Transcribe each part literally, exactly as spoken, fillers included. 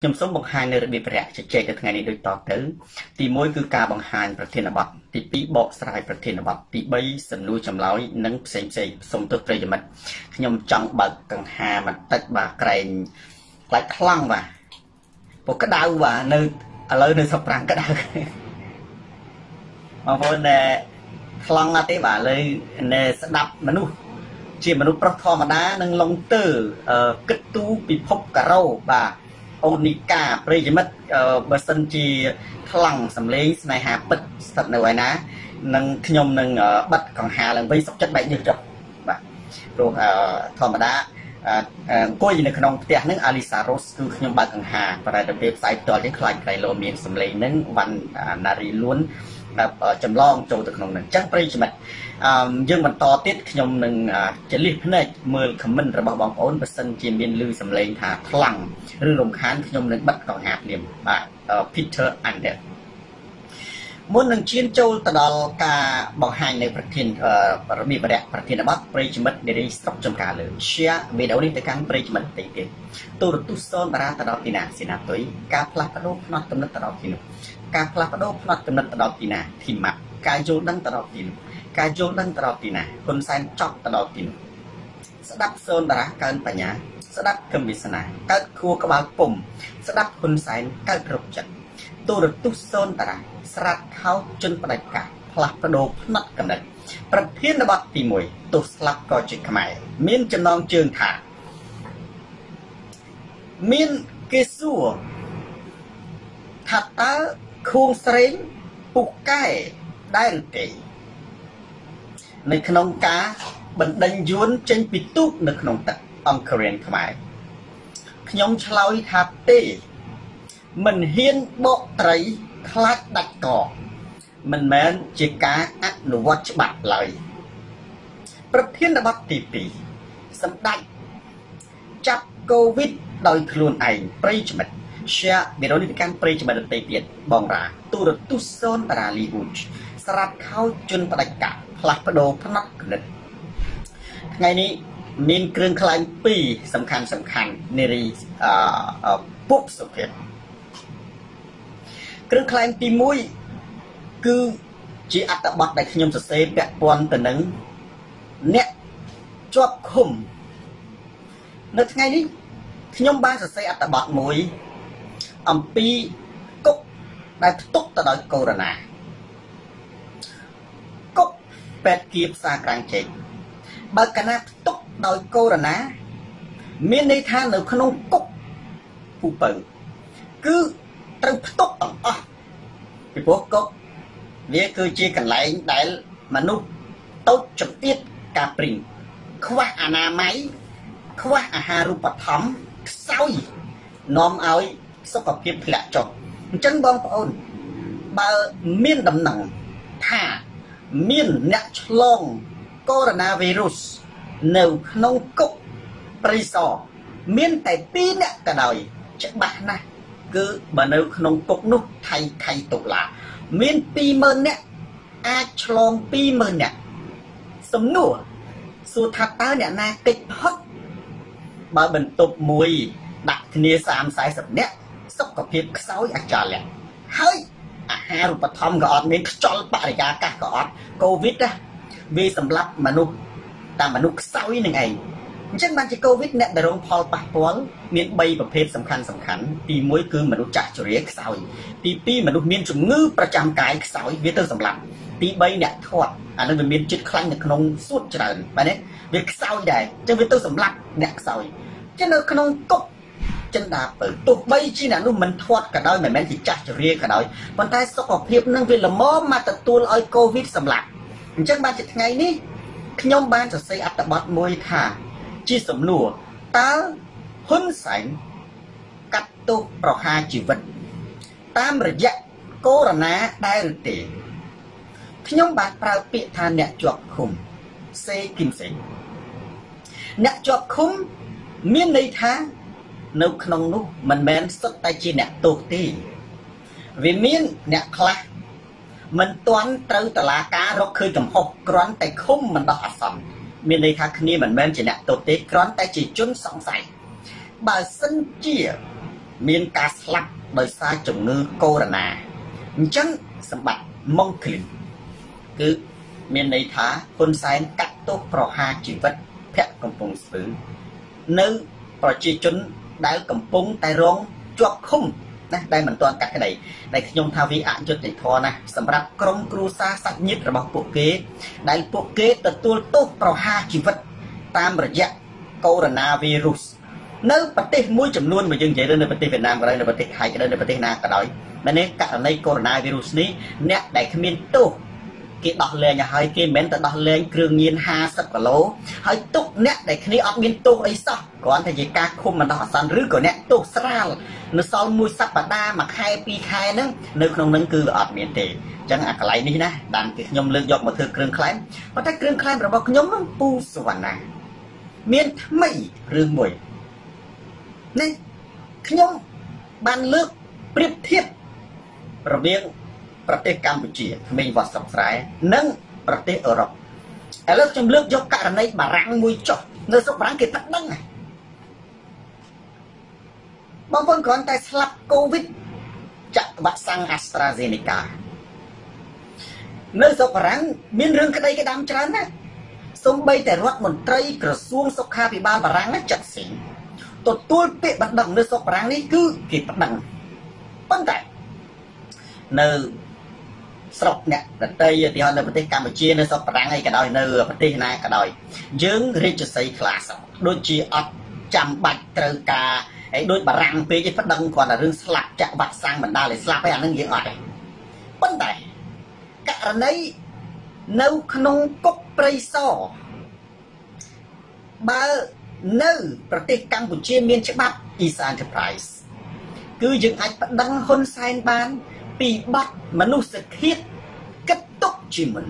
ខ្ញុំសូមបង្ហាញនៅរបៀបរយៈជជែកនៅថ្ងៃនេះដូចតទៅទីមួយគឺការបង្ហាញប្រធានបទទីពីរបកស្រាយប្រធានបទទីបីសំណួរចម្លើយនិងផ្សេងផ្សេងសូមទោសប្រិយមិត្តខ្ញុំចង់បើកកង្ហាបន្តិចបាទក្រែងខ្លាចខ្លាំងបាទព្រោះក្តៅបាទនៅឥឡូវនៅស្រុកប្រាំងក្តៅបងប្អូនដែលខ្លាំងណាស់ទេបាទលើនៅស្ដាប់មនុស្សជាមនុស្សប្រុសធម្មតានឹងឡុងទើគិតទូពិភពការ៉ូបាទអូនីកាប្រិយមិត្តបើសិនជាខ្លាំងសម្លេងស្នេហាពិតស្ថិតនៅឯណានឹងខ្ញុំនឹងបិទកង្ហាឡើងវិញសុខចិត្តបែកញើសចុះបាទព្រោះធម្មតាអង្គុយនៅក្នុងផ្ទះហ្នឹងអាលីសារ៉ូសគឺខ្ញុំបើកកង្ហាប្រហែលតែពេលផ្សាយផ្ទាល់នេះខ្លាចក្រៃលោមានសម្លេងហ្នឹងវ៉ាន់ណារីលួនចម្លងចូលទៅក្នុងហ្នឹងអញ្ចឹងប្រិយមិត្តយើងបន្តទៀតខ្ញុំនឹងចលិះភ្នែកមើលខមមិនរបស់បងប្អូនបើសិនជាមានឮសម្លេងថាខ្លាំងឬរំខានខ្ញុំនឹងបិទកង្ហាភ្លាមបាទ Peter Under មុននឹងឈានចូលទៅដល់ការបង្ហាញនៅប្រធានរបៀបរយៈប្រធានបទប្រិយមិត្តនារីស្រុកចំការលើ share វីដេអូនេះទៅកាន់ប្រិយមិត្តផ្សេងទៀតទូរទស្សន៍សូនបារាទៅដល់ទីណាសេនាទុយការផ្លាស់ប្ដូរផ្នត់គំនិតទៅដល់ទីនោះការផ្លាស់ប្ដូរផ្នត់គំនិតទៅដល់ទីណាធីម៉ាប់ការយល់ដឹងទៅដល់ទីនោះការយល់ដឹងទៅដល់ទីណាហ៊ុនសែនចប់ទៅដល់ទីនោះស្ដាប់សូនតារាកើនបញ្ញាស្ដាប់គំវិសនាកើតខួរក្បាលពុំស្ដាប់ហ៊ុនសែនកើតរកចិត្តទូរទស្សន៍សូនតារាស្រាត់ខោជន់ផ្ដាច់ការផ្លាស់ប្ដូរផ្នត់គំនិតប្រធានបទទីមួយទោះស្លាប់ក៏ជាខ្មែរមានចំណងជើងថាមានគេសួរថាតើខួងស្រេងពុះកែដែរឬទេនៅក្នុងការបណ្ដេញយួនចេញពីទូកនៅក្នុងទឹកអង្គរៀនខ្មែរខ្ញុំឆ្លើយថាទេមិនហ៊ានបកត្រីខ្លាចដាច់កមិនមែនជាការអនុវត្តច្បាប់ឡើយប្រធានបទទីពីរសម្ដេចចាប់កូវីដដោយខ្លួនឯងប្រិយមិត្ត share វីដេអូនេះទៅកាន់ប្រិយមិត្តដទៃទៀតបងរ៉ាទូរទស្សន៍សូនតារាលីវូដស្រាប់ខោជន់ផ្ដាច់កាផ្លាស់ប្ដូរផ្នត់គំនិតថ្ងៃនេះមានគ្រឿងខ្លែងពីរសំខាន់សំខាន់នារីអឺពុកសុភាពគ្រឿងខ្លែងទីមួយគឺជាអត្ថបទដែលខ្ញុំសរសេរពាក់ព័ន្ធទៅនឹងអ្នកជាប់ឃុំនៅថ្ងៃនេះខ្ញុំបានសរសេរអត្ថបទមួយអំពីគុកដែលផ្ទុកទៅដោយកូវីដ គុកពេទ្យគៀបផ្សារក្រាំងជែកបើកាលណាផ្ទុកដោយកូវីដ មានន័យថានៅក្នុងគុកពូពៅគឺត្រូវផ្ទុកទាំងអស់ពីព្រោះគុកវាគឺជាកន្លែងដែលមនុស្សតូចចង្អៀតការព្រីងខ្វះអនាម័យខ្វះអាហារូបត្ថម្ភខ្សោយនាំឲ្យសុខភាពធ្លាក់ចុះអញ្ចឹងបងប្អូនបើមានដំណឹងថាមានអ្នកឆ្លងកូវីដ នៅក្នុងគុកព្រៃសរមានតែពីរអ្នកក៏ដោយច្បាស់ណាស់គឺបើនៅក្នុងគុកនោះថៃខៃតុលាមានពីរម៉ឺនអ្នកអាចឆ្លងពីរម៉ឺនអ្នកសំណួរសួរថាតើអ្នកណាកិច្ចផុតបើបន្ទប់មួយដាក់គ្នាសាម สี่สิบអ្នកសុខភាពខ្សោយអចារ្យហើយអាហារូបត្ថម្ភក៏អត់មានខ្យល់បរិយាកាសក៏អត់កូវីដណាវាសម្រាប់មនុស្សតែមនុស្សខ្សោយនឹងឯងអញ្ចឹងបានជាកូវីដអ្នកដែលរងផលប៉ះពាល់មានបីប្រភេទសំខាន់សំខាន់ទីមួយគឺមនុស្សចាស់ជរាខ្សោយទីពីរមនុស្សមានជំងឺប្រចាំកាយខ្សោយវាទៅសម្លាប់ទីបីអ្នកធាត់អានឹងវាមានជាតិខ្លាញ់នៅក្នុងសួតច្រើនបាទនេះវាខ្សោយដែរអញ្ចឹងវាទៅសម្លាប់អ្នកខ្សោយអញ្ចឹងនៅក្នុងគុកចិនដាពៅទោះបីជាអ្នកនោះមិនធាត់ក៏ដោយមិនមែនជាចាស់ជរាក៏ដោយប៉ុន្តែសុខភាពនឹងវាល្មមមកទទួលឲ្យកូវីដសម្លាប់អញ្ចឹងបានជាថ្ងៃនេះខ្ញុំបានសរសេរអត្ថបទមួយថាជាសំណួរតើហ៊ុនសែនកាត់ទោសប្រហារជីវិតតាមរយៈកូវីដដែរឬទេខ្ញុំបានប្រើពាក្យថាអ្នកជាប់ឃុំសេគីមសេងអ្នកជាប់ឃុំមានន័យថានៅក្នុងនោះមិនមែនសុទ្ធតែជាអ្នកទោសទេវាមានអ្នកខ្លះមិនទាន់ត្រូវតុលាការរកឃើញកំហុសគ្រាន់តែឃុំមិនដោះអាសន្នមានន័យថាគ្នាមិនមែនជាអ្នកទោសទេគ្រាន់តែជាជនសង្ស័យបើសិនជាមានការស្លាប់ដោយសារជំងឺកូវីដ អញ្ចឹងសម្បត្តិម៉ុងគ្លីនគឺមានន័យថាហ៊ុនសែនកាត់ទោសប្រហារជីវិតភ័ក្រកំពង់ស្ពឺនៅប្រជាជនដែលកំពុងតែរងជាប់ឃុំណាដែលមិនទាន់កាត់ក្តីដែលខ្ញុំថាវាអយុត្តិធម៌ណាស់សម្រាប់ក្រុមគ្រួសារសាច់ញាតិរបស់ពួកគេដែលពួកគេទទួលទោសប្រហារជីវិតតាមរយៈកូវីដ នៅប្រទេសមួយចំនួនមកយើងនិយាយនៅប្រទេសវៀតណាមក៏ដោយនៅប្រទេសថៃក៏ដោយនៅប្រទេសណាក៏ដោយមែនទេករណីកូវីដ នេះអ្នកដែលគ្មានទោសគេដោះលែងឲ្យហើយគេមិនមែនទៅដោះលែងគ្រឿងញៀនห้าสิบគីឡូហើយទុកអ្នកដែលគ្នាអត់មានទោសអីសោះគ្រាន់តែជាការឃុំបណ្ដោះអាសន្នឬក៏អ្នកទោសស្រាលនៅសល់មួយសប្តាហ៍មួយខែពីរខែហ្នឹងនៅក្នុងហ្នឹងគឺអត់មានទេអញ្ចឹងអាកន្លែងនេះណាបានគេខ្ញុំលើកយកមកធ្វើគ្រឿងក្លែមប៉ុន្តែគ្រឿងក្លែមរបស់ខ្ញុំហ្នឹងពូសវណ្ណាមានថ្មីរឿងមួយនេះខ្ញុំបានលើកប្រៀបធៀបរវាងប្រទេសកម្ពុជាក្មេងវត្តស្រុកស្រែនិងប្រទេសអឺរ៉ុបឥឡូវខ្ញុំលើកយកករណីបារាំងមួយចុះនៅស្រុកបារាំងគេថាដឹងបងប្អូនគ្រាន់តែស្លាប់កូវីដចាក់វ៉ាក់សាំង AstraZeneca នៅស្រុកបារាំងមានរឿងក្តីក្តាមច្រើនណាស់សូម្បីតែរដ្ឋមន្ត្រីក្រសួងសុខាភិបាលបារាំងណាចាត់ស៊ីទទួលពាក្យបណ្ដឹងនៅស្រុកបារាំងនេះគឺគេបណ្ដឹងប៉ុន្តែនៅស្រុកអ្នកដតីឧទាហរណ៍នៅប្រទេសកម្ពុជានៅស្រុកបារាំងអីក៏ដោយនៅប្រទេសណាក៏ដោយយើងរាជសីខ្លះដូចជាអត់ចាំបាច់ត្រូវការហើយដូចបារាំងពេកឯងបណ្ដឹងគ្រាន់តែរឿងស្លាប់ចាក់វ៉ាក់សាំងបណ្ដាលឲ្យស្លាប់ហើយអានឹងយើងអត់ទេប៉ុន្តែករណីនៅក្នុងគុកព្រៃសរបើនៅប្រទេសកម្ពុជាមានច្បាប់ East Enterprise គឺយើងអាចបណ្ដឹងហ៊ុនសែនបានពីបទមនុស្សឃាតគិតទុកជាមិន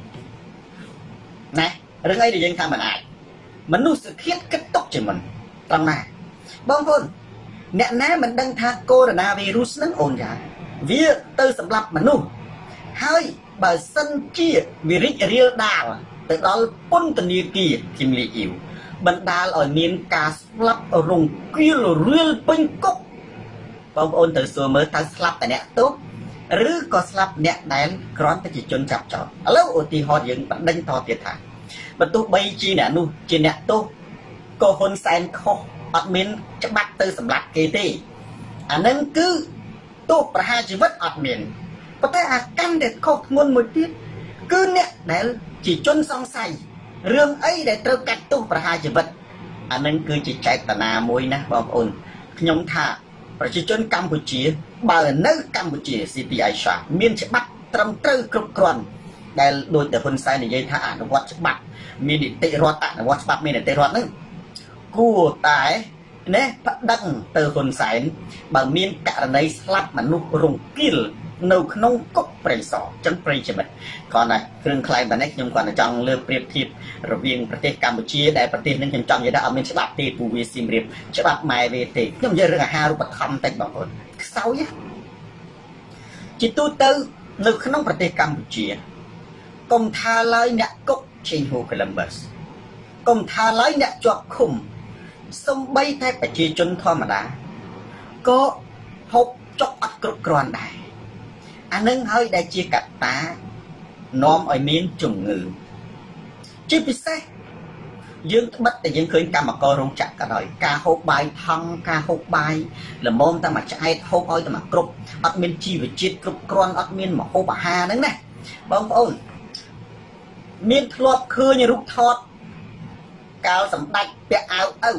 ណារឿងអីដែលយើងថាមិនអាចមនុស្សឃាតគិតទុកជាមិនត្រង់ណាបងប្អូនអ្នកណាមិនដឹងថាកូវីដ ហ្នឹងអូនយ៉ាវាទៅសម្លាប់មនុស្សហើយបើសិនជាវារីករាលដាលទៅដល់ពន្ធនាគារគីមលីអ៊ីវបណ្ដាលឲ្យមានការស្លាប់រង្គាលរៀលពេញគុកបងប្អូនទៅសួរមើលតើស្លាប់តែអ្នកទោសឬក៏ស្លាប់អ្នកដែលគ្រាន់តែជាជនចាប់ចោតឥឡូវឧទាហរណ៍យើងបណ្ដឹងតទៀតថាបើទោះបីជាអ្នកនោះជាអ្នកទោសក៏ហ៊ុនសែនខុសអត់មានច្បាប់ទៅសម្លាប់គេទេអានឹងគឺទោសប្រហារជីវិតអត់មានប៉ុន្តែអាកាន់តែខុសធ្ងន់មួយទៀតគឺអ្នកដែលជាជនសង្ស័យរឿងអីដែលត្រូវកាត់ទោសប្រហារជីវិតអានឹងគឺជាចេតនាមួយណាបងប្អូនខ្ញុំថាប្រជាជនកម្ពុជាបើនៅកម្ពុជាស៊ីទីអៃសាមានច្បាប់ត្រឹមត្រូវគ្រប់គ្រាន់ដែលដោយតែហ៊ុនសែននិយាយថាអនុវត្តច្បាប់មាននីតិរដ្ឋអនុវត្តច្បាប់មាននីតិរដ្ឋហ្នឹងគួរតែណែប្តឹងទៅហ៊ុនសែនបើមានករណីស្លាប់មនុស្សរង្គាលនៅក្នុងគុកព្រៃសរចឹងប្រិយមិត្តគ្រាន់តែគ្រឿងខ្លែងបែបនេះខ្ញុំគ្រាន់តែចង់លើកប្រៀបធៀបរវាងប្រទេសកម្ពុជាដែលប្រទេសនឹងខ្ញុំចង់និយាយថាអត់មានច្បាប់ទេពូវាស៊ីមរៀបច្បាប់ម៉ែវាទេខ្ញុំនិយាយរឿងអាហារូបត្ថម្ភតិចបងប្អូនខ្សោយជាទូទៅនៅក្នុងប្រទេសកម្ពុជាកុំថាឡើយអ្នកគុកជេងហូ Columbus កុំថាឡើយអ្នកជាប់ឃុំសំបីតែប្រជាជនធម្មតាក៏ហូបចុកអត់គ្រប់គ្រាន់ដែរអានឹងហើយដែលជាកត្តានាំឲ្យមានជំងឺជាពិសេសយើងត្បិតតែយើងឃើញកម្មកររោងចក្រក៏ដោយការហូបបាយថង់ការហូបបាយល្មមតែមួយឆ្អែតហូបឲ្យតែមួយគ្រប់អត់មានជីវជាតិគ្រប់គ្រាន់អត់មានម្ហូបអាហារហ្នឹងណាបងប្អូនមានធ្លាប់ឃើញរូបថតកាលសម្ដេចពាក់អាវឪ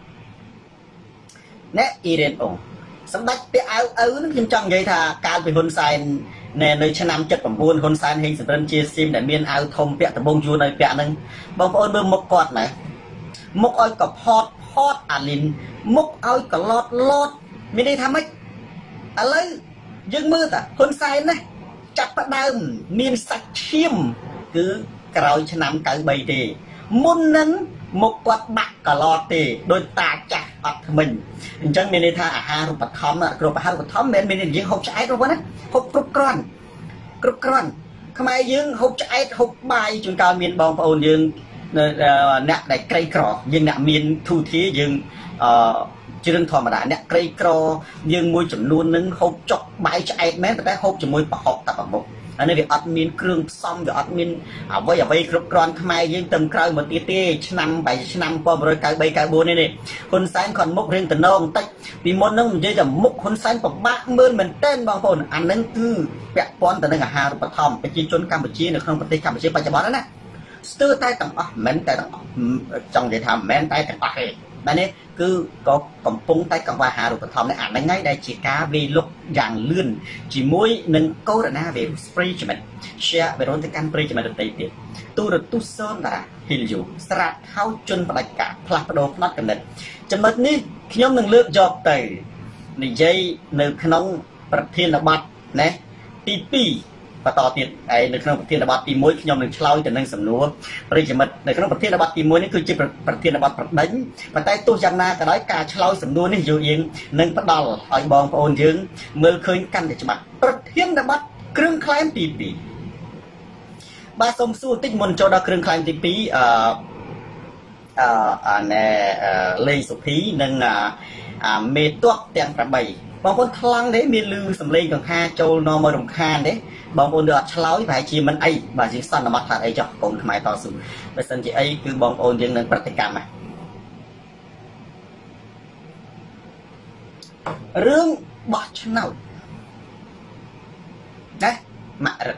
ណែអ៊ីរ៉ានអងសម្ដេចពាក់អាវឪហ្នឹងខ្ញុំចង់និយាយថាកាលពីហ៊ុនសែននៅនៅឆ្នាំ칠십구ហ៊ុនសែនហេងសំរិនជាស៊ីមដែលមានអាវធំពាក់ដំបងយួនឲ្យពាក់ហ្នឹងបងប្អូនមើលមុខគាត់ណាមុខឲ្យកផតផតអាលីនមុខឲ្យកឡតឡតមានន័យថាម៉េចឥឡូវយើងមើលតាហ៊ុនសែនណាចាប់ផ្ដើមមានសាច់ឈាមគឺក្រោយឆ្នាំ구បីទេមុននឹងមុខគាត់បាក់កឡតទេដោយតាចាស់អត់ថ្មិញអញ្ចឹងមានន័យថាអាហារូបត្ថម្ភគ្រប់អាហារូបត្ថម្ភមិនមែនមានយើងហូបឆ្អែតទេណាហូបគ្រប់គ្រាន់គ្រប់គ្រាន់ខ្មែរយើងហូបឆ្អែតហូបបាយជួនកាលមានបងប្អូនយើងអ្នកដែលក្រីក្រយើងអ្នកមានធូធាយើងអឺជារឿងធម្មតាអ្នកក្រីក្រយើងមួយចំនួននឹងហូបចុកបាយឆ្អែតមែនតែហូបជាមួយប្រហុកតាប្រមុខអានេះវាអត់មានគ្រឿងផ្សំវាអត់មានអ្វីអ្វីគ្រប់គ្រាន់ខ្មែរយើងទៅក្រៅមកទៀតទេឆ្នាំបែឆ្នាំmột chín chín ba 九bốnនេះនេះហ៊ុនសែនគាត់មុខរៀងតំណងបន្តិចពីមុនហ្នឹងនិយាយតែមុខហ៊ុនសែនពិបាកមើលមែនទែនបងប្អូនអាហ្នឹងគឺពាក់ព័ន្ធទៅនឹងអាហារូបត្ថម្ភប្រជាជនកម្ពុជានៅក្នុងប្រទេសកម្ពុជាបច្ចុប្បន្នហ្នឹងណាស្ទើរតែទាំងអស់មិនតែទាំងអស់ចង់និយាយថាមិនមែនតែទាំងអស់ទេបាទនេះគឺក៏កំពុងតែកង្វះអាហារូបត្ថម្ភនេះអាហ្នឹងហើយដែលជាការវាយលុកយ៉ាងលឿនជាមួយនឹងកូវីដ -Virus ប្រិយមិត្ត share វីរុសទៅកាន់ប្រិយមិត្តដទៃទៀតទូរទស្សន៍សូនតាហ៊ីលយូស្រាតហៅជន់ផ្ដាច់ការផ្លាស់ប្ដូរផ្នត់កំណត់ចំណុចនេះខ្ញុំនឹងលើកយកទៅនិយាយនៅក្នុងប្រធានបទណាទីពីរបន្តទៀតហើយនៅក្នុងប្រធានបទទីមួយខ្ញុំនឹងឆ្លើយទៅនឹងសំណួរប្រិយមិត្តនៅក្នុងប្រធានបទទីមួយនេះគឺជាប្រធានបទប្រដេញប៉ុន្តែទោះយ៉ាងណាក៏ដោយការឆ្លើយសំណួរនេះយើងយើងនឹងផ្ដល់ឲ្យបងប្អូនយើងមើលឃើញកាន់តែច្បាស់ប្រធានបទគ្រឿងក្លែមទីពីរបាទសូមសួរតិចមុនចូលដល់គ្រឿងក្លែមទីពីរអឺអឺអាណែលេងសុភីនិងអាមេតបទាំងប្រាំបីបងប្អូនថ្លង់ទេមានលឺសំឡេងកង្ហាចូលនាំមករំខានទេបងប្អូនដូចអត់ឆ្លើយប្រហែលជាមិនអីបាទយើងសន្មតថាអីចោះកូនខ្មែរតស៊ូបើសិនជាអីគឺបងប្អូនយើងនឹងប្រតិកម្មណារឿងបោះឆ្នោតណាម៉ាក់រឹក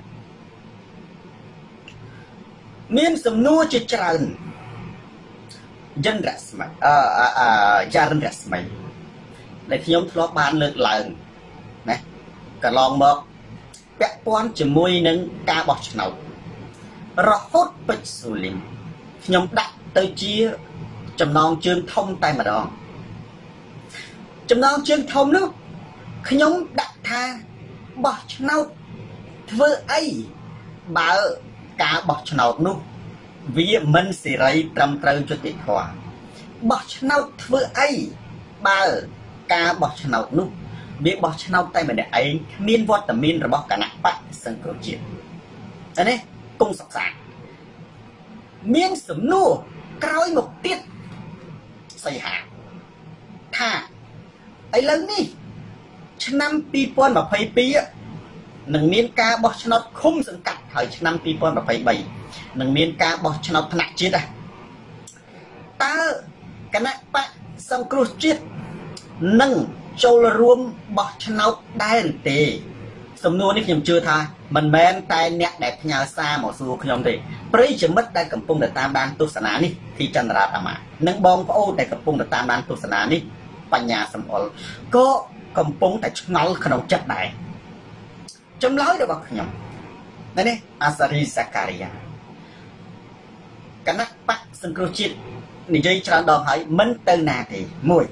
មានសំណួរជាច្រើនយិនរស្មីអឺអឺយ៉ារិនរស្មីដែលខ្ញុំធ្លាប់បានលើកឡើងណាកន្លងមកពាក់ព័ន្ធជាមួយនឹងការបោះឆ្នោតរហូតពេជ្រស៊ូលីមខ្ញុំដាក់ទៅជាចំណងជើងធំតែម្ដងចំណងជើងធំនោះខ្ញុំដាក់ថាបោះឆ្នោតធ្វើអីបើការបោះឆ្នោតនោះវាមិនសេរីត្រឹមត្រូវយុត្តិធម៌បោះឆ្នោតធ្វើអីបើការបោះឆ្នោតនោះវាបោះឆ្នោតតែម្នាក់ឯងគ្មានវត្តមានរបស់គណៈបកសង្គ្រោះជាតិអានេះគង់សិក្សាមានសំណួរក្រោយមកទៀតសីហាថាឥឡូវនេះឆ្នាំពីរពាន់ម្ភៃពីរនឹងមានការបោះឆ្នោតឃុំសង្កាត់ហើយឆ្នាំពីរពាន់ម្ភៃបីនឹងមានការបោះឆ្នោតថ្នាក់ជាតិតើគណៈបកសង្គ្រោះជាតិនឹងចូលរួមបោះឆ្នោតដែរឬទេសំណួរនេះខ្ញុំជឿថាមិនមែនតែអ្នកដែលផ្ញើសារមកសួរខ្ញុំទេប្រិយមិត្តដែលកំពុងតែតាមដានទស្សនានេះទីចន្ទរាអាម៉ានិងបងប្អូនដែលកំពុងតែតាមដានទស្សនានេះបញ្ញាសំអល់ក៏កំពុងតែឆ្ងល់ក្នុងចិត្តដែរចម្លើយរបស់ខ្ញុំនេះអាសារីសាការីយ៉ាគណៈបកសង្គ្រោះជាតិនិយាយច្រើនដងហើយមិនទៅណាទេមួយ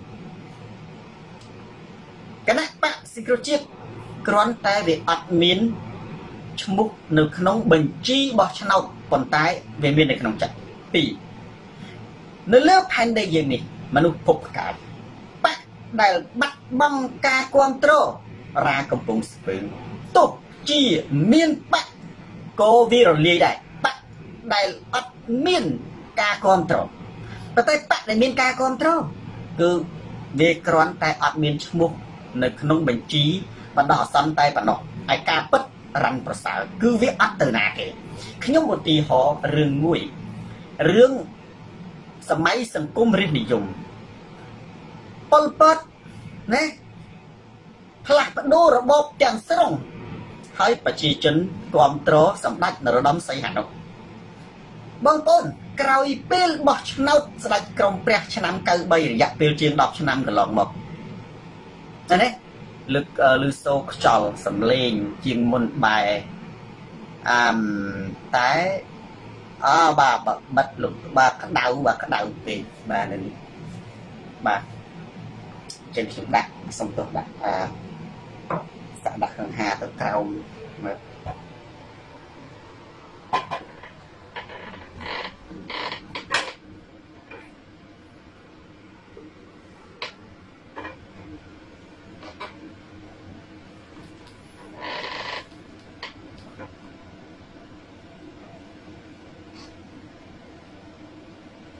គណៈបកសង្គ្រោះជាតិគ្រាន់តែវាអត់មានឈ្មោះនៅក្នុងបញ្ជីបោះឆ្នោតប៉ុន្តែវាមាននៅក្នុងចិត្តពីរនៅលើផែនដីយើងនេះមនុស្សភពផ្កាយបកដែលបាត់បង់ការគ្រប់គ្រងរាកំពុងស្ពើទោះជាមានបកក៏វារលាយដែរបកដែលអត់មានការគ្រប់គ្រងប៉ុន្តែបកដែលមានការគ្រប់គ្រងគឺវាគ្រាន់តែអត់មានឈ្មោះនៅក្នុងបញ្ជីបណ្ដោះអាសន្នតែប៉ុណ្ណោះហើយការពិតរ៉ាន់ប្រសើរគឺវាអត់ទៅណាទេខ្ញុំឧទាហរណ៍រឿងមួយរឿងសម័យសង្គមរាស្ត្រនិយមប៉ុលពតណាផ្លាស់ប្ដូររបបទាំងស្រុងហើយប្រជាជនគ្រប់គ្រងសម្ដេចនរោត្តមសីហនុបងប្អូនក្រោយពេលបោះឆ្នោតស្ដេចក្រមព្រះឆ្នាំ九បីរយៈពេលជាងដប់ឆ្នាំកន្លងមកណាលើកលឺសូខ្យល់សំលេងជាងមុនបែអឺតែអើបាទបិទលុបបាទក្តៅបាទក្តៅពេកបាទនេះបាទចេញខ្ញុំដាក់សំទោសដាក់អឺសាក់ដាក់កង្ហាទៅក្រោមមើល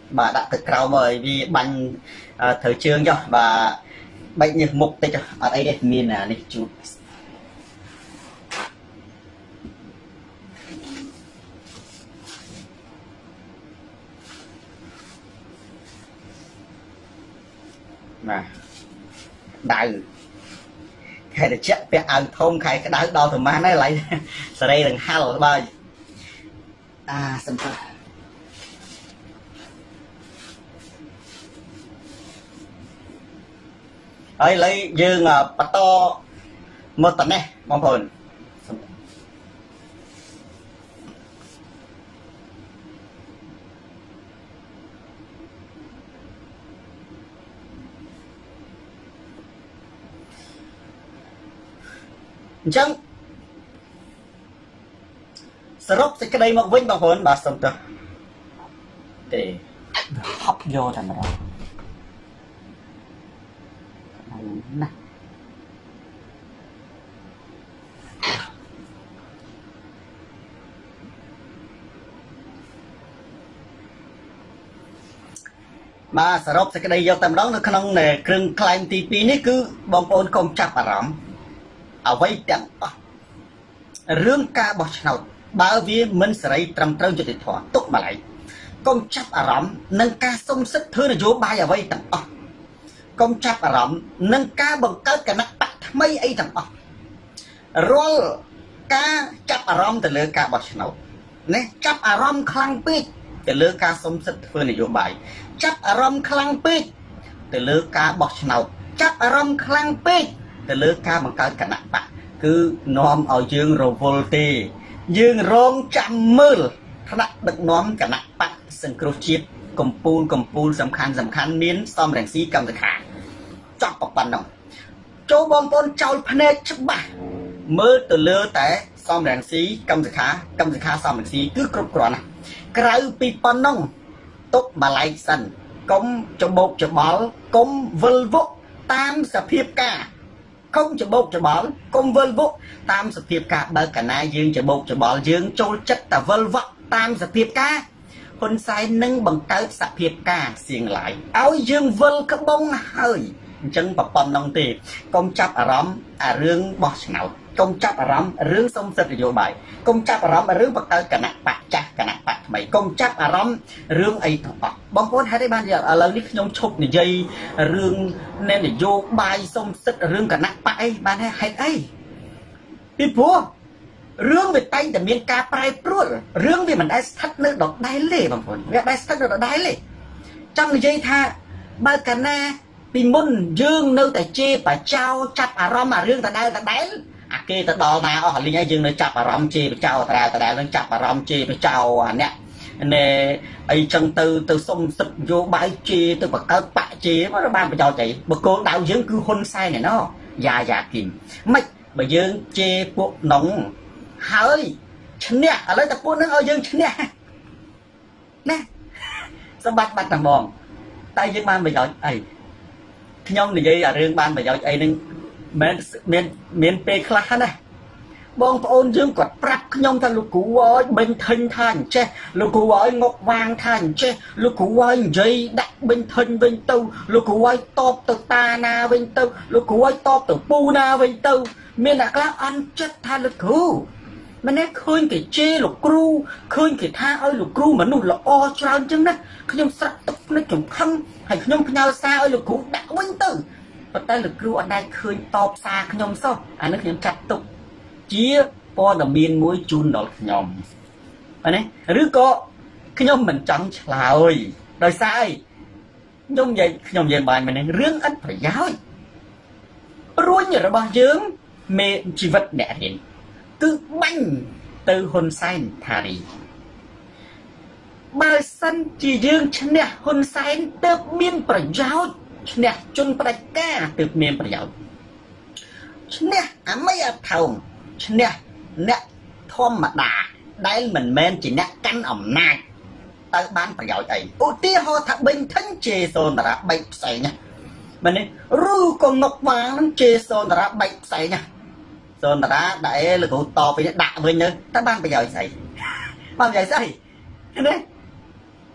bà đã thực rau mời vì bánh thời trường cho bà bệnh như mục tích ở đây đây miền là này chú mà đau khai được chết bé ăn thôn khai cái đau đau từ má nó lại sau đây đừng hao bơi à xem thôi ấy lấy dương bắt to một tấn này mong hồn chẳng sơ rốc sẽ cái đây một vinh bằng hồn bà xong rồi để hấp vô thành ra nè mà sơ rốc sẽ cái đây vô tầm đó nó không nè krưng climb tê pê này cứ bong ôn không chạp à rõm ở vây chẳng rương ca bọc nào bao viên mình sẽ lấy trầm trơn cho thịt thỏa tốt mà lại công chấp à rõm nâng ca sông sức thứ là vô bay ở vây chẳng công chấp à rõm nâng ca bằng cất cả nắp bạc mấy ấy chẳng rồi ca chấp à rõm từ lứa ca bọc nào nè chấp à rõm khăn pít từ lứa ca sông sức thứ là vô bay chấp à rõm khăn pít từ lứa ca bọc nào chấp à rõm khăn pít từ lứa ca bằng cất cả nắp bạc cứ nóm ở dương rồi vô tì dương rong trăm mưa thắt được nóm cả nắp bạc sừng cột chip cầm pul cầm pul sầm khăn sầm khăn miến xóm rèn xí cầm được hạ chọc bọc bàn đồng châu bom bôn châu phê chấp bạc mưa từ lứa té xóm rèn xí cầm được hạ cầm được hạ xóm rèn xí cứ cột cột này cái pi pan nông tốt mà lại sần công cho bột cho bó công vơ vỗ tam sập hiệp cả không cho bột cho bó công vơ vỗ tam sập hiệp cả bờ cả na dương cho bột cho bó dương trôi chất ta vơ vỗ tam sập hiệp cảคนใส่นึ่งบังเกิดสัพเพกาเสียงไหลเอายืงเวลกระบงเฮ้ยจังปะปอนน้องตีกงจับอารมณ์อ่ะเรื่องบอสเหนากงจับอารมณ์เรื่องสมศักดิ์โยบายกงจับอารมณ์เรื่องบังเกิดกันนะปะจักกันนะปะทำไมกงจับอารมณ์เรื่องไอ้ต่อปบางคนให้ได้บ้านเดียวเรานี่ขยมชกในใจเรื่องเนี่ยโยบายสมศักดิ์เรื่องกันนะปะไอ้บ้านให้ให้ไอ้พี่ผัวเรื่องไปไต่แต่เมียนกาปลายปลุกเรื่องที่มันได้ทัดเนื้อดอกได้เล่บางคนเรียกได้ทัดเนื้อดอกได้เล่จังในใจท่าบากันนะปีมุนยืงเนื้อแต่เจี๊ยบเจ้าจับอารมณ์มาเรื่องแต่ได้แต่ได้อะเกแต่ดอมาอ๋อลิงไอ้ยืงเนื้อจับอารมณ์เจี๊ยบเจ้าแต่ได้แต่ได้เรื่องจับอารมณ์เจี๊ยบเจ้าอันเนี้ยเนี่ยไอ้จังตือตือส้มสึกโยบายเจี๊ยบตือปากเกิดปะเจี๊ยบมันบ้านไปเจ้าใจบางคนดาวยืงคือคนใส่เนี่ยเนาะยายากินไม่บางยืงเจี๊ยบพวกน้องเฮ้ยฉันเนี่ยอะไรแต่พูดนึกเอายังฉันเนี่ยนะสมบัติบัตรต่างบองตายยังบ้านไปย่อยไอ้ย่อมในใจเรื่องบ้านไปย่อยไอ้นึงเมนเมนเมนเปคลานะบองโอนยังกดปรับย่อมท่านลูกกูว่าเป็นทันท่านเช่ลูกกูว่างกวางท่านเช่ลูกกูว่าใจดักเป็นทันเป็นตู้ลูกกูว่าตบตัวตานาเป็นตู้ลูกกูว่าตบตัวปูนาเป็นตู้เมียนักล่าอันจัดท่านลูกกูมันเนี่ยเคยกี่เจลูกครูเคยกี่ท่าเอ้ลูกครูเหมือนนุ่นละอจราจังนะขยมสักตุกในจุ่มคังให้ขยมพญาซาเอ้ลูกครูดักวิ่งตื่นพอแต่ลูกครูอันใดเคยตอบซาขยมซ้ออันนั้นขยมจับตุกเจี๊ยปอดมีนมวยจูนดอกขยมอันนี้หรือก็ขยมเหมือนจังฉลาดโดยสายขยมใหญ่ขยมใหญ่บานมันเนี่ยเรื่องอันประหยัดรู้อย่างระบายเยิ้มเมชีวิตแดดเห็นcứ banh từ hôn sen thà đi bà sân chỉ dương chân nè hôn sen từ miền bờ giáo nè chun bờ ca từ miền bờ giáo nè à mấy à thầu nè nè thom mà đà đây mình men chỉ nè căn ẩm nai tới bán bờ giáo ấy ưu tiên họ thằng bình thân chê xôn mà đã bay say nha mình đi ru con ngọc vàng nó chê xôn mà đã bay say nha rồi mà đã đại là cụ to phải đạ với nữa ta ban bây giờ xảy ban bây giờ xảy đấy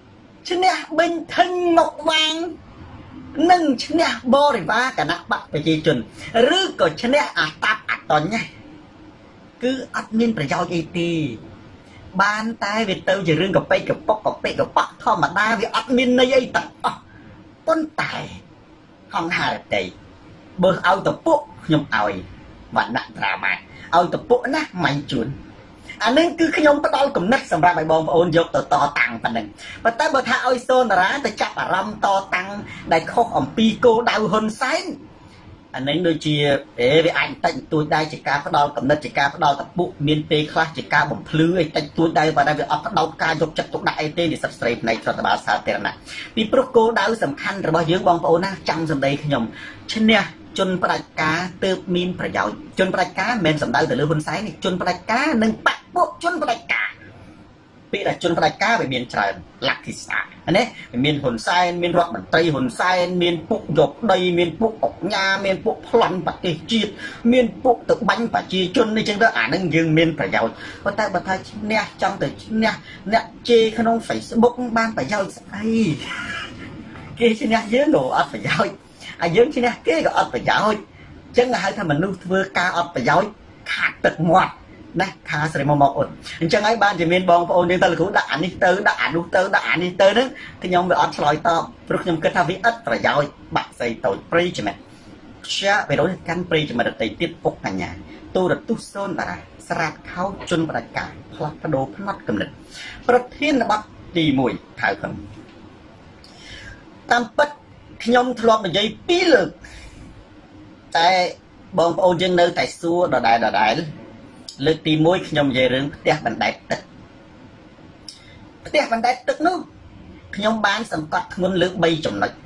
ឈ្នះបិញធិញមកវាងនឹងឈ្នះបរិវារគណៈបកប្រជាជនឬក៏ឈ្នះអាតាប់អតញ្ញគឺអត់មានប្រយោជន៍អីទេបានតែវាទៅជារឿងកប៉ិកកប៉ុកកប៉ិកកប៉ក់ធម្មតាវាអត់មានន័យអីទាំងអស់ប៉ុន្តែហង្ហារតីបើឲ្យតពុកខ្ញុំឲ្យវណ្ណៈត្រាម៉ាឲ្យតពុកណាម៉ាញ់ជួនអានេះគឺខ្ញុំផ្ដល់គំនិតសម្រាប់ឲ្យបងប្អូនយកទៅតតាំងប៉ុណ្ណឹងប៉ុន្តែបើថាឲ្យសូនារាទៅចាប់អារម្មណ៍តតាំងដែលខុសអំពីគោលដៅហ៊ុនសែនអានេះដូចជាអេវាអាចតិចតួចដែរជាការផ្ដល់គំនិតជាការផ្ដល់តពុកមានពេលខ្លះជាការបំភ្លឺអីតិចតួចដែរបើតែវាអត់ផ្ដោតការយកចិត្តទុកដាក់អីទេនិស្សិតស្រីផ្នែករដ្ឋបាលសាធារណៈពីព្រោះគោលដៅសំខាន់របស់យើងបងប្អូនណាចាំសម្ដីខ្ញុំឈ្នះជនផ្ដាច់ការទើបមានប្រយោជន៍ជនផ្ដាច់ការមិនមែនសំដៅទៅលើហ៊ុនសែននេះជនផ្ដាច់ការនិងបកពួកជនផ្ដាច់ការពីដែលជនផ្ដាច់ការវាមានច្រើនលក្ខិសាណាវាមានហ៊ុនសែនមានរដ្ឋមន្ត្រីហ៊ុនសែនមានពួកយកដីមានពួកអុកញ៉ាមានពួកប្លន់ប្រទេសជាតិមានពួកទៅបាញ់ប្រជាជននេះចឹងទៅអានឹងយើងមានប្រយោជន៍ប៉ុន្តែបើថាឈ្នះចង់ទៅឈ្នះអ្នកជេរក្នុង Facebook បានប្រយោជន៍ស្អីគេឈ្នះយើងក៏អត់ប្រយោជន៍អាយើងឈ្នះគេក៏អត់ប្រយោជន៍អញ្ចឹងហៅថាមនុស្សធ្វើការអត់ប្រយោជន៍ខាតទឹកមាត់ណាខាស្រីមកមកអត់អញ្ចឹងហើយបានជាមានបងប្អូនយើងទៅលោកគ្រូដាក់អានេះទៅដាក់អានោះទៅដាក់អានេះទៅហ្នឹងខ្ញុំវាអត់ឆ្លើយតបព្រោះខ្ញុំគិតថាវាឥតប្រយោជន៍បាក់ស្អីតូចព្រៃចំណេះជាវីរុសកាន់ព្រៃចំណេះដតីទៀតពុកកញ្ញាទូរទស្សន៍សូនតារាស្រាតខោជនបដិការផ្លាស់ប្ដូរផ្នត់កំណត់ប្រធានបទទីមួយថៅខឹងតាមពិតខ្ញុំធ្លាប់និយាយពីរលើកតែបងប្អូនយើងនៅតែសួរដដែលដដែលលើកទីមួយខ្ញុំនិយាយរឿងផ្ទះបណ្ដែតទឹកផ្ទះបណ្ដែតទឹកនោះខ្ញុំបានសង្កត់ធ្ងន់លើបីចំណុច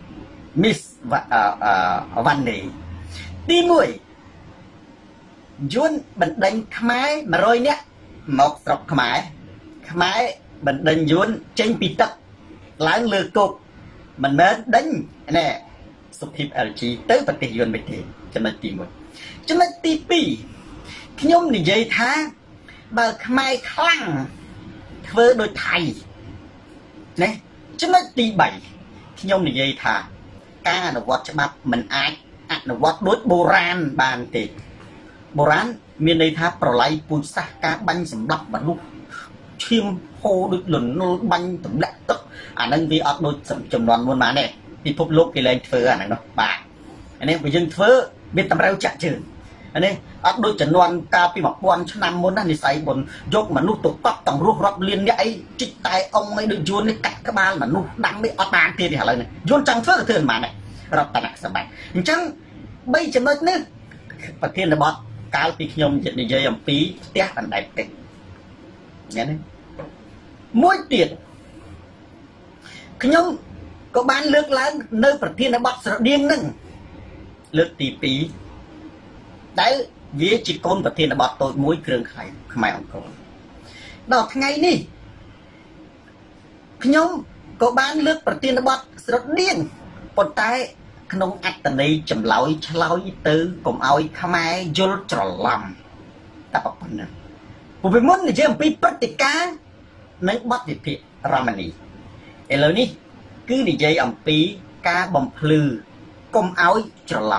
Miss វ៉ាន់នីទីមួយយួនបណ្ដេញខ្មែរមួយរយនាក់មកស្រុកខ្មែរខ្មែរបណ្ដេញយួនចេញពីទឹកឡើងលើគោកមិនមែនដេញណែសុភីប แอล จี ទៅប្រទេសយួនមិនទេចំណុចទីមួយចំណុចទីពីរខ្ញុំនិយាយថាបើខ្មែរខ្លាំងធ្វើដូចថៃណាចំណុចទីបីខ្ញុំនិយាយថាការអនុវត្តច្បាប់មិនអាចអនុវត្តដូចបុរាណបានទេបុរាណមានន័យថាប្រឡ័យពូជសាសការបាញ់សម្លាប់មនុស្សឈាមហូរដូចលនុលបាញ់ទម្លាក់ទឹកអានឹងវាអត់ដូចចំនួនមុនបានទេពិភពលោកគេលែងធ្វើអាហ្នឹងនោះបាទអានេះបើយើងធ្វើវាតម្រូវចាក់ជើងអានេះអត់ដូចចំនួនកាលពីmột nghìnឆ្នាំមុនណានិស័យបុនយកមនុស្សទៅកប់ទាំងរស់រាប់លានអ្នកអីជីកតែអងអីដូចយួននេះកាត់ក្បាលមនុស្សដាំនេះអត់បានទៀតទេឥឡូវនេះយួនចង់ធ្វើក៏ធ្វើមិនបានដែររដ្ឋនៈសម្បត្តិអញ្ចឹងបីចំណុចនេះប្រធានបទកាលពីខ្ញុំនិយាយអំពីផ្ទះបណ្ដែតទឹកឃើញទេមួយទៀតខ្ញុំក៏បានលើកឡើងនៅប្រធានបទស្រដៀងនឹងលើកទីពីរដែលវាជាកូនប្រធានបទតូចមួយគ្រឿងខ្លែងខ្មែរអង្គរដល់ថ្ងៃនេះខ្ញុំក៏បានលើកប្រធានបទស្រដៀងប៉ុន្តែក្នុងអត្តន័យចម្លើយឆ្លើយទៅកុំឲ្យខ្មែរយល់ច្រឡំតែប៉ុណ្ណឹងព្រោះពីមុននិយាយអំពីព្រឹត្តិការណ៍នៅបទវិភាគរមណីឥឡូវនេះគឺនិយាយអំពីការបំភ្លឺកុំឲ្យច្រឡំ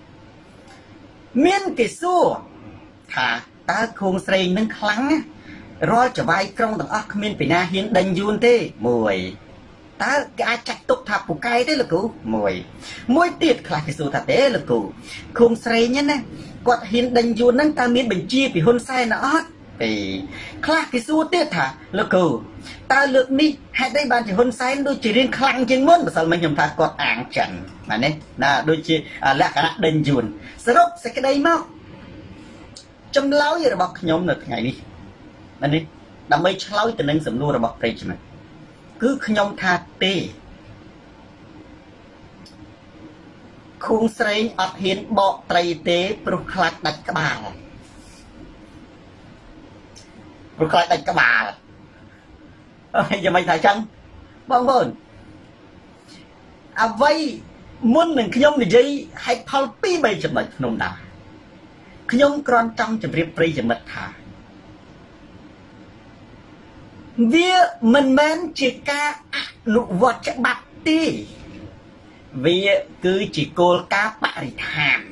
មានគេសួរថាតើខួងស្រេងនឹងខ្លាំងណារាល់ចវាយក្រុងទាំងអស់គ្មានពីណាហ៊ានដេញយួនទេមួយតើគេអាចចាត់ទុកថាពូកែទេលោកគ្រូមួយមួយទៀតខ្លះគេសួរថាទេលោកគ្រូខួងស្រេងណាគាត់ហ៊ានដេញយួនហ្នឹងតើមានបញ្ជាពីហ៊ុនសែនអត់ពីខ្លះគេសួរទៀតថាលោកគ្រូតើលើកនេះហេតុអីបានជាហ៊ុនសែនដូចជារៀងខ្លាំងជាងមុនម្សិលមិញខ្ញុំថាគាត់អាងចឹងណានេះណាដូចជាលក្ខណៈដេញយួនសរុបសេចក្តីមកចម្លើយរបស់ខ្ញុំនៅថ្ងៃនេះណានេះដើម្បីឆ្លើយទៅនឹងសំណួររបស់ប្រិយមិត្តគឺខ្ញុំថាទេខួងស្រេងអត់ហ៊ានបកត្រីទេព្រោះខ្លាចដាច់ក្បាលព្រោះខ្លាចដាច់ក្បាលអើយយ៉ាងម៉េចថាចឹងបងប្អូនអ្វីមុននឹងខ្ញុំនិយាយហេតុផលពីរបីចំណុចក្នុងដែរខ្ញុំគ្រាន់ចង់ជម្រាបប្រិយមិត្តថាវាមិនមែនជាការអនុវត្តច្បាប់ទេវាគឺជាគោលការណ៍បរិស្ថាន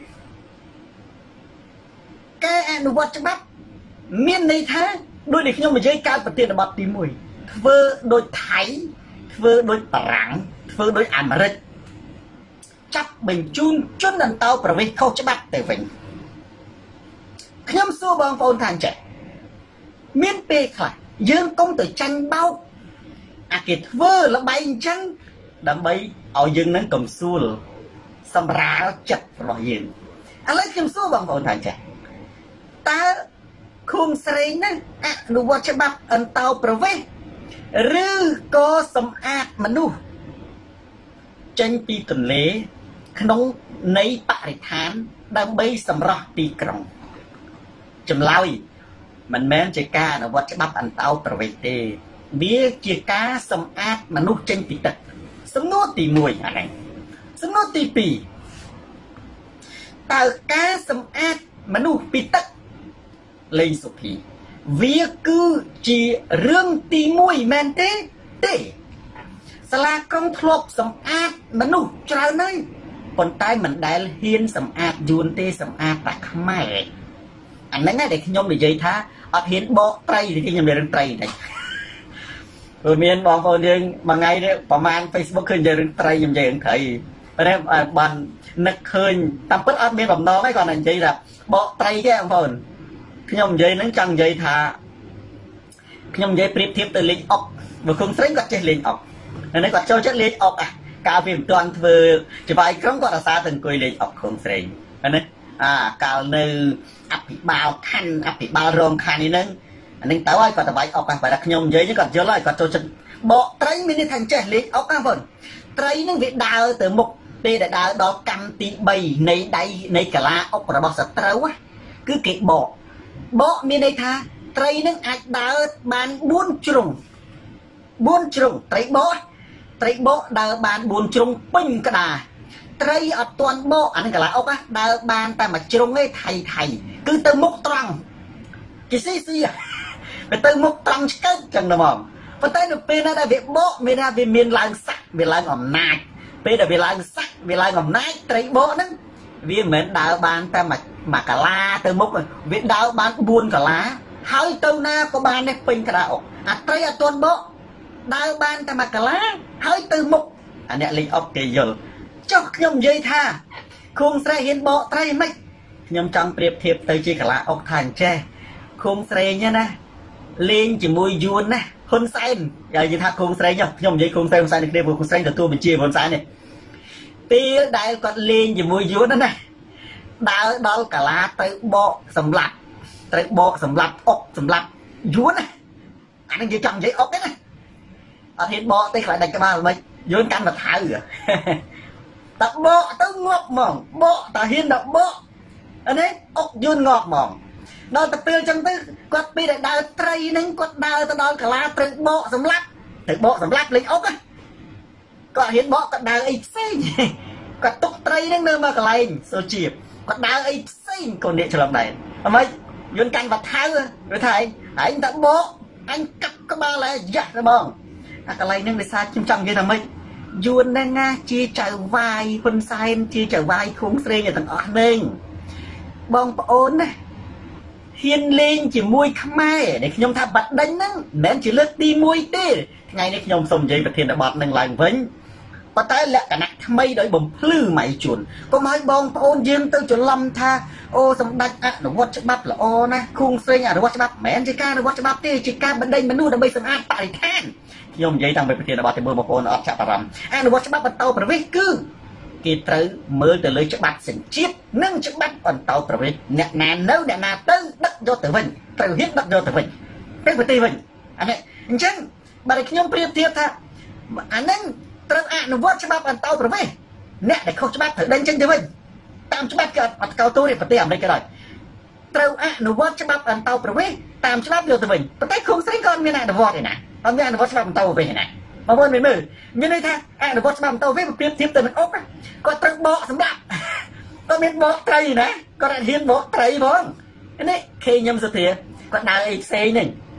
ការអនុវត្តច្បាប់មានន័យថាដោយដែលខ្ញុំនិយាយកើតប្រធានបទទីមួយធ្វើដោយថៃធ្វើដោយបារាំងធ្វើដោយអាមេរិកចាប់បញ្ជូនជនអន្តោប្រវេសន៍ខុសច្បាប់ទៅវិញខ្ញុំសួរបងប្អូនថាអញ្ចឹងមានពេលខ្លះយើងកុំទៅចាញ់បោកអាគេធ្វើល្បែងអញ្ចឹងដើម្បីឲ្យយើងនឹងកំសួលសម្រាលចិត្តរបស់យើងឥឡូវខ្ញុំសួរបងប្អូនថាអញ្ចឹងតើឃុំស្រីណាអនុវត្តច្បាប់អន្តោប្រវេសន៍ឬក៏សម្អាតមនុស្សចេញពីទន្លេក្នុងនៃបរិស្ថានដើម្បីសម្រស់ទីក្រុងចម្លើយមិនមែនជាការអនុវត្តច្បាប់អន្តោប្រវេសន៍ទេវាជាការសម្អាតមនុស្សចេញពីទឹកសំណួរទីមួយអានេះសំណួរទីពីរតើការសម្អាតមនុស្សពីទឹកលេងសុភីវាគឺជារឿងទីមួយមែនទេទេសាលាក្រុងធ្លាប់សម្អាតមនុស្សច្រើនហើយប៉ុន្តែមិនដែលហ៊ានសម្អាតយួនទេសម្អាតតែខ្មែរអាហ្នឹងឯងដែលខ្ញុំនិយាយថាអត់ហ៊ានបកត្រីទេខ្ញុំនិយាយរឿងត្រីតែព្រោះមានបងប្អូនយើងមួយថ្ងៃនេះប្រហែល Facebook ឃើញនិយាយរឿងត្រីខ្ញុំនិយាយរឿងត្រីប៉ុន្តែបាននឹកឃើញតាមពិតអត់មានបំណងទេគាត់តែនិយាយថាបកត្រីទេបងប្អូនខ្ញុំនិយាយហ្នឹងចង់និយាយថាខ្ញុំនិយាយប្រៀបធៀបទៅលេងអុកបើគុំស្រីគាត់ចេះលេងអុកហើយគាត់ចូលចិត្តលេងអុកអាកាលពីមិនទាន់ធ្វើច្បាយក្រុងគាត់អាសាទៅអង្គុយលេងអុកគុំស្រីហើយណាអាកាលនៅអភិបាលខណ្ឌអភិបាលរងខណ្ឌនេះហ្នឹងអានឹងទៅហើយគាត់ទៅវាយអុកហ្នឹងបើតែខ្ញុំនិយាយគាត់យល់ហើយគាត់ចូលចិត្តបកត្រីមានន័យថាចេះលេងអុកណាបងត្រីហ្នឹងវាដើរទៅមុខពេលដែលដើរដល់កម្មទីបីនៃដៃនៃកាឡាអុករបស់សត្រូវគឺគេបកបកមានន័យថាត្រីនឹងអាចដើរបានបួនជ្រុងបួនជ្រុងត្រីបកត្រីបកដើរបានបួនជ្រុងពេញក្តារត្រីអត់ទាន់បកអានឹងកន្លះអុកដើរបានតែមួយជ្រុងទេថៃថៃគឺទៅមុខត្រង់គេស៊ីស៊ីទៅទៅមុខត្រង់ឆ្កឹកចឹងហ្មងប៉ុន្តែនៅពេលណាដែលវាបកមានថាវាមានឡើងស័កវាឡើងអំណាចពេលដែលវាឡើងស័កវាឡើងអំណាចត្រីបកហ្នឹងវាមិនមែនដើរបានតែមួយមួយកលាទៅមុខវាដើរបានបួនកលាហើយទៅណាក៏បាននេះពេញក្តារអុកអាត្រីអត់ទាន់បកដើរបានតែមួយកលាហើយទៅមុខអាអ្នកលេងអុកគេយល់ចុះខ្ញុំនិយាយថាឃុំស្រីហ៊ានបកត្រីមិនខ្ញុំចង់ប្រៀបធៀបទៅជាកលាអុកថាអញ្ចេះឃុំស្រីណាលេងជាមួយយួនណាហ៊ុនសែននិយាយថាឃុំស្រីខ្ញុំនិយាយឃុំស្រីហ៊ុនសែននេះគ្នាព្រោះឃុំស្រីទទួលបញ្ជាហ៊ុនសែននេះពេលដែលគាត់លេងជាមួយយួនណាដើរដល់កាឡាទៅបកសម្លាប់ត្រូវបកសម្លាប់អុកសម្លាប់យួនណាអានេះនិយាយចង់និយាយអុកទេណាអត់ហ៊ានបកទេខ្លាចដាច់ក្បាលមិនយួនកាន់មកថៅតែបកទៅងាប់ហ្មងបកតែហ៊ានដល់បកអានេះអុកយួនងាប់ហ្មងដល់ទៅពេលចឹងទៅគាត់ពីដែលដើរត្រីហ្នឹងគាត់ដើរទៅដល់កាឡាត្រូវបកសម្លាប់ទៅបកសម្លាប់លេងអុកគាត់ហ៊ានបកគាត់ដើរអីផ្សេងគាត់ទុកត្រីហ្នឹងនៅមកកន្លែងសូជីបគាត់ដើរអីផ្សេងកូននេះឆ្លងដែរអម៉េចយួនកាន់វត្ថៅវាថាឯងតែបកអញកាប់ក្បាលហើយយ៉ាស់ទៅបងអាកន្លែងហ្នឹងដោយសារខ្ញុំចង់និយាយថាម៉េចយួនហ្នឹងណាជាចៅវាយហ៊ុនសែនជាចៅវាយឃុំស្រេងទាំងអស់ហ្នឹងបងប្អូនណាហ៊ានលេងជាមួយខ្មែរដែលខ្ញុំថាបាត់ដេញហ្នឹងមិនមែនជាលើកទីមួយទេថ្ងៃនេះខ្ញុំសូមនិយាយប្រធានបទហ្នឹងឡើងវិញប៉ុន្តែលក្ខណៈថ្មីដោយបំភ្លឺម៉ៃជួនកុំឲ្យបងប្អូនយើងទៅច្រឡំថាអូសម្ដេចអនុវត្តច្បាប់ល្អណាស់ឃុំស្រេងអនុវត្តច្បាប់មិនមែនជាការអនុវត្តច្បាប់ទេជាការបណ្ដេញមនុស្សដើម្បីសម្អាតបរិស្ថានខ្ញុំនិយាយតាំងពីប្រធានបទទីមួយបងប្អូនអត់ចាប់អារម្មណ៍អនុវត្តច្បាប់បន្តប្រវេសន៍គឺគេត្រូវមើលទៅលើច្បាប់សញ្ជាតិនិងច្បាប់បន្តប្រវេសន៍អ្នកណានៅអ្នកណាទៅដឹកយកទៅវិញត្រូវហ៊ានដឹកយកទៅវិញពេលប្រទេសវិញអានេះអញ្ចឹងបើខ្ញុំប្រៀបធៀបថាអាហ្នឹងត្រូវអនុវត្តច្បាប់អន្តោប្រវេសន៍អ្នកដែលខុសច្បាប់ត្រូវដេញចេញទៅវិញតាមច្បាប់គេអត់កោតទូនេះប្រទេសអាមេរិកក៏ដោយត្រូវអនុវត្តច្បាប់អន្តោប្រវេសន៍តាមច្បាប់យកទៅវិញប៉ុន្តែឃុំស្រីក៏អត់មានអនុវត្តទេណាអត់មានអនុវត្តច្បាប់អន្តោប្រវេសន៍ទេណាបងប្អូនមើលមានន័យថាអនុវត្តច្បាប់អន្តោប្រវេសន៍ប្រៀបធៀបទៅនឹងអុកគាត់ត្រូវបកសម្រាប់គាត់មានបកត្រីណាគាត់អត់ហ៊ានបកត្រីផងនេះគេខ្ញុំសុធាគាត់ដើរអីផ្សេងនេះ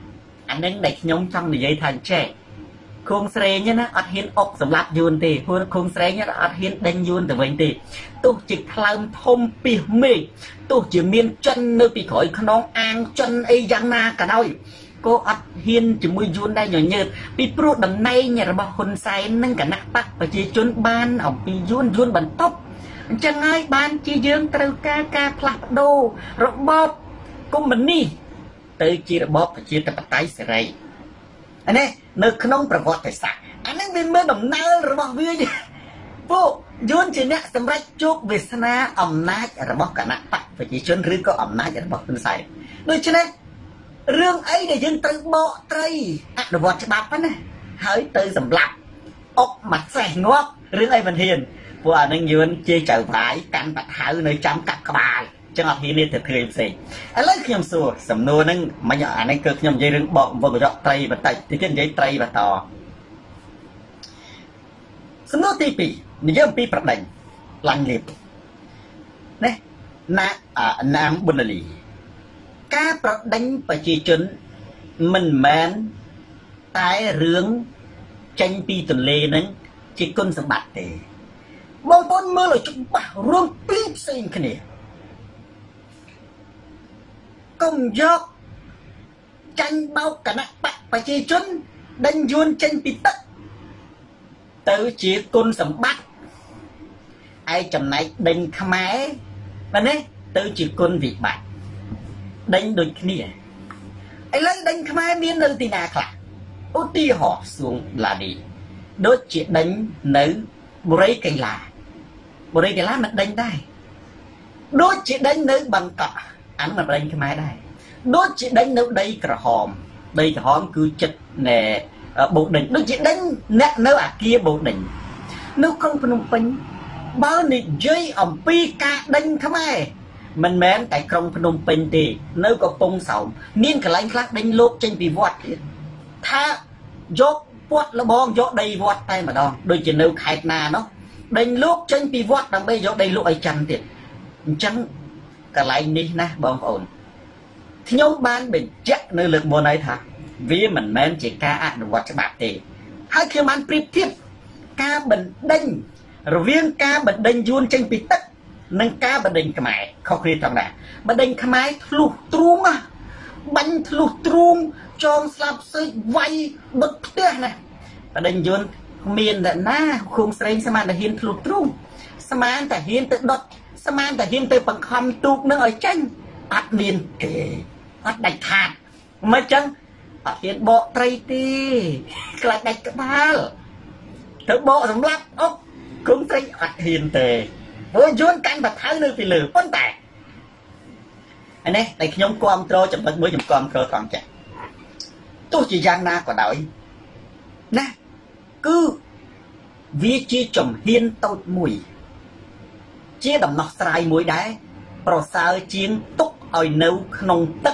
anh nên để nhóm trong để dây thành trẻ khung sre nhá nó ở hiên ốc sầm lạt yun thì khung sre nhá ở hiên đánh yun từ vậy thì tôi chỉ làm thông pi mì tôi chỉ miên chân nơi bị khỏi non ăn chân ấy giang na cả đôi cô ở hiên chỉ mui yun đây nhỏ nhợt bị pro đằng nay nhà bà hôn say nâng cả nát tắc và chỉ chốn ban ở bị yun yun bẩn tóc chẳng ai ban chỉ dương từ ca ca plak đô rồi bóp cũng mình đi từ chỉ bóp và chỉ tập tay sẽ đây anh ấy nơi khôngประวัติศาสตร์อันนั้นเป็นเมื่อดำเนินระบบวิทยาพวกย้อนจีเนี่ยสำหรับจุกเวสนาอำนาจระบบคณะปักไปจีชนหรือก็อำนาจระบบคนใส่โดยฉะนั้นเรื่องไอ้เดี๋ยวยังตื่นโบตรีอ่ะระบบฉบับนั้นเฮ้ยตื่นสำหรับอกมัดแสงงอกเรื่องไอ้มันเห็นพวกนั้นย้อนเจี๊ยเจ้าหายกันปัดหายในจำกัดกบาลจังหวะที่นี่เถื่อนสิอะไรขยมสัวสำนวนนั้นมันอย่างนั้นเกิดขยมใจเรื่องบอกว่าก็จะไตรบัตรที่เกิดใจไตรบัตรต่อสำนวนที่ปีนี่ยังปีประเด็นลังเล็บเนี่ยนาอ่าน้ำบุญลีการประเด็นประชีจนมันแมนตายเรื่องจังปีตุนเลนั้นจีกุนสมบัติเตะบางคนเมื่อเราจุดบ่ารวมปีสิ่งขณีcông dọc tranh bao cả nát bạc và chi chun đánh yuan tranh bị tất từ chỉ côn sầm bắt ai chầm này đánh khmái và nè từ chỉ côn vị bạc đánh đôi kia ai lấy đánh khmái miên nơi tì nà khla ô ti họ xuống là đi đôi chỉ đánh nữ bồ rây cây lá bồ rây cây lá mình đánh đây đôi chỉ đánh nữ bằng cọ anh mà đánh cái máy đây đôi chị đánh nấu đây cả hòm đây cả hòm cứ chật nè bộ đỉnh đôi chị đánh nè nấu à kia bộ đỉnh nếu không phân pin bao nhiêu dây ẩm pi cả đánh không ai mình mến tại không phân pin thì nếu có bông sầu niên cả lạnh khác đánh lốp trên bị vọt tha dốt vọt là bong dốt đây vọt tay mà đòn đôi chị nấu khai na nó đánh lốp trên bị vọt đằng bây giờ đây lốp ấy chăn tiền trắng cả lại ní na bom ổn thì nhóm ban bình chắc nơi lực môn ấy thật vì mình men chỉ ca ăn được vật bạc thì hai khi man prip tiếp ca bình đinh rồi viên ca bình đinh yuan tranh bị tất nâng ca bình đinh mày không khi thằng nào bình đinh mày lụt truông à bánh lụt truông cho sập sơi vay bực tiếc này bình đinh yuan miền là na khung sấy xem là hiên lụt truông xem là hiên tự đốtสมานแต่หินเตยปังคำตุกนึงไอ้จังอัดเมียนเกอัดได้ขาดไม่จังอัดเห็นโบไตรตีกลายได้กระบาลเธอโบสำลับอ๊กคุ้มไตรอัดหินเตยโอ้ยย้อนกันแบบท้ายนึงไปเลยป้นแตกอันนี้ในขยมความโตจำเป็นมือจำความโตความแจกตู้จียางนาก็ได้นะคือวิจิจมหินโตมวยchia đầm nọ sài mũi đá, pro sao chiến túc ỏi nấu nông tất,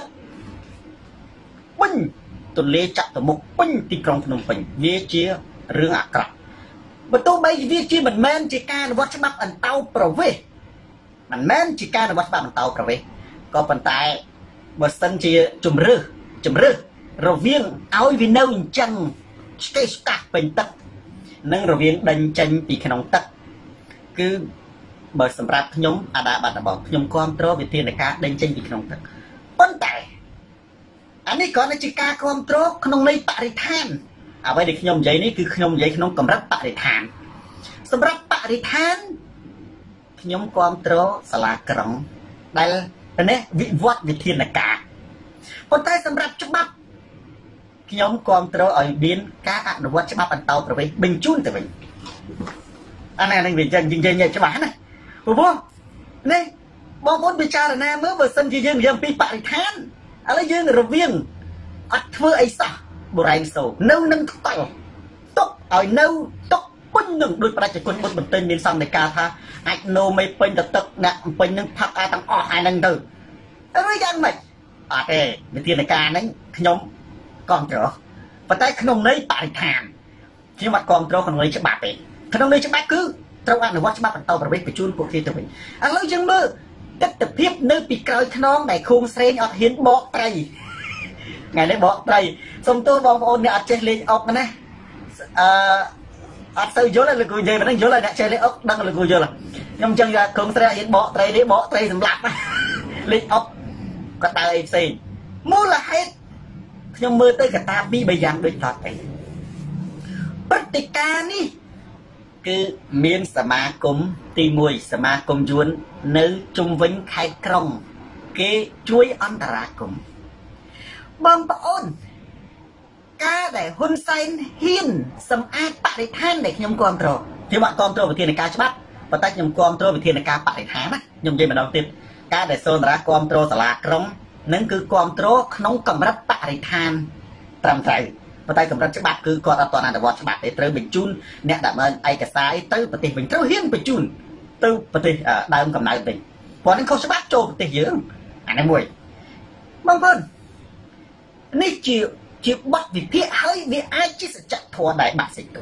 binh tuần lê chặt từ một binh thì trong nông bình viết chia rương ạc cặp, but tôi bây viết chia mình men chỉ ca là vắt bắt anh tàu pro về, mình men chỉ ca là vắt bắt anh tàu pro về, có bàn tay, bớt sân chia chùm rư chùm rư, rồi viên áo vì nâu chân cái cắt bình tất, nâng rồi viên đánh chân bị cái nông tất, cứ bởi sầm rạp nhóm à đã bạn bảo nhóm con trâu về tiền để cá đánh tranh bị không thật vấn đề anh ấy có nó chỉ cá con trâu không lấy bạ để than à vậy thì nhóm giấy này cứ nhóm giấy không cầm ráp bạ để than sầm ráp bạ để than nhóm con trâu sả lá còng đây là này vị vót về tiền là cá còn tay sầm ráp chụp bắp nhóm con trâu ở biến cá ăn được vót chụp bắp ăn tàu rồi bình chun từ mình anh này đang bị chân chinh chinh nhảy chụp bắp này đúng không? Này, bọn muốn bị cha là nam mới vừa sân chỉ dương dương bị bại than, à lấy dương rồi viên, ắt thưa ấy sao, bộ rai sầu, nâu nâng thúc tàu, tóc, ở nâu tóc bún nừng đôi bà chỉ quân bún bẩn tên miền sang để ca tha, anh nô mấy bên tập tập nè, bên nâng thắc ai tăng o hai nâng từ, ấy gan mày, à thế, bên tiền này ca đấy, nhóm con trở, và tay không lấy bại than, khi mà con trở không lấy cho bà về, không lấy cho bà cứ trâu ăn là vắt bắt tàu bờ bếp phải chun cuộc thi tụi mình à lấy chân mơ cách tập tiếp nơi bị cởi non này khung sen ở hiến bọ tay ngày đấy bỏ đây xong tôi bong ôn nè chơi lên ốc này à sao vô lại là cười gì mà đang vô lại nè chơi lên ốc đang là cười vô là nhưng chân ra không ra hiện bỏ đây để bỏ đây làm lạp lên ốc có tay xì mua là hết nhưng mơ tới cả ta bi bây giờ đôi thật ấy bất tịch ca ní cứ miên sa ma cúng tì mùi sa ma cúng yuan nữ trung vinh khai krong cái chuối ăn tà cùng bong ôn ca để hôn say hiên sầm ai bạn để than để nhom con trò thì bạn con trò về thiên ca bắt và tay nhom con trò về thiên ca bạn để tháng á nhom gì mà đầu tiên ca để xôn ra con trò sả lạc krong nâng cứ con trò nông cầm rất bạn để than trầm trời và tay cầm rất chắc bạn cứ con ở toàn là bọn chắc bạn để tới bình chun nè đảm ơn ai cả sai tới và tiền mình trâu hiên bình chun từ và tiền ở đây ông cầm lại bình còn nên không sẽ bắt trâu tiền dưỡng anh em mùi mong vâng này chịu chịu bắt vì thiệt hơi vì ai chứ sẽ chặt thua đại bạc xịt tụ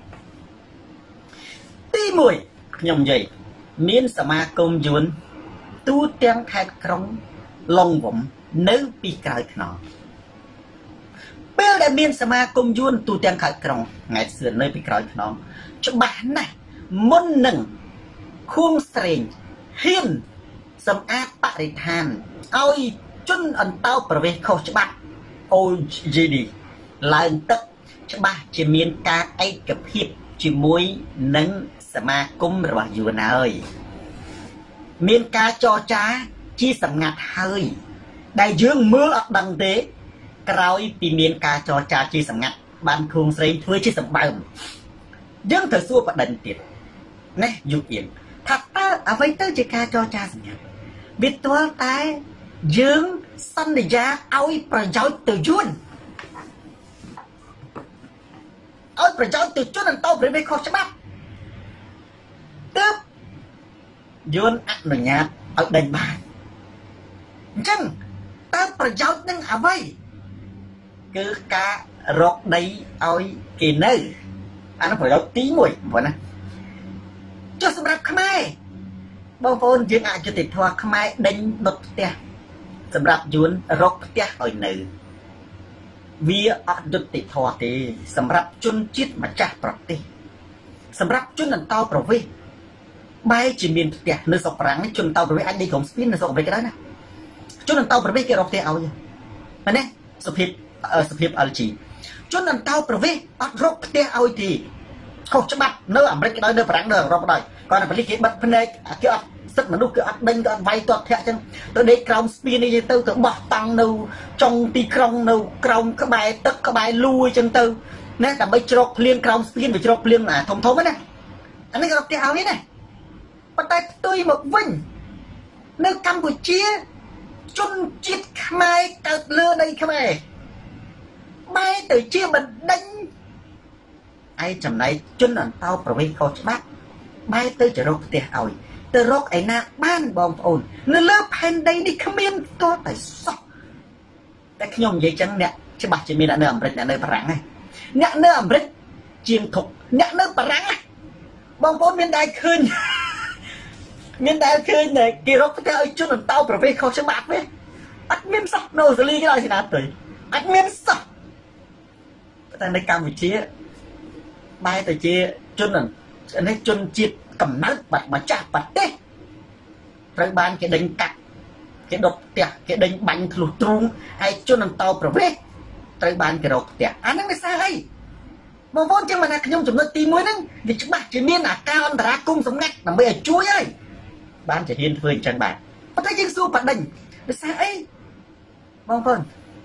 tí mùi nhầm gì miên sa ma công yuan tu tiếng khai krong long vọng nếu bị cài nó bây giờ miên sa ma công yuan tu tiếng khai krong ngày xưa nơi bị cài nó cho bạn này môn nừng khuôn sền hiên sầm ác bạc để than ôi chân ẩn tao bảo vệ khâu cho bạn ôi gì đi là tất cho bạn chỉ miên ca ấy cập hiệp chỉ muối nâng sa ma cung rồi dù nào ơi miên ca cho cha chi sầm ngạt hơi đại dương mưa ở đằng thế cày vì miên ca cho cha chi sầm ngạt ban khung xây thuê chi sầm bầm dương thời xưa và đần tiệt nè dụ yên thật ta ở với tới chỉ ca cho cha sầm ngạt biết tua tay dương sanh để ra ôi phải giáo từ chuôn ôi phải giáo từ chuôn anh tao phải về khó chấp bắt tiếp dương ăn ở nhà ở đền bàn chăng tao phải giáo nhưng ở vậy cứ cả rốt đây ôi kỳ nơi anh phải giáo tí mùi vậy nè cho sắp đặt khmai bông phôn dương ạ cho tịch hoa khmai đánh đột tiềnสำหรับยุนรกเตี้ยอ่อยหนึ่งวิอดุติทอตีสำหรับจุนจิตมาจากปรติสำหรับจุนนันเตาประเวใบจีมีนเตี้ยในสปรังนี่จุนเตาประเวอันดีของสปินในสปไปก็ได้นะจุนนันเตาประเวกี่รกเตี้ยเอาอยู่มันเนี่ยสพิบเออสพิบอัลจีจุนนันเตาประเวอัดรกเตี้ยเอาทีเขาจะบัดเนื้ออเมริกาเนื้อฝรั่งเนื้อรกได้ก่อนนั้นไปลิขิตบัดพนักเกี่ยวsức mà lúc cái ăn đinh cái ăn vay toát thẹn chân tôi để còng spin này tôi tôi bỏ tăng nâu trong tì còng nâu còng các bài tất các bài lui chân tôi nè là bây chọc liên còng spin với chọc liên là thông thống đấy này anh ấy gặp cái áo ấy này bắt tay tôi một vinh nơi Campuchia chun chiết mai cợt lưa đây các bạn bay từ chia mình đánh ai chầm này chun ở tao provi khó bắt bay tới chợ rốt tiền ảo từ rốt ấy na ban bom ồn nơi lớp hành đây đi khăm miên to tại sao tại khi nhom dây chân nè chứ bà chỉ mi đã nơi ẩm rịch nơi parang này nè nơi ẩm rịch chiêm thục nè nơi parang này bom ồn miền đại khơi miền đại khơi này kỳ rốt cái ơi chút làm tao phải về không sẽ bạc với ắt miên sọc nô xử lý cái này thì nào tới ắt miên sọc tại đây Campuchia bay từ chia chun là anh ấy chun chiết cầm nát bạch mà chặt bạch đấy rồi ban cái đánh cắt cái đột tiệt cái đánh bánh lụt trung hay chun làm tàu phải về rồi ban cái đột tiệt anh ấy sai hay mà vốn chứ mà là nhung chúng nó tìm mới đấy vì chúng bạn chỉ miên là cao ăn ra cung sống ngắt là bây giờ chuối ơi ban chỉ hiên phương chân bạn có thấy những xu bạch đình để sai ấy vâng vâng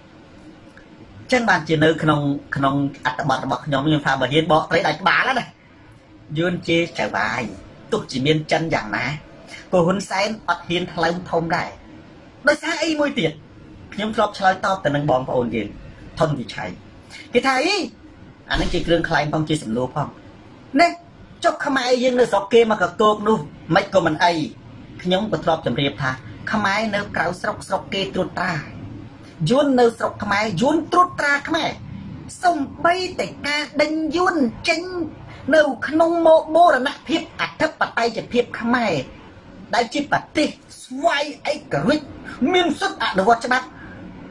chân bạn chỉ nơi khung khung ắt bật bật nhóm như pha bờ hiên bọ lấy đại bà đó này dương chê trở bài tục chỉ miên chân dạng ná cô huấn sen ắt hiên thay thông đại đối sai ấy môi tiệt nhóm flop chơi to từ nâng bom và ổn điện thân vì chạy cái thấy anh ấy chỉ kêu khai phong chỉ sầm lúa phong nè chọc khăm ai dương nơi sọc kia mà cả cột luôn mấy cô mình ấy nhóm của flop chấm riệp tha khăm ai nơi cáo sọc sọc kia tuột ta yuan nơi sọc khăm ai yuan tuột ta khăm ai xong bay tại ca đánh yuan tranh nơi không mô bô là nặng phiếp ạch thấp bật tay chật phiếp khăm ai đã chít bật tê xoay ấy cả rít miên xuất ạ đồ vật cho bác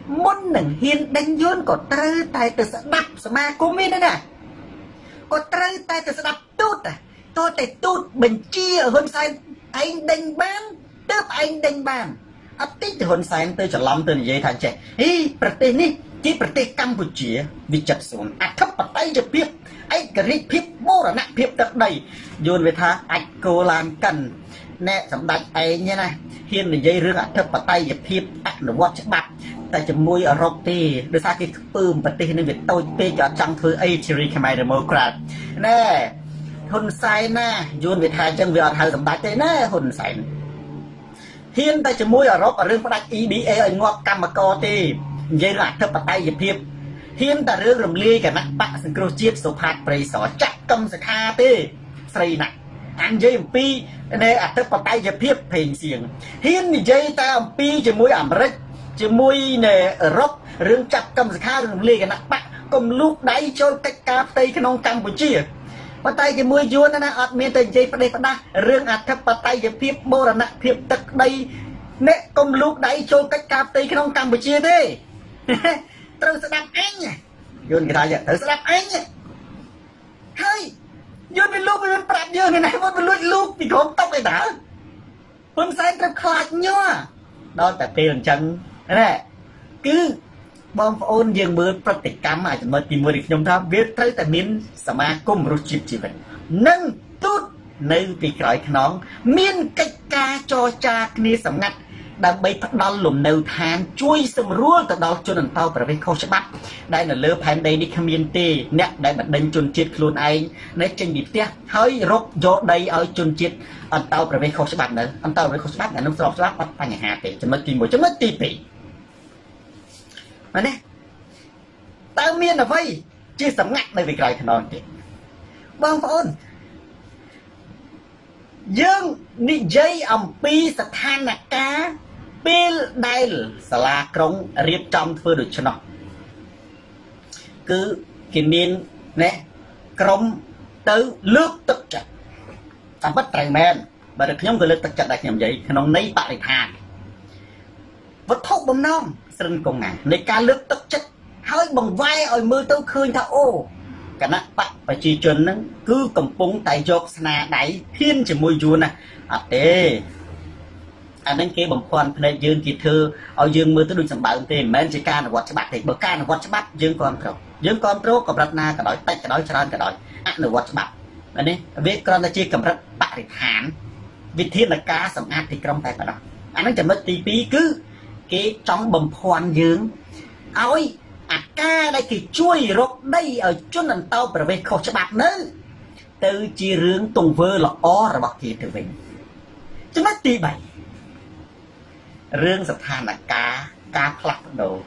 មុននឹងហ៊ានដេញយួនក៏ត្រូវតែទៅស្ដាប់សមាគមនេះណាក៏ត្រូវតែទៅស្ដាប់ទូតតើតែទូតបញ្ជាហ៊ុនសែនឯងដេញបានទើបឯងដេញបានអត់តិចទៅហ៊ុនសែនទៅច្រឡំទៅនិយាយថាចេះហីប្រទេសនេះជាប្រទេសកម្ពុជាវិចិត្រសួនអធិបតេយ្យភាពឯករាជ្យភាពបូរណភាពទឹកដីយួនវាថាអាចគោឡានកិនណែសម្ដេចឯងណាហ៊ាននិយាយរឿងអធិបតេយ្យភាពអនុវត្តច្បាប់តែជាមួយអឺរ៉ុបទេដោយសារគេខ្ពើមប្រទេសនេះវាតូចពេកអត់ចង់ធ្វើអីជារីខ្មែរ Democrat ណែហ៊ុនសែនណាយួនវាថាអញ្ចឹងវាអត់ហៅសម្ដេចទេណាហ៊ុនសែនហ៊ានតែជាមួយអឺរ៉ុបរឿងផ្ដាច់ E B A ឲ្យងាប់កម្មករទេនិយាយរឿងអធិបតេយ្យភាពហ៊ានតែរឿងរំលាយគណៈបកសង្គ្រោះជាតិសុផាតព្រៃសរចាក់កឹមសខាទេស្រីណាអញនិយាយអំពីនៃអធិបតេយ្យភាពភេងសៀងហ៊ាននិយាយតែអំពីជាមួយអាមេរិកជាមួយនៅអឺរ៉ុបរឿងចាក់កឹមសខារឿងរំលាយគណៈបកកុំលូកដៃចូលកិច្ចការផ្ទៃក្នុងកម្ពុជាប៉ុន្តែជាមួយយួនណាអត់មានតែនិយាយផ្ដេសផ្ដាស់រឿងអធិបតេយ្យភាពបូរណភាពទឹកដីអ្នកកុំលូកដៃចូលកិច្ចការផ្ទៃក្នុងកម្ពុជាទេត្រូវស្ដាប់អញយួនគេថាត្រូវស្ដាប់អញហើយយួនវាលូកវាប្រាប់យើងណាមកវាលួចលូកពីក្រុមតុកឯតាហ៊ុនសែនត្រូវខ្លាចញ័រដល់តែពេលអញ្ចឹងណាគឺបងប្អូនយើងមើលប្រតិកម្មអាចចំណុចទីមួយដែលខ្ញុំថាវាត្រូវតែមានសមាគមរសជាតិជីវិតនិងទូតនៅពីក្រោយខ្នងមានកិច្ចការចរចាគ្នាសម្ងាត់ដើម្បីផ្ដល់លំនៅឋានជួយសម្រួលទៅដល់ជនអន្តោប្រវេសន៍ខុសច្បាប់ដែលនៅលើផែនដីនេះគ្មានទេអ្នកដែលបណ្ដេញជនជាតិខ្លួនឯងនៅចេញពីផ្ទះហើយរកយកដីឲ្យជនជាតិអន្តោប្រវេសន៍ខុសច្បាប់នៅអន្តោប្រវេសន៍ខុសច្បាប់អានោះស្របច្បាប់អត់បញ្ហាទេចំណុចទីមួយចំណុចទីពីរណាតើមានអ្វីជាសម្ងាត់នៅពីក្រោយខ្នងទេបងប្អូនយើងនិយាយអំពីស្ថានភាពពេលដែលសាលាក្រុងរៀបចំធ្វើដូច្នោះគឺគេមានណែក្រុមទៅលើកទឹកចិត្តតាមពិតត្រូវមែនបើតែខ្ញុំក៏លើកទឹកចិត្តដែរខ្ញុំនិយាយក្នុងន័យបរិស្ថានវត្ថុបំណងស្រឹងកងណានៃការលើកទឹកចិត្តហើយបង្វែរឲ្យមើលទៅឃើញថាអូគណៈបកប្រជាជនហ្នឹងគឺកំពុងតែយកស្នាដៃហ៊ានជាមួយយួនណាអត់ទេអានឹងគេបំភាន់ភ្នែកយើងគេធ្វើឲ្យយើងមើលទៅដូចសម្បើមទេមិនមែនជាការអនុវត្តច្បាប់ទេបើការអនុវត្តច្បាប់យើងគ្រប់គ្រងយើងគ្រប់គ្រងកម្រិតណាក៏ដោយតិចក៏ដោយច្រើនក៏ដោយអនុវត្តច្បាប់នេះវាគ្រាន់តែជាកម្រិតបរិស្ថានវិធានការសម្អាតទីក្រុងតែប៉ុណ្ណោះអានឹងចំណុចទីពីរគឺគេចង់បំភាន់យើងឲ្យអាការដែលគេជួយរកដីឲ្យជនអន្តោប្រវេសន៍ខុសច្បាប់នៅទៅជារឿងទង្វើល្អរបស់គេទៅវិញចំណុចទីបីរឿងស្ថានភាពការផ្លាស់ប្ដូរ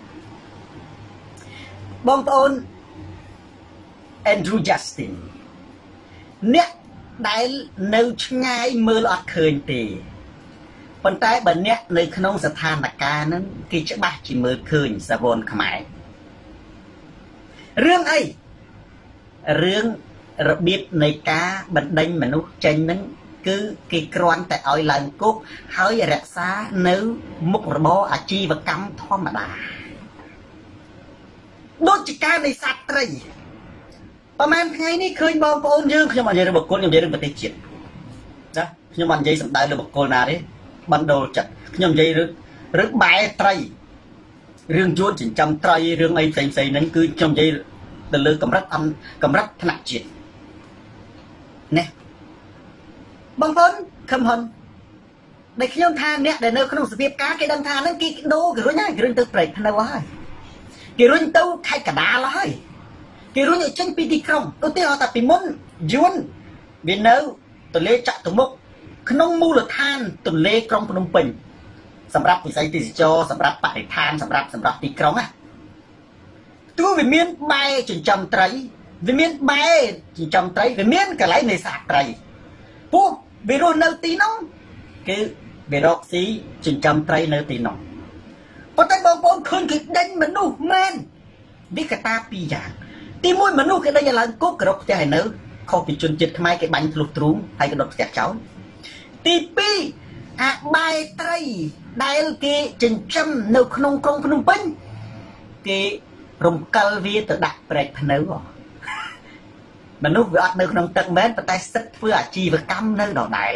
បងប្អូន Andrew Justin អ្នកដែលនៅឆ្ងាយមើលអត់ឃើញទេប៉ុន្តែបើអ្នកនៅក្នុងស្ថានភាពហ្នឹងគេច្បាស់ជាមើលឃើញសាវនខ្មែររឿងអីរឿងរបៀបនៃការបណ្ដេញមនុស្សចេញហ្នឹងគឺគេគ្រាន់តែឲ្យឡើងគុកហើយរក្សានៅមុខរបរអាជីវកម្មធម្មតាដូចជាការនេសាទត្រីប្រហែលថ្ងៃនេះឃើញបងប្អូនយើងខ្ញុំអនិយាយរឿងបុគ្គលខ្ញុំនិយាយរឿងប្រទេសជាតិណាខ្ញុំមិននិយាយសំដៅលើបុគ្គលណាទេបណ្ដូលចិត្តខ្ញុំនិយាយរឿងរឿងបែត្រីរឿងយួនចិញ្ចឹមត្រីរឿងអីផ្សេងផ្សេងហ្នឹងគឺខ្ញុំនិយាយទៅលើកម្រិតអំកម្រិតថ្នាក់ជាតិណាបងប្អូនខំហ៊ុនដែលខ្ញុំថាអ្នកដែលនៅក្នុងសភាពការគេដឹងថាហ្នឹងគេដូរគេរុញហើយគេរុញទៅព្រៃភ្នៅហើយគេរុញទៅខេត្តកណ្ដាលហើយគេរុញឲ្យចេញពីទីក្រុងឧទាហរណ៍ថាពីមុនយួនវានៅទន្លេចតុមុខក្នុងមូលដ្ឋានទន្លេក្រុងភ្នំពេញសម្រាប់វិស័យទេសចរសម្រាប់បរិស្ថានសម្រាប់សម្រាប់ទីក្រុងណាទោះវាមានបែចិញ្ចឹមត្រីវាមានបែចិញ្ចឹមត្រីវាមានកន្លែងនេសាទត្រីពួកវារស់នៅទីនោះគឺវារកស៊ីចិញ្ចឹមត្រីនៅទីនោះប៉ុន្តែបងប្អូនឃើញគេដេញមនុស្សមែនវាកត្តាពីរយ៉ាងទីមួយមនុស្សគេដេញឲ្យឡើងគុកក្រោកផ្ទះឲ្យនៅខុសពីជនជាតិខ្មែរគេបាញ់ធ្លុះទ្រូងហើយក៏ដុតផ្ទះចោលទីពីរអាបែត្រីដែលគេចិញ្ចឹមនៅក្នុងក្រុងភ្នំពេញគេរំកិលវាទៅដាក់ប្រេកភ្នៅមនុស្សវាអត់នៅក្នុងទឹកមែនប៉ុន្តែសិទ្ធធ្វើអាជីវកម្មនៅដដែល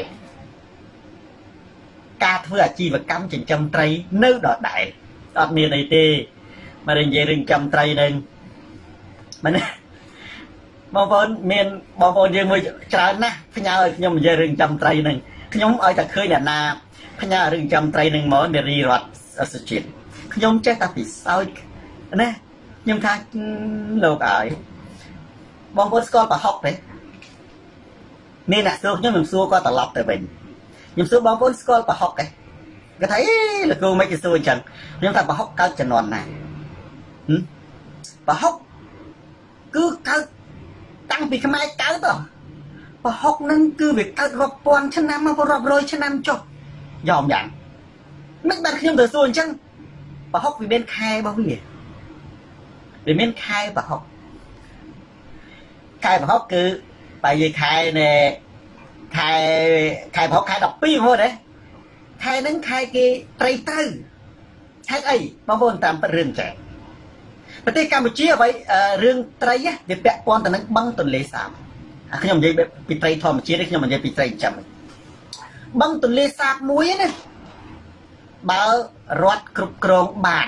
ការធ្វើអាជីវកម្មចិញ្ចឹមត្រីនៅដដែលអត់មានអីទេមកនិយាយរឿងចិញ្ចឹមត្រីនឹងមិនបងប្អូនមានបងប្អូនយើងមួយច្រើនណាស់ផ្ញើឲ្យខ្ញុំនិយាយរឿងចិញ្ចឹមត្រីនឹងខ្ញុំឲ្យតែឃើញអ្នកណាផ្ញើរឿងចិញ្ចឹមត្រីនឹងមកនារីរដ្ឋសុជាតិខ្ញុំចេះតែពិសោធន៍ណាខ្ញុំថាលោកអើយបងប្អូនស្គាល់ប្រហុកទេមានអ្នកសួរខ្ញុំខ្ញុំសួរគាត់ត្រឡប់ទៅវិញខ្ញុំសួរបងប្អូនស្គាល់ប្រហុកទេគាត់ថាអេលោកគ្រូមិនគេសួរអញ្ចឹងខ្ញុំថាប្រហុកកើតជំនាន់ណាប្រហុកគឺកើតតាំងពីខ្មែរកើតទៅប្រហុកនឹងគឺវាកើតរាប់ពាន់ឆ្នាំមករាប់រយឆ្នាំចុះយอมយ៉ាងមិនបានខ្ញុំទៅសួរអញ្ចឹងប្រហុកវាមានខែរបស់វាវាមានខែប្រហុកខែប្រហុកគឺបើនិយាយខែនៃខែខែប្រហុកខែដប់ពីរហូតទេខែហ្នឹងខែគេត្រីទៅហេតុអីបងប្អូនតាមរឿងចែកប្រទេសកម្ពុជាអ្វីរឿងត្រីវាពាក់ព័ន្ធទៅនឹងបឹងទន្លេសាបខ្ញុំនិយាយពីត្រីធម្មជាតិទេខ្ញុំនិយាយពីត្រីចិញ្ចឹមបឹងទន្លេសាបមួយណាបើរដ្ឋគ្រប់គ្រងបាន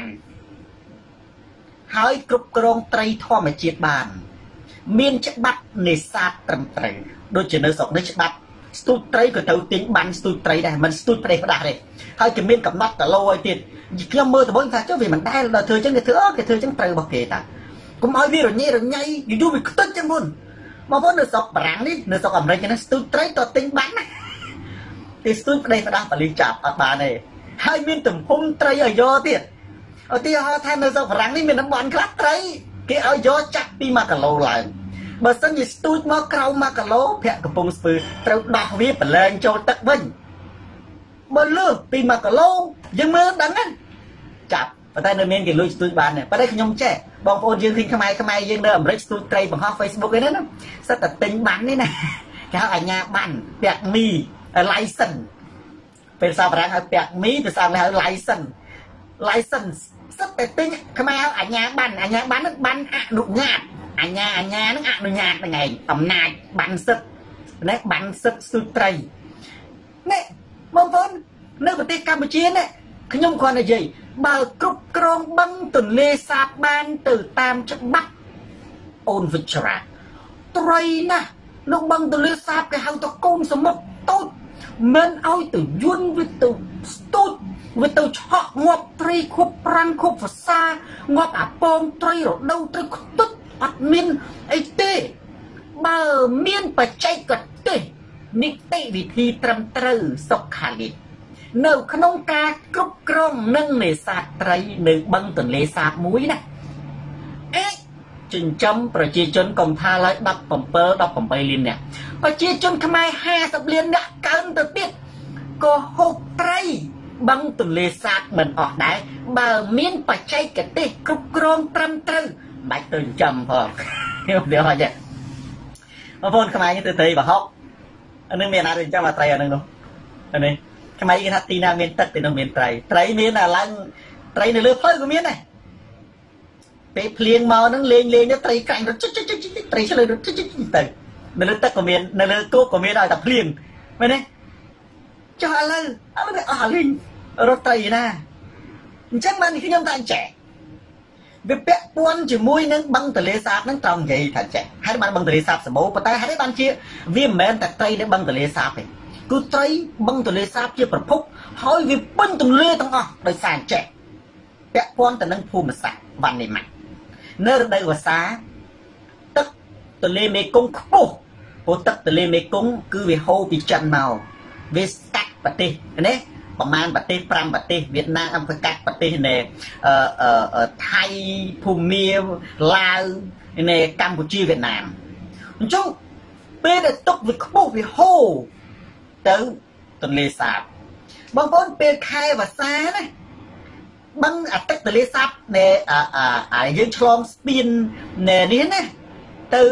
ហើយគ្រប់គ្រងត្រីធម្មជាតិបានមានច្បាប់នេសាទត្រឹមត្រូវដូចជានៅស្រុកនេះច្បាប់ស្ទូចត្រីក៏ទៅទិញបានស្ទូចត្រីដែរមិនស្ទូចប្រទេសផ្ដាស់ទេហើយគេមានកំណត់គីឡូឲ្យទៀតខ្ញុំមើលទៅវិញថាចុះវាមិនដែលដល់ធ្វើអញ្ចឹងគេធ្វើអូគេធ្វើអញ្ចឹងត្រូវរបស់គេតាកុំឲ្យវារញ៉េរញ៉ៃយូរយូរវាខ្ទេចចឹងមុនមកវិញនៅស្រុកបារាំងនេះនៅស្រុកអាមេរិកនេះស្ទូចត្រីទៅទិញបានណាទីស្ទូចប្រទេសផ្ដាស់បលីចាប់អត់បានទេហើយមានទំហំត្រីឲ្យយកទៀតឧទាហរណ៍ថានៅស្រុកបារាំងនេះមានតំបន់ខ្លះត្រីគេឲ្យយកចាប់ពីមួយគីឡូឡើងបើសិនជាស្ទូចមកក្រៅមួយគីឡូប្រាក់កំពង់ស្ពឺត្រូវដោះវាប្រឡែងចូលទឹកវិញបើលើសពីមួយគីឡូយើងមើលដឹងណាចាប់ប៉ុន្តែនៅមានគេលួចស្ទូចបានទេប៉ុន្តែខ្ញុំចេះបងប្អូនយើងឃើញខ្មែរខ្មែរយើងនៅអាមេរិកស្ទូចត្រីបង្ហោះ Facebook ឯណាសិតតែទិញបាននេះណាគេហៅអាញាបានពាក់មី license ពេលសាបារាំងហៅពាក់មីភាសាអង់គ្លេសហៅ license license សិតតែទិញខ្មែរហៅអាញាបានអាញាបាននឹងបានអនុញ្ញាតអញ្ញាអញ្ញានឹងអនុញ្ញាតហ្នឹងឯងអំណាចបានសិទ្ធណាបានសិទ្ធស្ទូចត្រីនេះបងប្អូននៅប្រទេសកម្ពុជានេះខ្ញុំគ្រាន់តែនិយាយបើគ្រប់គ្រងបឹងទន្លេសាបបានទៅតាមច្បាប់អូនវិច្រាត្រីណានៅបឹងទន្លេសាបគេហៅទៅកូនសមុទ្រតូចមិនឲ្យទៅយន់វាទៅស្ទូចវាទៅឆក់ងាប់ត្រីខុបប្រាំងខុបភាសាងាប់អាពងត្រីរដូវត្រីខ្ទុតអត់មានអីទេបើមានបច្ចេកទេសនីតិវិធីត្រឹមត្រូវសុខាភិបាលនៅក្នុងការគ្រប់គ្រងនិងនេសាទត្រីនៅបឹងទន្លេសាបមួយណាអាចចិញ្ចឹមប្រជាជនកុំថាឡើយដប់7 18លាននាក់ប្រជាជនខ្មែរห้าสิบលាននាក់កើនទៅទៀតក៏ហូបត្រីបឹងទន្លេសាបមិនអស់ដែរបើមានបច្ចេកទេសគ្រប់គ្រងត្រឹមត្រូវបាច់ទៅចិញ្ចឹមផងខ្ញុំនិយាយថាបងប្អូនខ្មែរទៅត្រីប្រហុកអានឹងមានអាចិញ្ចឹមអាត្រីអានឹងនោះអានេះខ្មែរគេថាទីណាមានទឹកទីនោះមានត្រីត្រីមានអាឡើងត្រីនៅលើផ្លូវក៏មានដែរពេលភ្លៀងមកហ្នឹងលេងលេងទៅត្រីកាញ់រត់ត្រីឆ្លើយរត់ទៅនៅលើទឹកក៏មាននៅលើគោកក៏មានឲ្យតែភ្លៀងមែនទេចុះឥឡូវឥឡូវអស់លេងរត់ត្រីណាអញ្ចឹងបានខ្ញុំតែចែកវាពាក់ព័ន្ធជាមួយនឹងបឹងទន្លេសាបហ្នឹងត្រង់និយាយថាចេះហើយបានបឹងទន្លេសាបសម្បូរប៉ុន្តែហើយបានជាវាមិនមែនតែត្រីនៅបឹងទន្លេសាបទេគឺត្រីបឹងទន្លេសាបជាប្រភពហើយវាពេញទន្លេទាំងអស់ដោយសារចេះពាក់ព័ន្ធទៅនឹងភូមិសាស្ត្រវណ្ណិមានៅរដូវវស្សាទឹកទន្លេមេគង្គខ្ពស់ព្រោះទឹកទន្លេមេគង្គគឺវាហូរពីចិនមកវាស្កាត់ប្រទេសណាប្រមាណប្រទេស5ប្រទេសវៀតណាមអមេរិកប្រទេសនៃអឺអឺថៃភូមាឡាវនៃកម្ពុជាវៀតណាមអញ្ចឹងពេលដែលទឹកវាខ្ពស់វាហូរទៅទន្លេសាបបងប្អូនពេលខែវស្សាណាបឹងអាទឹកទន្លេសាបនៃអាយើងឆ្លងស្ពាននេះណាទៅ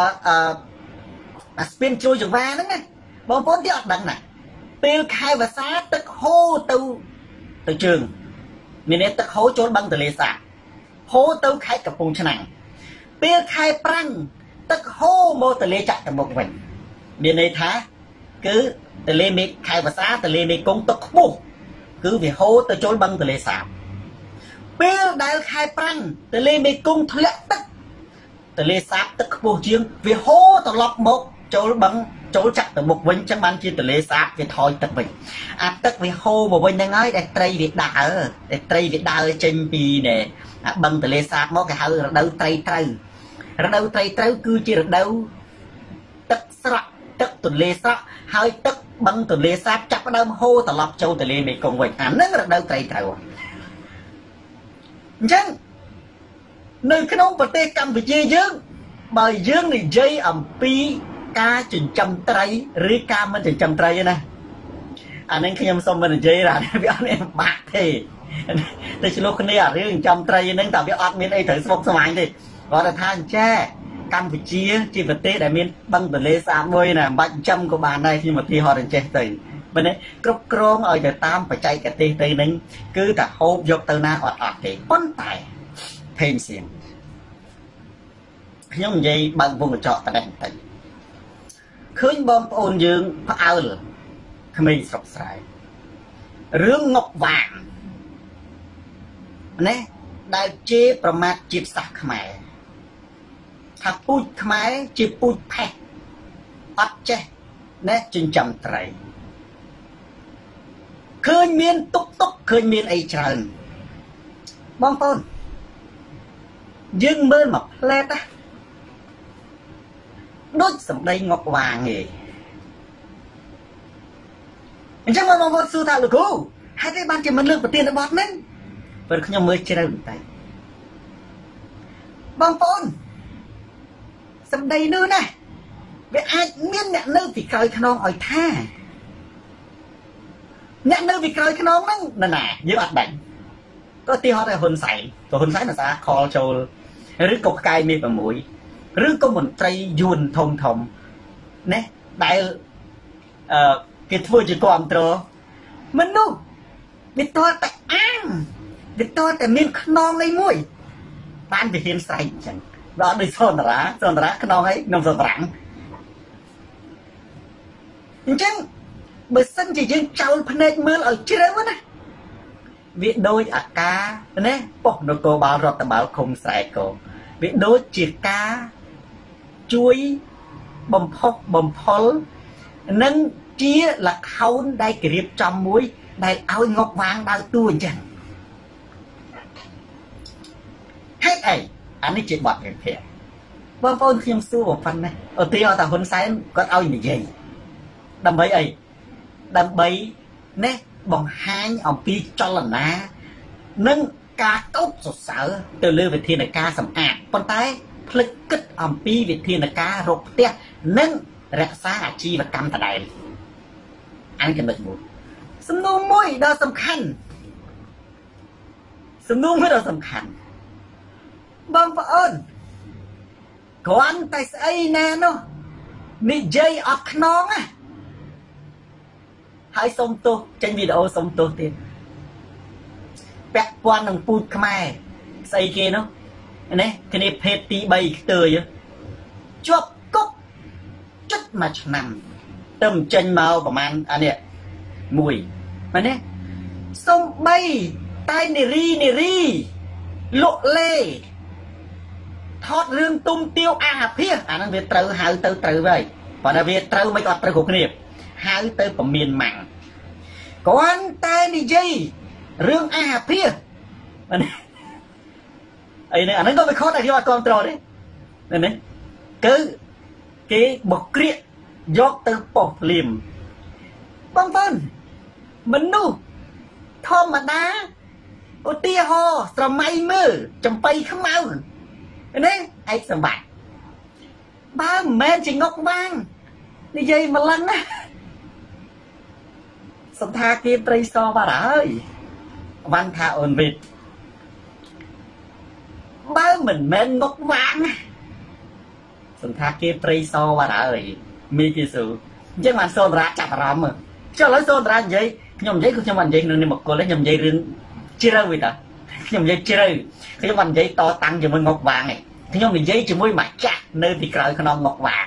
អាស្ពានជ្រោយចង្វាហ្នឹងណាបងប្អូនទីអត់ដឹងណាពេលខែវស្សាទឹកហូរទៅទៅជើងមាននេះទឹកហូរចូលបឹងទន្លេសាបហូរទៅខេត្តកំពង់ឆ្នាំងពេលខែប្រាំងទឹកហូរមកទន្លេចតុមុខវិញមានន័យថាគឺទន្លេមេខែវស្សាទន្លេមេគង្គទឹកខ្ពស់គឺវាហូរទៅចូលបឹងទន្លេសាបពេលដែលខែប្រាំងទន្លេមេគង្គធ្លាក់ទឹកទន្លេសាបទឹកខ្ពស់ជាងវាហូរត្រឡប់មកចូលបឹងចូលចតុមុខវិញចឹងបានជាទន្លេសាបវាថយទឹកវិញអាទឹកវាហូរមកវិញហ្នឹងហើយដែលត្រីវាដើរដែលត្រីវាដើរចេញពីណែបឹងទន្លេសាបមកគេហៅរដូវត្រីត្រូវរដូវត្រីត្រូវគឺជារដូវទឹកស្រក់ទឹកទន្លេស្រក់ហើយទឹកបឹងទន្លេសាបចាប់ផ្ដើមហូរត្រឡប់ចូលទន្លេមេគង្គវិញអាហ្នឹងរដូវត្រីត្រូវអញ្ចឹងនៅក្នុងប្រទេសកម្ពុជាយើងបើយើងនិយាយអំពីការចិញ្ចឹមត្រីឬការមិនចិញ្ចឹមត្រីណាអានេះខ្ញុំសូមមិននិយាយរ៉ាវាអត់មានបាក់ទេតែឆ្លោះគ្នាអារឿងចិញ្ចឹមត្រីហ្នឹងតែវាអត់មានអីត្រូវស្មុគស្មាញទេគាត់ថាអញ្ចេះកម្ពុជាជាប្រទេសដែលមានបឹងទន្លេសាបមួយណាមិនបាច់ចិញ្ចឹមក៏បានដែរខ្ញុំឧទាហរណ៍អញ្ចេះទៅមែនទេគ្រប់គ្រងឲ្យទៅតាមបច្ចេកទេសទៅហ្នឹងគឺតែហូបយកទៅណាអត់អត់ទេប៉ុន្តែថេងសៀងខ្ញុំនិយាយបើកវងកញ្ចក់តែបន្តិចឃើញបងប្អូនយើងផ្អើលក្មេងស្រុកស្រែរឿងងប់វាងណាដែលជេរប្រមាថជាតិសាសន៍ខ្មែរថាពូជខ្មែរជាពូជផេះអត់ចេះណាចិញ្ចឹមត្រីឃើញមានទុកទុកឃើញមានអីច្រើនបងប្អូនយើងមើលមកផ្លែតណាដូចសម្ដីងប់វាងឯងអញ្ចឹងមកបងប្អូនសួរថាលោកគ្រូហេតុអីបានជាមិនលើកប្រធានបទហ្នឹងព្រោះខ្ញុំមើលជ្រៅបន្តិចបងប្អូនសម្ដីនោះណាវាអាចមានអ្នកនៅពីក្រោយខ្នងឲ្យថាអ្នកនៅពីក្រោយខ្នងហ្នឹងណាយើងអត់ដឹងក៏ទីហត់ឲ្យហ៊ុនសែនក៏ហ៊ុនសែនភាសាខលចូលឬក៏ផ្កាយមេ៦ឬក៏មន្ត្រីយួនធំធំណាដែលអឺគេធ្វើជាគ្រប់គ្រងមនុស្សវាតតែអាងវាតតែមានខ្នងអីមួយបានវិហារស្រែកអញ្ចឹងវាអត់ដូចសនរាសនរាខ្នងអីក្នុងសត្រាំងអញ្ចឹងបើសិនជាយើងចោលភ្នែកមើលឲ្យជ្រៅណាវាដូចអាការណាប៉ុស្តិ៍នគរបាលរដ្ឋបាលឃុំស្រែកោវាដូចជាការជួយបំផុសបំផុលនិងជាលខោនដែលគេរៀបចំមួយដែលឲ្យងប់វាងដើរតួអញ្ចឹងហេតុអីអានេះជាបទវិភាគបងប្អូនខ្ញុំសួរប៉ុណ្ណេះឧទាហរណ៍ថាហ៊ុនសែនគាត់ឲ្យនិយាយដើម្បីអីដើម្បីណែបង្ហាញអំពីចលនានិងការកោតសរសើរទៅលើវិធានការសម្អាតប៉ុន្តែភ្លេចគិតអំពីវិធានការរកផ្ទះនិងរក្សាអាជីវកម្មដដែលអានចំណុចមួយសំណួរមួយដ៏សំខាន់សំណួរមួយដ៏សំខាន់បងប្អូនគ្រាន់តែស្អីណានោះនិយាយអត់ខ្នងណាហើយសុំទោសចេញវីដេអូសុំទោសទៀតពាក់ព័ន្ធនឹងពូជខ្មែរស្អីគេនោះនេះគ្នាភេទទីបីខ្ទើយជាប់គុកជិតមួយឆ្នាំទៅចេញមកប្រហែលអានេះមួយមែនទេសុំបីតែនារីនារីលក់លេថតរឿងទុំទាវអាភិសអាហ្នឹងវាត្រូវហៅទៅត្រូវហើយប៉ុន្តែវាត្រូវមិនអត់ត្រូវគ្រប់គ្នាហៅទៅប្រមានម៉ាំងគ្រាន់តែនិយាយរឿងអាភិសមែនទេអីនេះអាហ្នឹងក៏វាខុសដែរខ្ញុំអត់គ្រប់ត្រទេមែនទេគឺគេបកក្រៀកយកទៅប៉ុស្តិ៍ភ្លាមបងប្អូនមនុស្សធម្មតាឧទាហរណ៍ស្រមៃមើលចំបៃខ្មៅនេះឯកសម្បត្តិបើមិនមែនជាងុកវាងនិយាយម្លឹងណាសន្តាគារត្រីសបាត់ហើយវ៉ាន់ថាអូនវិតបើមិនមែនងុកវាងសន្តាគារត្រីសបាត់ហើយមីគីស៊ូអញ្ចឹងបានសូនរាចាប់អារម្មណ៍ចុះឥឡូវសូនរានិយាយខ្ញុំនិយាយគឺខ្ញុំមិននិយាយនឹងនេះមកគល់ទេខ្ញុំនិយាយរឿងជ្រៅវិញតាខ្ញុំនិយាយជ្រៅខ្ញុំមិននិយាយតតាំងជាមួយងុកវាងទេខ្ញុំនិយាយជាមួយម្ចាស់នៅពីក្រោយខ្នងងុកវាង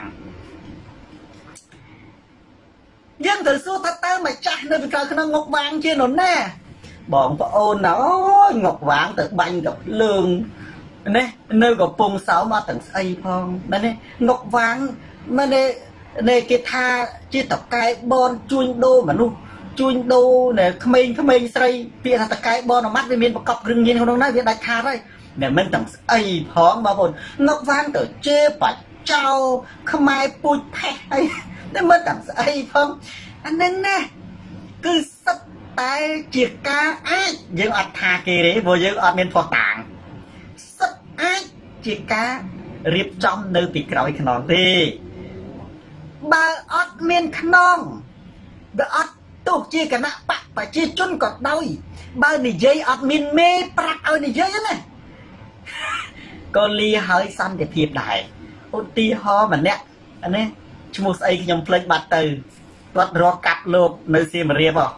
យើងត្រូវសួរថាតើម្ចាស់នៅពីក្រោយខ្នងងុកវាងជានរណាបងប្អូនអូយងុកវាងទៅបាញ់กับភ្លើងនេះនៅកំពង់សោមអត់ទាំងស្អីផងមែនទេងុកវាងមែនទេនេះគេថាជាតកែបនជួញដូរមនុស្សជួញដូរនៅក្មេងក្មេងស្រីពាក្យថាតកែបនអាម៉ាត់វាមានប្រកបគ្រឿងញៀនក្នុងនោះវាដាច់ខាតហើយមិនមែនទាំងស្អីផងបងប្អូនងុកវាងទៅជេរបច្ចោខ្មែរពូជផេះអីតែមិនទាំងស្អីផងអានឹងណាគឺសិតតែជាការអាចយើងអត់ថាគេទេព្រោះយើងអត់មានភ័ស្តុតាងសិតអាចជាការរៀបចំនៅពីក្រោយខ្នងទេបើអត់មានខ្នងបើអត់ទោះជាគណៈបកប្រជាជនក៏ដោយបើនិយាយអត់មានមេប្រាប់ឲ្យនិយាយណាក៏លាហើយសន្តិភាពដែរឧទាហរណ៍ម្នាក់នេះឈ្មោះស្អីខ្ញុំភ្លេចបាត់ទៅគាត់រកកាប់លោកនៅសៀមរាបហ៎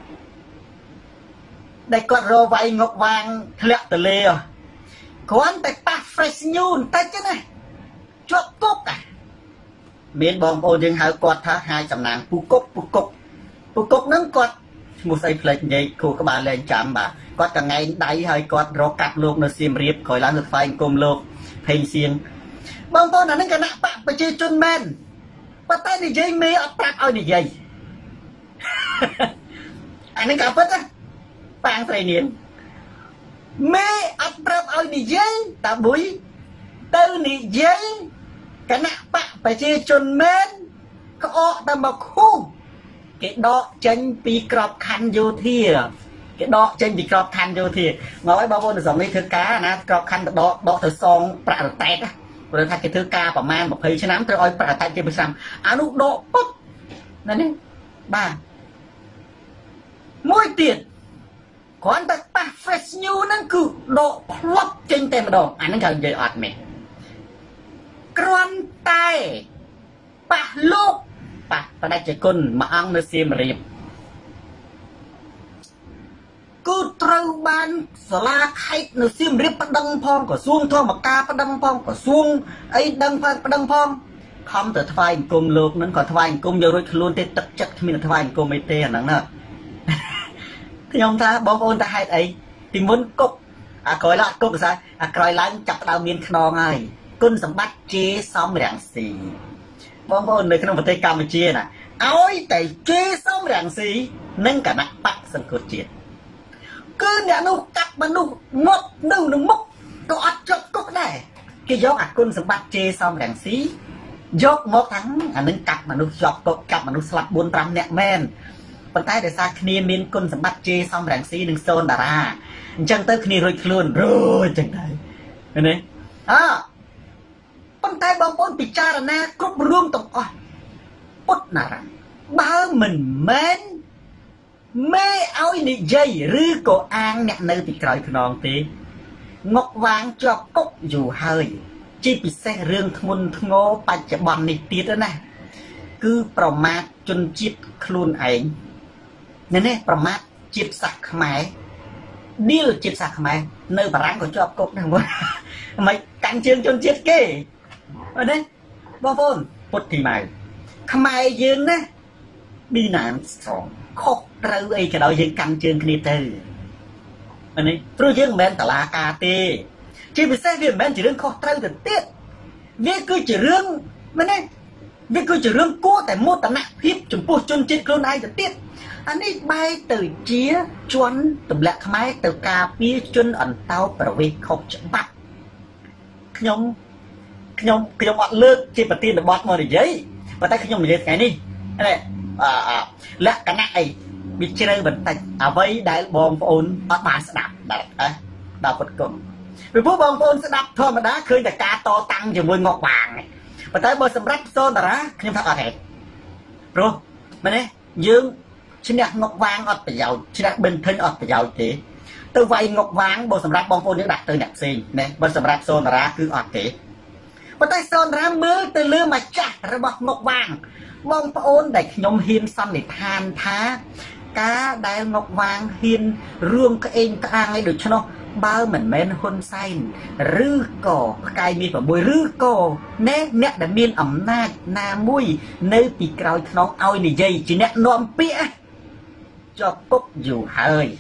ដែលគាត់រកវាយងុកវាងធ្លាក់ទលេហ៎គ្រាន់តែប៉ះ fresh news បន្តិចណាជាប់គុកអាមានបងប្អូនយើងហៅគាត់ថាហាយសំណាងពូគុកពូគុកពូគុកហ្នឹងគាត់ឈ្មោះស្អីភ្លេចនិយាយគ្រូក្បាលលែងចាំបាទគាត់កងែងដៃហើយគាត់រកកាត់លោកនៅសៀមរាបក្រោយឡើងទៅថ្វាយអង្គមលោកភេងសៀងបងប្អូនអាហ្នឹងគណៈបកប្រជាជនមែនប៉ុន្តែនិយាយមេអត់ប្រាប់ឲ្យនិយាយអាហ្នឹងក៏ពិតណាប៉ាងស្រីនាងមេអត់ប្រាប់ឲ្យនិយាយតាបុយទៅនិយាយគណៈបកប្រជាជនមែនក្អកតែមកខូគេដកចេញពីក្របខណ្ឌយោធាគេដកចេញពីក្របខណ្ឌយោធាមកឲ្យបងប្អូននៅស្រុកនេះធ្វើការណាក្របខណ្ឌទៅដកដកទៅសងប្រាក់រតែតណាព្រោះថាគេធ្វើការប្រមាណម្ភៃឆ្នាំត្រូវឲ្យប្រាក់រតែតជាប្រចាំអានោះដកពុតណានេះបាទមួយទៀតគ្រាន់តែប៉ះ fresh news ហ្នឹងគឺដកផ្លប់ចេញតែម្ដងអាហ្នឹងគេនិយាយអត់មែនគ្រាន់តែប៉ះលោកប៉ះបដិជគុណមួយអង្គនៅសៀមរាបគឺត្រូវបានសាលាខេត្តនៅសៀមរាបប្តឹងផងក្រសួងធម្មការប្តឹងផងក្រសួងអីដឹងផងប្តឹងផងខំទៅថ្វាយអង្គមលោកហ្នឹងក៏ថ្វាយអង្គមយករួចខ្លួនទេទឹកចិត្តគ្មានថ្វាយអង្គមអីទេអាហ្នឹងណាខ្ញុំថាបងប្អូនថាហេតុអីពីមុនគុកអាក្រោយឡើងគុកស្អីអាក្រោយឡើងចាប់ដើមមានខ្នងហើយគុណសម្បត្តិជេសំរាំងស៊ីបងប្អូននៅក្នុងប្រទេសកម្ពុជាណាឲ្យតែជេសំរាំងស៊ីនិងគណៈបកសង្គ្រោះជាតិគឺអ្នកនោះកាប់មនុស្សមកនៅនឹងមុខក៏អត់ជាប់គុកដែរគេយកអាគុណសម្បត្តិជេសំរាំងស៊ីយកមកថាអានឹងកាប់មនុស្សជាប់គុកកាប់មនុស្សស្លាប់បួនប្រាំនាក់មែនប៉ុន្តែដោយសារគ្នាមានគុណសម្បត្តិជេសំរាំងស៊ីនិងសូនតារាអញ្ចឹងទៅគ្នារួចខ្លួនរួចចឹងដែរឃើញទេអើប៉ុន្តែបងប្អូនពិចារណាគ្រប់រឿងទាំងអស់ពុតណារ៉ាបើមិនមែនមេឲ្យនិយាយឬក៏អាងអ្នកនៅពីក្រោយខ្នងទេងុកវាងជាប់គុកយូរហើយជាពិសេសរឿងធ្ងន់ធ្ងរបច្ចុប្បន្ននេះទៀតណាគឺប្រមាថជនជាតិខ្លួនឯងនេះនេះប្រមាថជាតិសាសន៍ខ្មែរឌីលជាតិសាសន៍ខ្មែរនៅបារាំងក៏ជាប់គុកដែរមើលមិនកាន់ជើងជនជាតិគេអត់ទេបងប្អូនពុតទីម៉ៅខ្មែរយើងណាឌីណានស្រងខុសត្រូវអីក៏ដោយយើងកាន់ជើងគ្នាទៅអានេះព្រោះយើងមិនមែនតឡាការទេជាពិសេសវាមិនមែនជារឿងខុសត្រូវទៅទៀតវាគឺជារឿងមែនទេវាគឺជារឿងគួរតែមោទនភាពចំពោះជនជាតិខ្លួនឯងទៅទៀតអានេះបែរទៅជាជន់ទម្លាក់ខ្មែរទៅការពារជនអន្តោប្រវេសន៍ខុសច្បាប់ខ្ញុំខ្ញុំខ្ញុំអត់លើកជាប្រធានបទមកនិយាយប៉ុន្តែខ្ញុំនិយាយថ្ងៃនេះនេះអឺលក្ខណៈអីវាជ្រៅបន្តិចអ្វីដែលបងប្អូនអត់បានស្ដាប់ដែរដល់ពុតគុំពីព្រោះបងប្អូនស្ដាប់ធម្មតាឃើញតែការតតាំងជាមួយងុកវាងប៉ុន្តែបើសម្រាប់សូនតារាខ្ញុំថាអត់ទេព្រោះមែនទេយើងឈ្នះងុកវាងអត់ប្រយោជន៍ឈ្នះបិនធិញអត់ប្រយោជន៍ទេទៅវាយងុកវាងបើសម្រាប់បងប្អូនយើងដាក់ទៅអ្នកផ្សេងណាបើសម្រាប់សូនតារាគឺអត់ទេប៉ុន្តែសូនតារាមើលទៅលើម្ចាស់របស់ងុកវាងបងប្អូនដែលខ្ញុំហ៊ានសន្និដ្ឋានថាការដែលងុកវាងហ៊ានរឿងក្អេងក្អាងអីដូច្នោះ bao mình men hôn say rư cò cài mi và bùi rư cò nè nè đã miên ẩm na na mui nơi bị cào nó ao này dây chỉ nè nom pía cho cốc dù hơi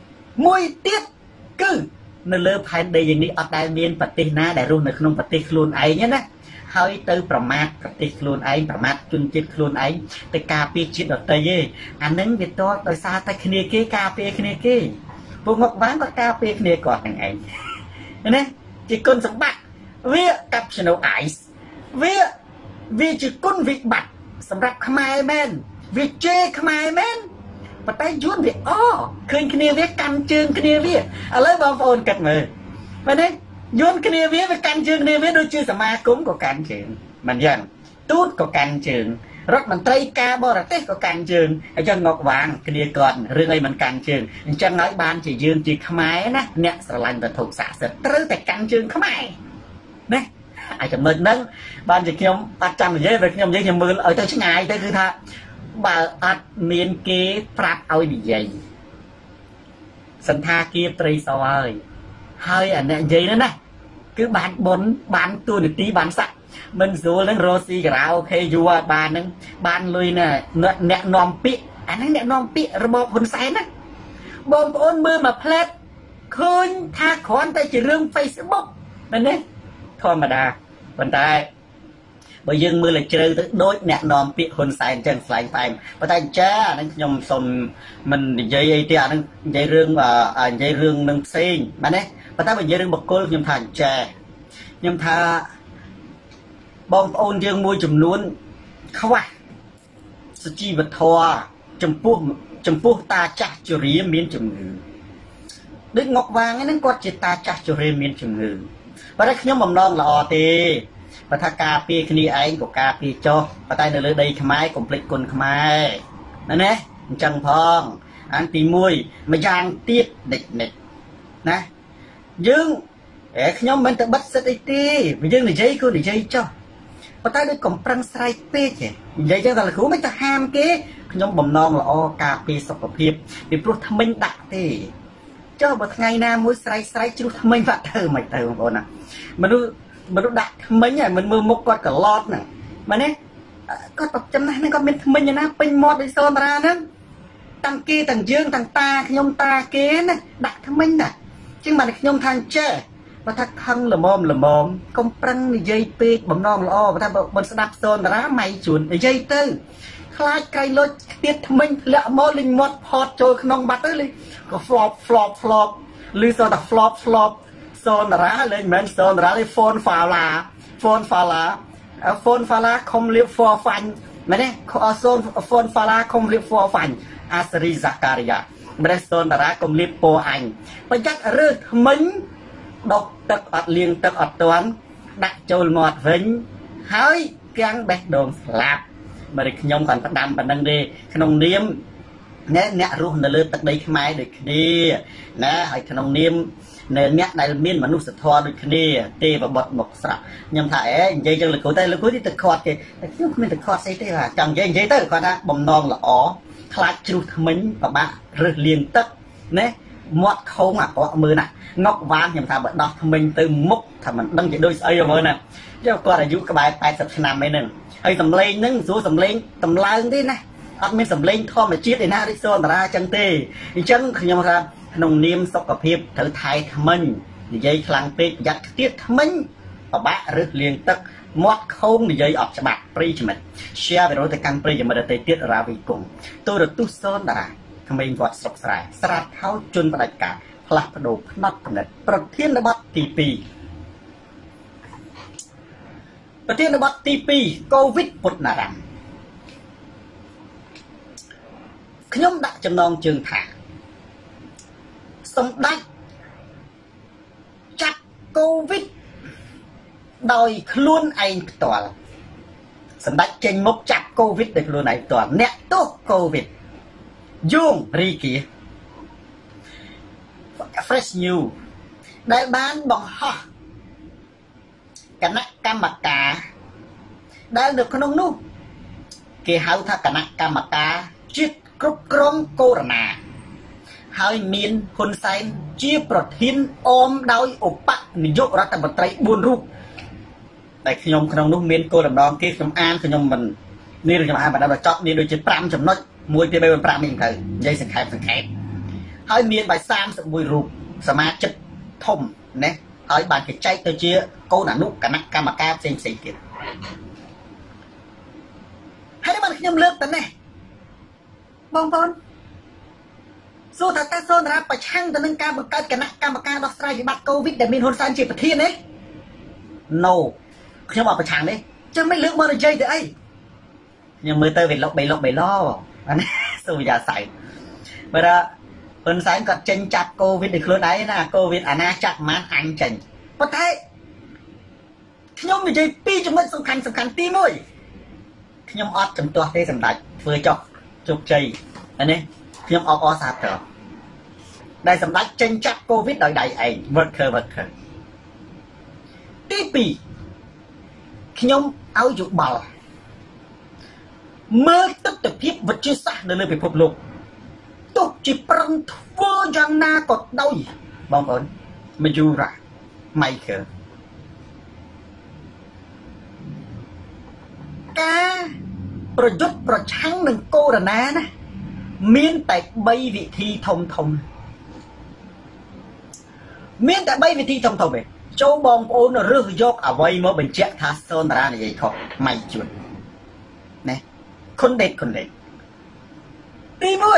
mui tiết cứ nơi lơ phải đâyอย่างนี้อดได้เมียนปฏินาได้รู้ในขนมปฏิครูนไอ้เนี่ยนะเฮ้ยเตอประมาทปฏิครูนไอ้ประมาทจุนจิตครูนไอ้แต่กาปีจิตดอกเตยอันนั้นเป็นตัวโดยซาแต่คณีกี้กาปีคณีกี้พวกงกว้างก็กาปีคณีก่อนอย่างไงนี่จีกุนสมบัติเวียกับชโนไอซ์เวียวีจีกุนวิบัติสำหรับขมายแมนวิเจขมายแมนปะไตยุนวิอ้อคืนคณีเวียกันจึงคณีเวียอะไรบางคนกัดมือมาเนี่ยยุนคณีเวียไปกันจึงคณีเวียโดยชื่อสมาคมก็กันจึงมันยันตูดก็กันจึงรถมันไตรกาบอระเตก็กันจึงไอ้เจ้างอกวางคณีก่อนเรื่องไอ้มันกันจึงจังน้อยบานจียืนจีขมายนะเนี่ยสลันแต่ถูกสะเสร็จตรึแต่กันจึงขมายเนี่ยไอ้จะมือนั่งบานจีขยมปัดจำเยอะไปขยมเยอะขยมมือเออเจ้าช่างไงเจ้าคือท่าบ่าอัดเมียนเก๋ปรับเอาดีใหญ่สันทาเกียตรีซอยเฮ้ยอันนี้ใหญ่นั่นนะคือบานบนบานตัวหนึ่งตีบานสักมันสูงนั่งโรซีกับเราโอเคอยู่ว่าบานนั่งบานเลยน่ะเนื้อเนื้อนอมปิอันนั้นเนื้อนอมปิระบบคนใส่นะบอมโอนมือมาเพลทคืนท่าขอนแต่จะเรื่องเฟซบุ๊กนั่นนี่ธรรมดาบันไดบางยังมือเลยเจอตัวโดยแนะนำปีคนใส่จังสายไปประเทศจ้านั่นยมสมมันใจไอเดียนั่นใจเรื่องอ่าใจเรื่องนั่งซิงมาเนี่ยประเทศบางยังเรื่องบกโกลยมทานแจยมทาบอมโอนยังมวยจุ่มล้วนเขาว่าสจีบัตทอจมพูจมพูตาจักจุรีมีนจุ่มเงือดึกงอกวางนั่นก็จิตตาจักจุรีมีนจุ่มเงือประเทศยมบ่มนองละอตีประทากาปีคณีไอ้กับกาปีโจประทายในเรือใดขมายคอมพลีทคนขมายนั่นเองจังพองอันตีมวยมายางตีดเด็กเด็กนะยึงเอ๋ขยมมันจะบัดสติตีมันยึงในใจกูในใจโจประทายด้วยกลมปรังไซเป้เจในใจแต่ละคู่ไม่จะห้ามเก๋ขยมบ่มนองละอกาปีสกปรกปีปลุกทำมินดักตีเจ้าบัดไงน้ามวยไซไซจุดทำมินวัดเธอไม่เธอของคนน่ะมันดูมันรู้ดักมันเนี่ยมันมือมุกกอดกับลอดน่ะมันเนี่ยก็ตกจำนะนั่นก็เป็นมันอย่างนั้นเป็นมอดในโซนรานั้นตั้งเกตั้งยืงตั้งตาขยมตาเกน่ะดักทำมันน่ะจึงมันขยมทางเจ้าว่าถ้าคังละมอมละมอมกำปรังในใจปีกบ่มนองละอ้อว่าถ้าบนสนับโซนราไม่จุนในใจตื้อคล้ายไก่ลอยเตี้ยทำมันละมอลิงมอดพอดโจขนองบัตเตอร์เลยก็ฟลอปฟลอปฟลอปหรือโซนแต่ฟลอปฟลอปโซนร้าเลยเหมือนโซนร้าเลยโฟนฟาลาโฟนฟาลาโฟนฟาลาคมเรียบฟอฟันไม่ได้โซนโฟนฟาลาคมเรียบฟอฟันอาสริจักริยาไม่ได้โซนร้าคมเรียบโปอันประยัดเรื่องมิ้งดอกตักอัดเลียงตักอัดตัวนั้นดักโจลหมดวิ่งเฮ้ยยังแบกโดนสลับมาได้ขยมก่อนประดามปันดังดีขนมเนียมเนี่ยเนี่ยรู้ในเลือดตักได้ขมายเด็กนี่นะไอ้ขนมเนียมเนื้อเนี่ยในมีนมนุษย์สะท้อนด้วยนี่ตีแบบบดหมกสระยำถ่ายยังจังเลยกูได้เลยกูที่ตะคอดกันแต่ที่กูไม่ตะคอดใส่ตีว่าจังยังยังตีก่อนนะบ่มนองละอ๋อคลาดจุดมิ้งแบบบ้าเรื่องเลี้ยงตึกเนี่ยมดโค้งอ่ะอ๋อมือน่ะงอกวางยำถ่ายแบบดอกมิ้งตื่นมุกทำมันดังจะโดยไอ้ยังมือน่ะเจ้าก็อายุกระบายไปสักขนาดไม่หนึ่งไอ้สำเร็จนึงสู้สำเร็จตำลางที่นะอัดมีสำเร็จท่อมาจีดในหน้าที่โซนตราจังตีจังขยำครับนงเนียมสกปรกเธอไทยทำมันใหญ่คลังเป็ดยัดเตี้ยทำมันปะบะหรือเลี้ยงตักมดโค้งใหญ่ออกฉบับปรีจมันเชียร์ไปรู้แต่การปรีจะมาเตะเตี้ยราวีกงตัวรถตู้โซนดาทำไมวัดสกสายสลัดเข้าจนประดับการพลัดประดูพนัดกำเนิดประเทศนบัตตีปีประเทศนบัตตีปีโควิดปดนารังขยมดักจำนองจึงถ่าสมดักจับโควิดโดยคลุ้นไอ้ตัวสมดักเจนมกจับโควิดโดยคลุ้นไอ้ตัวเนี่ยตัวโควิดยุ่งรีกี fresh new ได้บ้านบอกฮะคณะกรรมการได้đượcขนมนู้เกี่ยวกับคณะกรรมการจิตกรุบกรองโควิดហើយមានហ៊ុនសែនជាប្រធានអមដោយឧបនាយករដ្ឋមន្ត្រីbốnរូបតែខ្ញុំក្នុងនោះមានគោលដំណងគេខ្ញុំអានខ្ញុំមិននេះខ្ញុំអានបណ្ដាចប់នេះដូចជាfiveចំណុចone two three four fiveនេះទៅនិយាយសង្ខេបសង្ខេបហើយមានបាយthirty-oneរូបសមាជិកធំណាហើយបានគេចែកទៅជាកូនអនុគណៈកម្មការផ្សេងផ្សេងទៀតហើយបានខ្ញុំលើកទៅនេះបងប្អូនសួរថាតើសូនតារាប្រឆាំងទៅនឹងការបង្កើតគណៈកម្មការដោះស្រាយវិបត្តិកូវីដដែលមានហ៊ុនសែនជាប្រធានទេ No ខ្ញុំអត់ប្រឆាំងទេចឹងមិនលើកមកនិយាយទៅអីខ្ញុំមើលទៅវាលុកបីលុកបីឡអានេះសូមយ៉ាសៃបើថាហ៊ុនសែនគាត់ចេញចាប់កូវីដដោយខ្លួនឯងណាកូវីដអាណាចាប់ប្រហែលអញចេញប៉ុន្តែខ្ញុំនិយាយពីរចំណុចសំខាន់សំខាន់ទីមួយខ្ញុំអត់ចំទាស់ទេសម្ដេចធ្វើចុះជោគជ័យអានេះខ្ញុំអបអរសាទរដែលសម្ដេចចេញចាប់កូវីដដោយដៃឯង worker worker ទីពីរខ្ញុំឲ្យយោបល់មើលទស្សនវិជ្ជាវិទ្យាសាស្ត្រនៅលើពិភពលោកទោះជាប្រឹងធ្វើយ៉ាងណាក៏ដោយបងប្អូនមយូរ៉ាម៉ៃខឺការប្រយុទ្ធប្រឆាំងនឹងកូវីដណាណាមានតែ3វិធីធំធំមានតែ3វិធីធំធំទេចូលបងប្អូនរើសយកអ្វីមកបញ្ជាក់ថាសូនតារានិយាយខុសម៉ៃជួនណាខុនដេតខុនដេតទីមួយ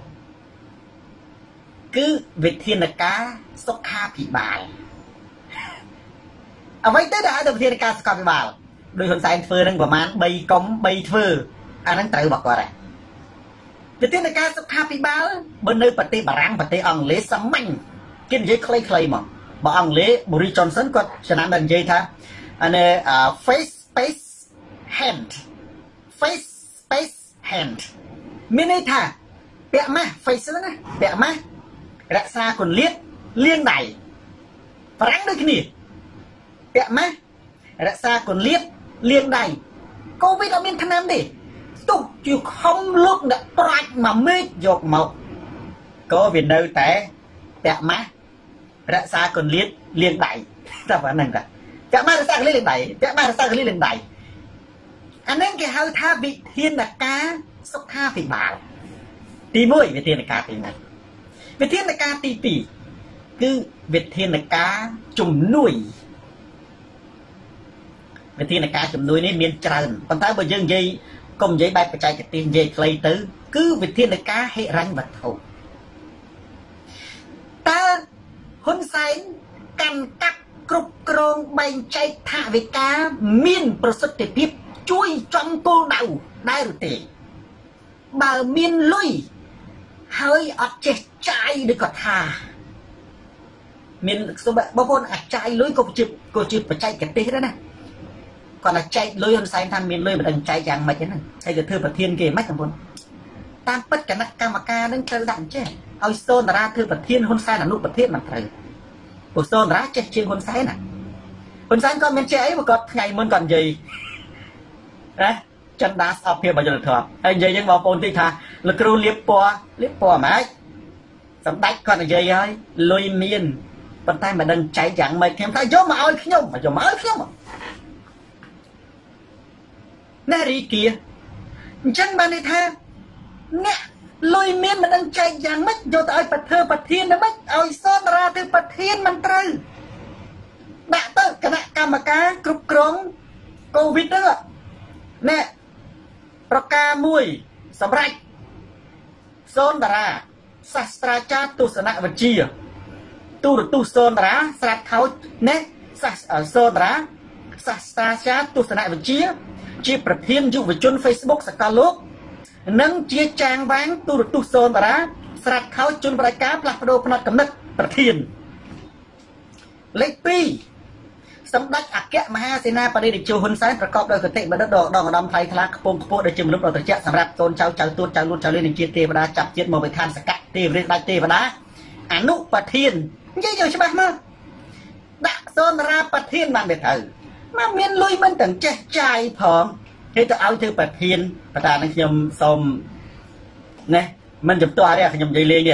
គឺវិធានការសុខាភិបាលអ្វីទៅដែលឲ្យទៅវិធានការសុខាភិបាលដោយហ៊ុនសែនធ្វើនឹងប្រហែល3កុំ3ធ្វើអាហ្នឹងត្រូវរបស់គាត់ហើយវិធានការសុខាភិបាលបើនៅប្រទេសបារាំងប្រទេសអង់គ្លេសសាមញ្ញគេនិយាយខ្លីៗមកបើអង់គ្លេស Boris Johnson គាត់ចំណាំតែនិយាយថាអានេះ face space hand face space hand មានន័យថាពាក់ម៉ាស់ face ហ្នឹងណាពាក់ម៉ាស់រក្សាគម្លាតលាងដៃបារាំងដូចគ្នាពាក់ម៉ាស់រក្សាគម្លាតលាងដៃកូវីដអត់មានថ្នាំទេទុកជាខំលោកអ្នកប្រាជ្ញមកមេឃយកមកក៏វានៅតែពាក់ម៉ាស់រក្សាគម្លាតលាងដៃតែប៉ុណ្្នឹងតាពាក់ម៉ាស់រក្សាគម្លាតលាងដៃពាក់ម៉ាស់រក្សាគម្លាតលាងដៃអានេះគេហៅថាវិធានការសុខាភិបាលទីមួយវិធានការទីមួយវិធានការទីពីរគឺវិធានការជំនួយវិធានការជំនួយនេះមានច្រើនប៉ុន្តែបើយើងនិយាយកុំនិយាយបែបបច្ចេកទេសនិយាយខ្លីទៅគឺវិធានការហិរញ្ញវត្ថុតើហ៊ុនសែនកាន់កាប់គ្រប់គ្រងបែងចែកថវិកាមានប្រសិទ្ធភាពជួយចំគោលដៅដែរឬទេបើមានលុយហើយអត់ចេះចាយដូចគាត់ថាមានបងប្អូនអាចចាយលុយក៏ជាក៏ជាបច្ចេកទេសដែរណាគាត់តែចែកលុយហ៊ុនសែនថាមានលុយមិនដឹងចែកយ៉ាងម៉េចហ្នឹងហើយក៏ធ្វើប្រធានគេមិនបងប្អូនតាមពិតគណៈកម្មការនឹងត្រូវដាក់អញ្ចេះឲ្យសូនតារាធ្វើប្រធានហ៊ុនសែនអនុប្រធានមិនត្រូវព្រោះសូនតារាចេះជាងហ៊ុនសែនណាហ៊ុនសែនគាត់មានចេះអីបើគាត់ថ្ងៃមុនគាត់និយាយណាចិនដាស្អប់ភាពបច្ចុប្បន្នធម៌ហើយនិយាយយ៉ាងបងប្អូនតិចថាលោកគ្រូលៀបពណ៌លៀបពណ៌ហ្មងសម្ដេចគាត់និយាយហើយលុយមានប៉ុន្តែមិនដឹងចែកយ៉ាងម៉េចខ្ញុំថាយកមកឲ្យខ្ញុំយកមកឲ្យខ្ញុំណារីគៀអញ្ចឹងបានន័យថាអ្នកលុយមានមិនដឹងចែកយ៉ាងម៉េចយកទៅឲ្យប្រធ្វើប្រធានទៅម៉េចឲ្យសូនតារាធ្វើប្រធានមិនត្រូវដាក់ទៅគណៈកម្មការគ្រប់គ្រងកូវីដហ្នឹងណែប្រការមួយសម្រាប់សូនតារាសាស្ត្រាចារ្យទស្សនវិជ្ជាទូរទស្សន៍សូនតារាស្រាប់ខោចណែសាសសូនតារាសាស្ត្រាចារ្យទស្សនវិជ្ជាជាប្រធានយុវជន Facebook សកលលោកនិងជាចាងវាងទូរទស្សន៍សូនតារាស្រាប់ខោចជនបដិការផ្លាស់ប្ដូរផ្នត់កំណត់ប្រធានលេខពីរសម្ដេចអគ្គមហាសេនាបតីតេជោហ៊ុនសែនប្រកបដោយគតិបណ្ឌិតដ៏ដងឧត្តមថ្លៃថ្លាខ្ពង់ខ្ពស់ដែលជាមនុស្សដ៏ត្រជាក់សម្រាប់កូនចៅចៅទួតចៅលួតចៅលៀននិងជាទេវតាចាប់ជាតិមកវិធានសកៈទេវរាជដាច់ទេវតាអនុប្រធាននិយាយយកច្បាស់មកដាក់សូនតារាប្រធានបានទៅត្រូវមកមានលុយមិនទាំងចេះចាយផងគេទៅឲ្យធ្វើប្រធានបតានឹងខ្ញុំសូមណែមិនចំទាស់ទេខ្ញុំនិយាយលេងទេណា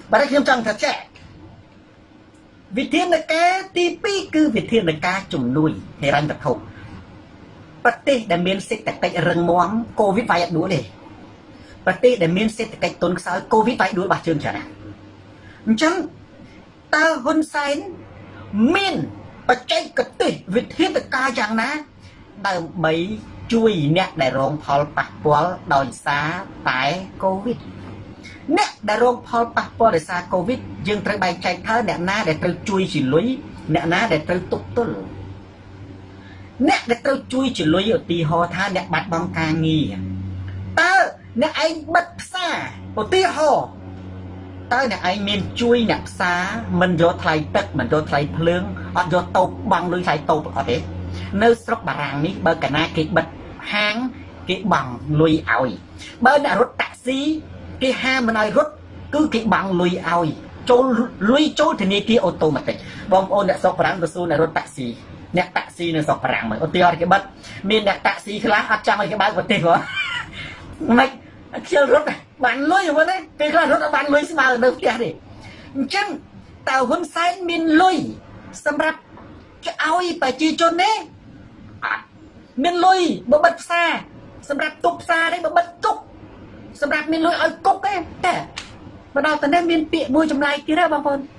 bà đây khiêm trong thật trẻ vị thiên là cá tí pi cứ vị thiên là cá chùm nuôi hay ranh vật hộp bát tê đã miễn xích tại cách rừng món covid vài đũa đi bát tê đã miễn xích tại cách tôn sao covid vài đũa bà chương trả nè chẳng ta hôn sáng miên bà chạy cất tê vị thiên là cá chẳng ná đào mấy chui nét đại rong phol bạc bó đòi xá tái covid nét đại rong phol bạc bó đòi xá covid dương trời bay chạy thơ nét ná để trời chui chỉ lưới nét ná để trời tục tốt nét để trời chui chỉ lưới ở tì hồ tha nét bát bóng ca nghi tớ nét anh bất xa ở tì hồ tớ nét anh miền chui nét xá mình vô thay tất mình vô thay phương ở vô tàu bằng lưới thay tàu ở thế nơi sốc bà ràng ní bơ cả na cái bật hang cái bằng lùi ỏi bơ đã rút taxi cái ha mà nói rút cứ cái bằng lùi ỏi trôi lùi trôi thì ní kia ô tô mà tịch bom ôn đã sốc bà ràng tôi là rút taxi nè taxi nó sốc bà ràng mà ô tiêu cái bật miền nè taxi cái lá ắt chăm cái bác vật tiền của mày chưa rút này bạn lùi rồi đấy cái là rút bạn lùi mà đâu kia đi chăng tàu hôn sai miền lùi xâm rập cái oi phải chi chôn đấy miền lùi bờ bật xa sầm rạp tục xa đấy bờ bật cục sầm rạp miền lùi oi cục đấy thế mà đào tận đây miền bịa môi trong lai kia đó bao phần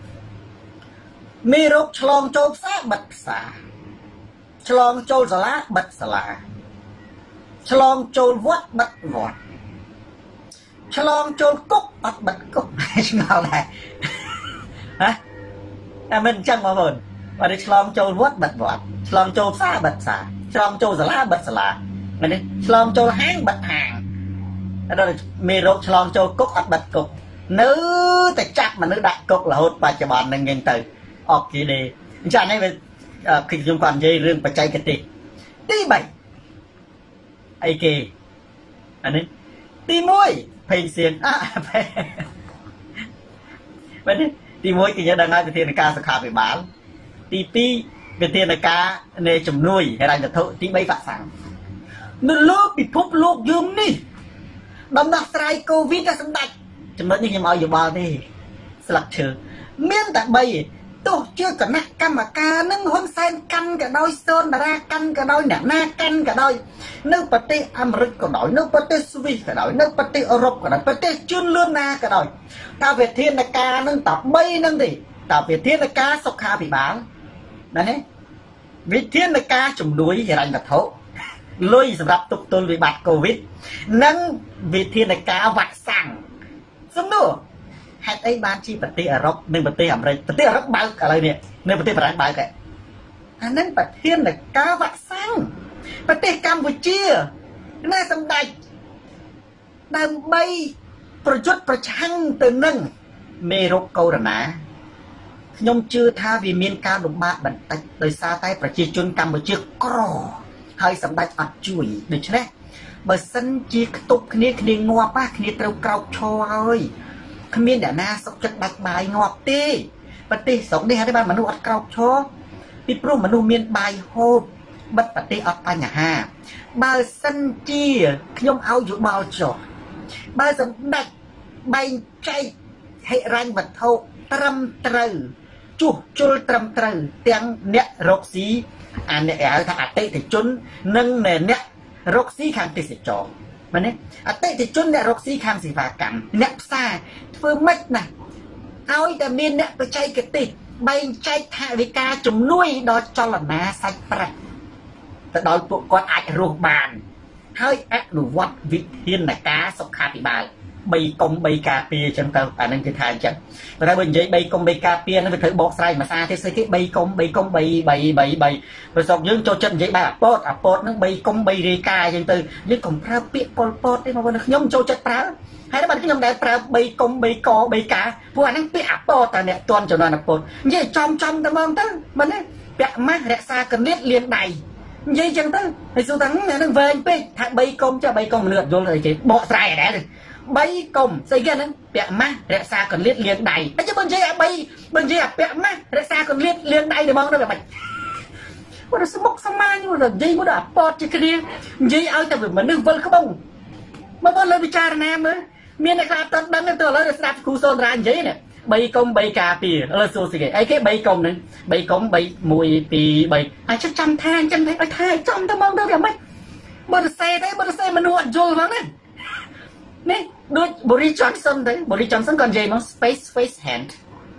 mi rục chlong châu xa bật xa chlong châu xả lá bật xả lá chlong châu vót bật vót chlong châu cục bật bật cục ngào này hả à mình chẳng bao phần và đây chlong châu vót bật vót chlong châu xa bật xa chlong châu xả lá bật xả lá mình đi chlong châu hang bật hàng đó là mê rốt chlong châu cúc ắt bật cục nữ tại chắc mà nữ đại cục là hốt ba chả bàn nên nghe từ ok đi cha này về khi chúng còn dây rương và chạy cái tì tí bảy ai kì anh ấy tí môi phê xiên à phê vậy đi tí môi thì nhớ đang nói về thiên ca sẽ khá về bán tí tí về thiên ca nề chùm nuôi hay là thợ tí bay vạ sáng nó lớp bị phúc lột dương đi đâm đặt sai covid ra sẵn đạch chùm mất như như mọi dù bao đi sẽ lạc trừ miễn tại bây tôi chưa có nát căm mà ca nâng hôn sen căm cả đôi sơn mà ra căm cả đôi nè na căm cả đôi nước bát tê Americ cả đôi nước bát tê Suvi cả đôi nước bát tê Europe cả đôi bát tê chuyên lươn na cả đôi ta về thiên là ca nâng tập bay nâng gì ta về thiên là ca sọc kha bị bán đấy vì thiên là ca chùm đuối thì anh đặt thấu lôi sập đập tục tôi bị bạt covid nâng vì thiên là ca vặt sẵn xong nữa hãy ấy ban chi bát tê Europe nên bát tê Americ bát tê Europe bao cả lời nè nên bát tê phải bao cái anh nên bát thiên là ca vặt sẵn bát tê Campuchia nè xong đây đầm bay project project từ nâng mê rốt câu rồi nè nhung chưa tha vì miền cao đồng ba bẩn tách đời xa tay và chia chun Campuchia cỏ hơi sắm đạch ắt chuối được chứ đấy bởi sân chia tục kia kia ngoa ba kia trâu cao cho ơi không miền đã na sọc chất đạch bài ngọt tê và tê sống đi hai ba mà nu ắt cao cho đi pro mà nu miền bài hộp bất và tê ắt ba nhà ha bởi sân chia nhung áo dụ bao trò bởi sân đạch bay chay hệ ranh vật thô trầm trừ chú chul trầm trừ tiếng nét rốc xí à nè ở thằng tây thì chun nâng nè nè rốc xí khang thì sẽ cho mà nè à tây thì chun nè rốc xí khang gì và cắm nè xa phương mất nè áo ta miên nè tôi chay cái tì bay chay thà vì ca chúng nuôi đó cho là má sạch bạch ta đòi tụi con ai ruột bàn hơi ác đủ vót vị thiên là cá sọc khá bị bài bay công bay cà phê chân tàu à nên cái thai chân và ra bên dưới bay công bay cà phê nó phải thử bọc sai mà xa thế xây cái bay công bay công bay bay bay bay rồi dọc dương cho chân dưới ba pot à pot nó bay công bay rê ca chân từ nhưng còn ra bịa pol pot đấy mà vẫn nhom cho chất phá hay là bạn cái nhom đại phá bay công bay co bay cá vừa anh bịa pot à nè toàn cho nó là pot vậy trong trong tao mong tới mình đấy bịa má rẽ xa cần liệt liền đầy vậy chân tới thì số thắng nó về anh bê thằng bay công cho bay công lượt vô rồi chỉ bỏ sai ở đấy rồi bay cùng xây cái nó bẹt má rẽ xa còn liệt liền đầy chứ bên dưới bay bên dưới bẹt má rẽ xa còn liệt liền đầy để mong nó mày có được mốc sang mai nhưng mà dây có được pot chứ cái gì dây ao ta phải mà nước vân không bông mà con lên bị cha nam nữa មានអ្នកខ្លះតើដឹងទៅឥឡូវស្ដាប់គ្រូសូនរានិយាយនេះបីកុំបីការពីឥឡូវសួរស្គីអីគេបីកុំហ្នឹងបីកុំបីមួយពីរបីអាចចាំថាអញ្ចឹងទៅឲ្យថាចំទៅមកទៅវាមិនបើទៅសេទៅបើទៅសេមនុស្សអត់យល់ហ្នឹងណានេះដូច Boris Johnson ទៅ Boris Johnson គាត់និយាយមក space face hand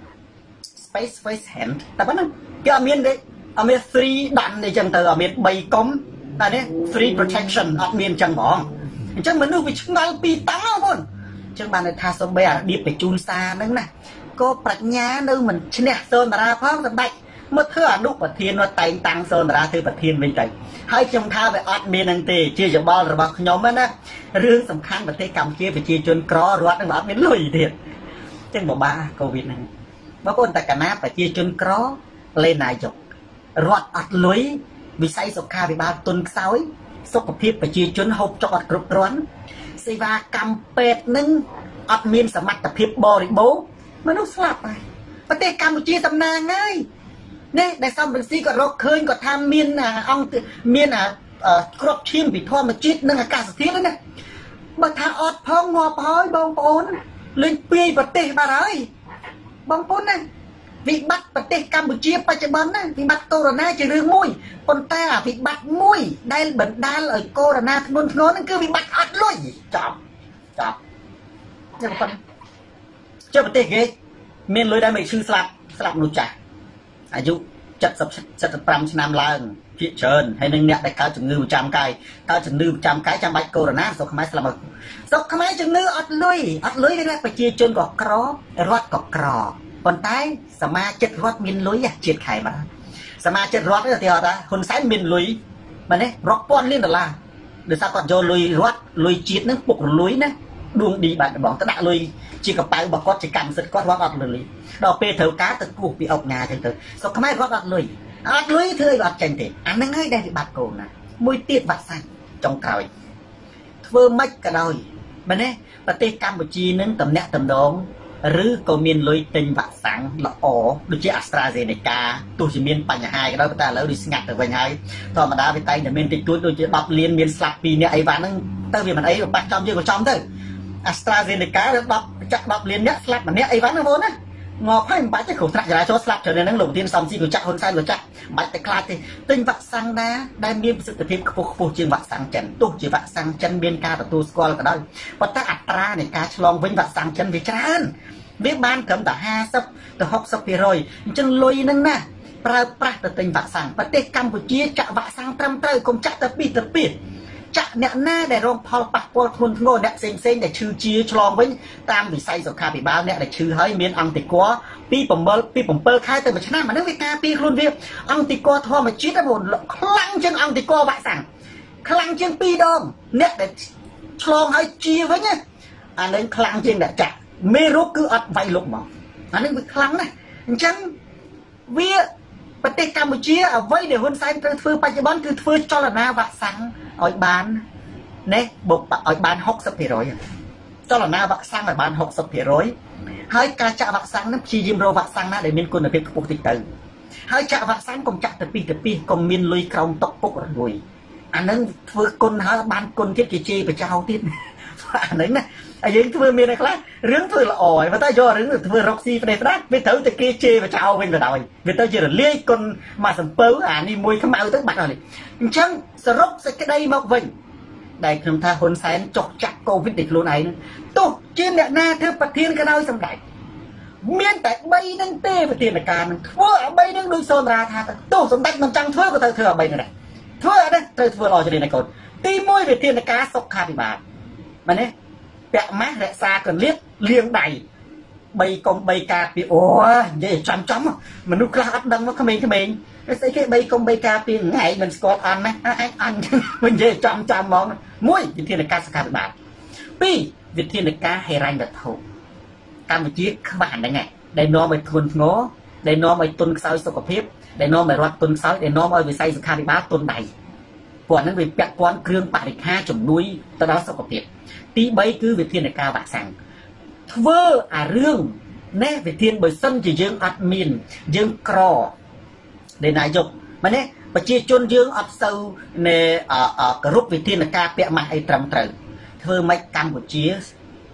space face hand តែប៉ុណ្ណឹងគេអត់មានទេអត់មាន three ដាក់អីចឹងទៅអត់មានបីកុំតែនេះ three protection អត់មានចឹងហ្មងអញ្ចឹងមនុស្សវាឆ្ងល់ពីតាំងបងអញ្ចឹងបានថាសំបីអាឌៀបបញ្ជូនសារហ្នឹងណាក៏ប្រាជ្ញានៅមិនឈ្នះសូនតារាផងសម្ដេចមកធ្វើអនុប្រធានមកតែងតាំងសូនតារាធ្វើប្រធានវិញទៅហើយខ្ញុំថាវាអត់មានហ្នឹងទេជាយោបល់របស់ខ្ញុំណារឿងសំខាន់ប្រទេសកម្ពុជាប្រជាជនក្ររដ្ឋហ្នឹងអត់មានលុយទៀតអញ្ចឹងបបាកូវីដហ្នឹងបងប្អូនតែកាលណាប្រជាជនក្រលេនាយករដ្ឋអត់លុយវិស័យសុខាភិបាលទុនខ្សោយសុខភាពប្រជាជនហូបចុកអត់គ្រប់គ្រាន់សេវាកម្មពេទ្យនឹងអត់មានសមត្ថភាពបរិបូរណ៍មនុស្សស្លាប់ហើយប្រទេសកម្ពុជាសំណាងហើយនេះដែលសំរងស៊ីក៏រកឃើញក៏ថាមានអង្គមានក្របឈាមពីធម្មជាតិនិងអាកាសធាតុណាបើថាអត់ផងងាប់ហើយបងប្អូនលេងពីប្រទេសបាត់ហើយបងប្អូនណាវិបត្តិប្រទេសកម្ពុជាបច្ចុប្បន្នណាវិបត្តិកូវីដ ជារឿងមួយប៉ុន្តែអាវិបត្តិមួយដែលបណ្ដាលឲ្យកូវីដ ធ្ងន់ធ្ងរហ្នឹងគឺវិបត្តិអត់លុយចប់ចប់ចាំប៉ុណ្ណឹងចុះប្រទេសគេមានលុយដែរមិនឈឺស្លាប់ស្លាប់មនុស្សចាស់អាយុ七十 七十五ឆ្នាំឡើងភាគច្រើនហើយនឹងអ្នកដែលកើតជំងឺប្រចាំកាយកើតជំងឺប្រចាំកាយចាំបាច់កូវីដ ស្រុកខ្មែរស្លាប់មកស្រុកខ្មែរជំងឺអត់លុយអត់លុយទេប្រជាជនក៏ក្ររដ្ឋក៏ក្រប៉ុន្តែសមាជិករដ្ឋមានលុយជាតិខែមកសមាជិករដ្ឋទៅទីអត់ថាហ៊ុនសែនមានលុយមែនទេរាប់ពាន់លានដុល្លារដោយសារគាត់យកលុយរដ្ឋលុយជាតិនឹងពុករលួយណាដួងឌីបាត់បងទៅដាក់លុយជាកប៉ៅរបស់គាត់ជាកម្មសិទ្ធិគាត់រដ្ឋអត់លុយដល់ពេលត្រូវការទៅគោះពីអុកញ៉ាចឹងទៅស្រុកខ្មែររដ្ឋអត់លុយអត់លុយធ្វើឲ្យអត់ចេញទេអាហ្នឹងហើយដែលវិបត្តិកូនណាមួយទៀតវ៉ាក់សាំងចុងក្រោយធ្វើម៉េចក៏ដោយមែនទេប្រទេសកម្ពុជានឹងតំណាក់តំណងឬក៏មានលុយទិញវ៉ាក់សាំងល្អដូចជា AstraZeneca ទោះជាមានបញ្ហាក៏ដោយតែឥឡូវដូចស្ងាត់ទៅវិញហើយធម្មតាវាតែងតែមានតិចតួចដូចជាដប់លានមានស្លាប់ពីរនាក់អីវ៉ាហ្នឹងទៅវាមិនអីបាក់ចំយើងក៏ចំទៅ AstraZeneca ឬដប់ចាក់ដប់លានអ្នកស្លាប់ម្នាក់អីវ៉ាហ្នឹងបងណាងប់ហើយមិនបាច់ទេគ្រោះថ្នាក់ចរាចរណ៍ស្លាប់ច្រើនហ្នឹងលោកប្រធានសំស៊ីក៏ចាក់ហ៊ុនសែនក៏ចាក់មិនបាច់តែខ្លាចទេទិញវ៉ាក់សាំងណាដែលមានប្រសិទ្ធភាពខ្ពស់ខ្ពស់ជាងវ៉ាក់សាំងចិនទោះជាវ៉ាក់សាំងចិនមានការទទួលស្គាល់ក៏ដោយប៉ុន្តែអត្រានៃការឆ្លងវិញវ៉ាក់សាំងចិនវាច្រើនវាបានត្រឹមតែห้าสิบទៅหกสิบភាគរយ អញ្ចឹងលុយហ្នឹងណាប្រើប្រាស់ទៅទិញវ៉ាក់សាំងប្រទេសកម្ពុជាចាក់វ៉ាក់សាំងត្រឹមត្រូវកុំចាក់តែពីទៅពីចាក់អ្នកណាដែលរងផលប៉ះពាល់ធ្ងន់ធ្ងរអ្នកផ្សេងផ្សេងដែលឈឺជាឆ្លងវិញតាមវិស័យសុខាភិបាលអ្នកដែលឈឺហើយមានអង់តិគ័រពី7ពី7ខែទៅមួយឆ្នាំអាហ្នឹងវាការពារខ្លួនវាអង់តិគ័រធម្មជាតិហ្នឹងខ្លាំងជាងអង់តិគ័រវ៉ាក់សាំងខ្លាំងជាងពីរដងអ្នកដែលឆ្លងហើយជាវិញណាអានឹងខ្លាំងជាងអ្នកចាក់មេរោគគឺអត់វាយលុកមកអានេះវាខ្លាំងណាស់អញ្ចឹងវាប្រទេសកម្ពុជាអ្វីដែលហ៊ុនសែនត្រូវធ្វើបច្ចុប្បន្នគឺធ្វើចលនាវ៉ាក់សាំងឲ្យបាននេះបុកឲ្យបានหกสิบភាគរយ ចលនាវ៉ាក់សាំងឲ្យបានหกสิบភាគរយ ហើយការចាក់វ៉ាក់សាំងនឹងព្យាយាមរកវ៉ាក់សាំងណាដែលមានគុណភាពខ្ពស់តិចទៅហើយចាក់វ៉ាក់សាំងកុំចាក់ទៅពីទៅពីកុំមានលុយក្រោមតុកពុករលួយអានឹងធ្វើគុណហើយបានគុណទៀតគេជេរបចោទៀតអានឹងណាហើយយើងធ្វើមានតែខ្លះរឿងធ្វើល្អហើយប៉ុន្តែយករឿងធ្វើរកស៊ីផ្ដេសផ្ដាច់វាត្រូវតែគេជេរបចោវិញទៅដល់វាទៅជារលាយគុណមកសំពៅអានេះមួយខ្មៅទៅបាត់ហើយអញ្ចឹងសរុបសេចក្តីមកវិញដែលខ្ញុំថាហ៊ុនសែនចុកចាក់កូវីដដោយខ្លួនឯងទោះជាអ្នកណាធ្វើប្រធានក៏ដោយសម្ដេចមានតែបីនឹងទេប្រធានការនឹងធ្វើឲ្យបីនឹងដូចសូនរាថាទោះសម្ដេចមិនចង់ធ្វើក៏ត្រូវធ្វើឲ្យបីនឹងដែរធ្វើអត់ទេត្រូវធ្វើល្អជារៀនឲ្យកូនទីមួយវិធានការសុខាភិបាលមែនទេពាក់ម៉ាស់រក្សាកលៀតលាងដៃបីកុំបីការពីអូនិយាយចំចំមនុស្សខ្លះអត់ដឹងមកក្មេងៗស្អីគេបីកុំបីការពីថ្ងៃមិនស្គាល់អន់ណាអញអញមិននិយាយចំចំហ្មងមួយវិធានការសុខាភិបាលពីរវិធានការហិរញ្ញវត្ថុកម្ពុជាខ្វះហ្នឹងឯងដែលនាំឲ្យធ្ងន់ធ្ងរដែលនាំឲ្យទុនខ្សោយសុខភាពដែលនាំឲ្យរដ្ឋទុនខ្សោយដែលនាំឲ្យវិស័យសុខាភិបាលទុនដៃព្រោះហ្នឹងវាពាក់ព័ន្ធគ្រឿងបរិក្ខារជំនួយទៅដល់សុខភាពទីបីគឺវិធានការវ៉ាក់សាំងធ្វើអារឿងណែវិធានបើសិនជាយើងអត់មានយើងក្រដែលនាយកមែនទេប្រជាជនយើងអត់សូវណែគោរពវិធានការពាក់ម៉ាស់អីត្រឹមត្រូវធ្វើម៉េចកម្ពុជា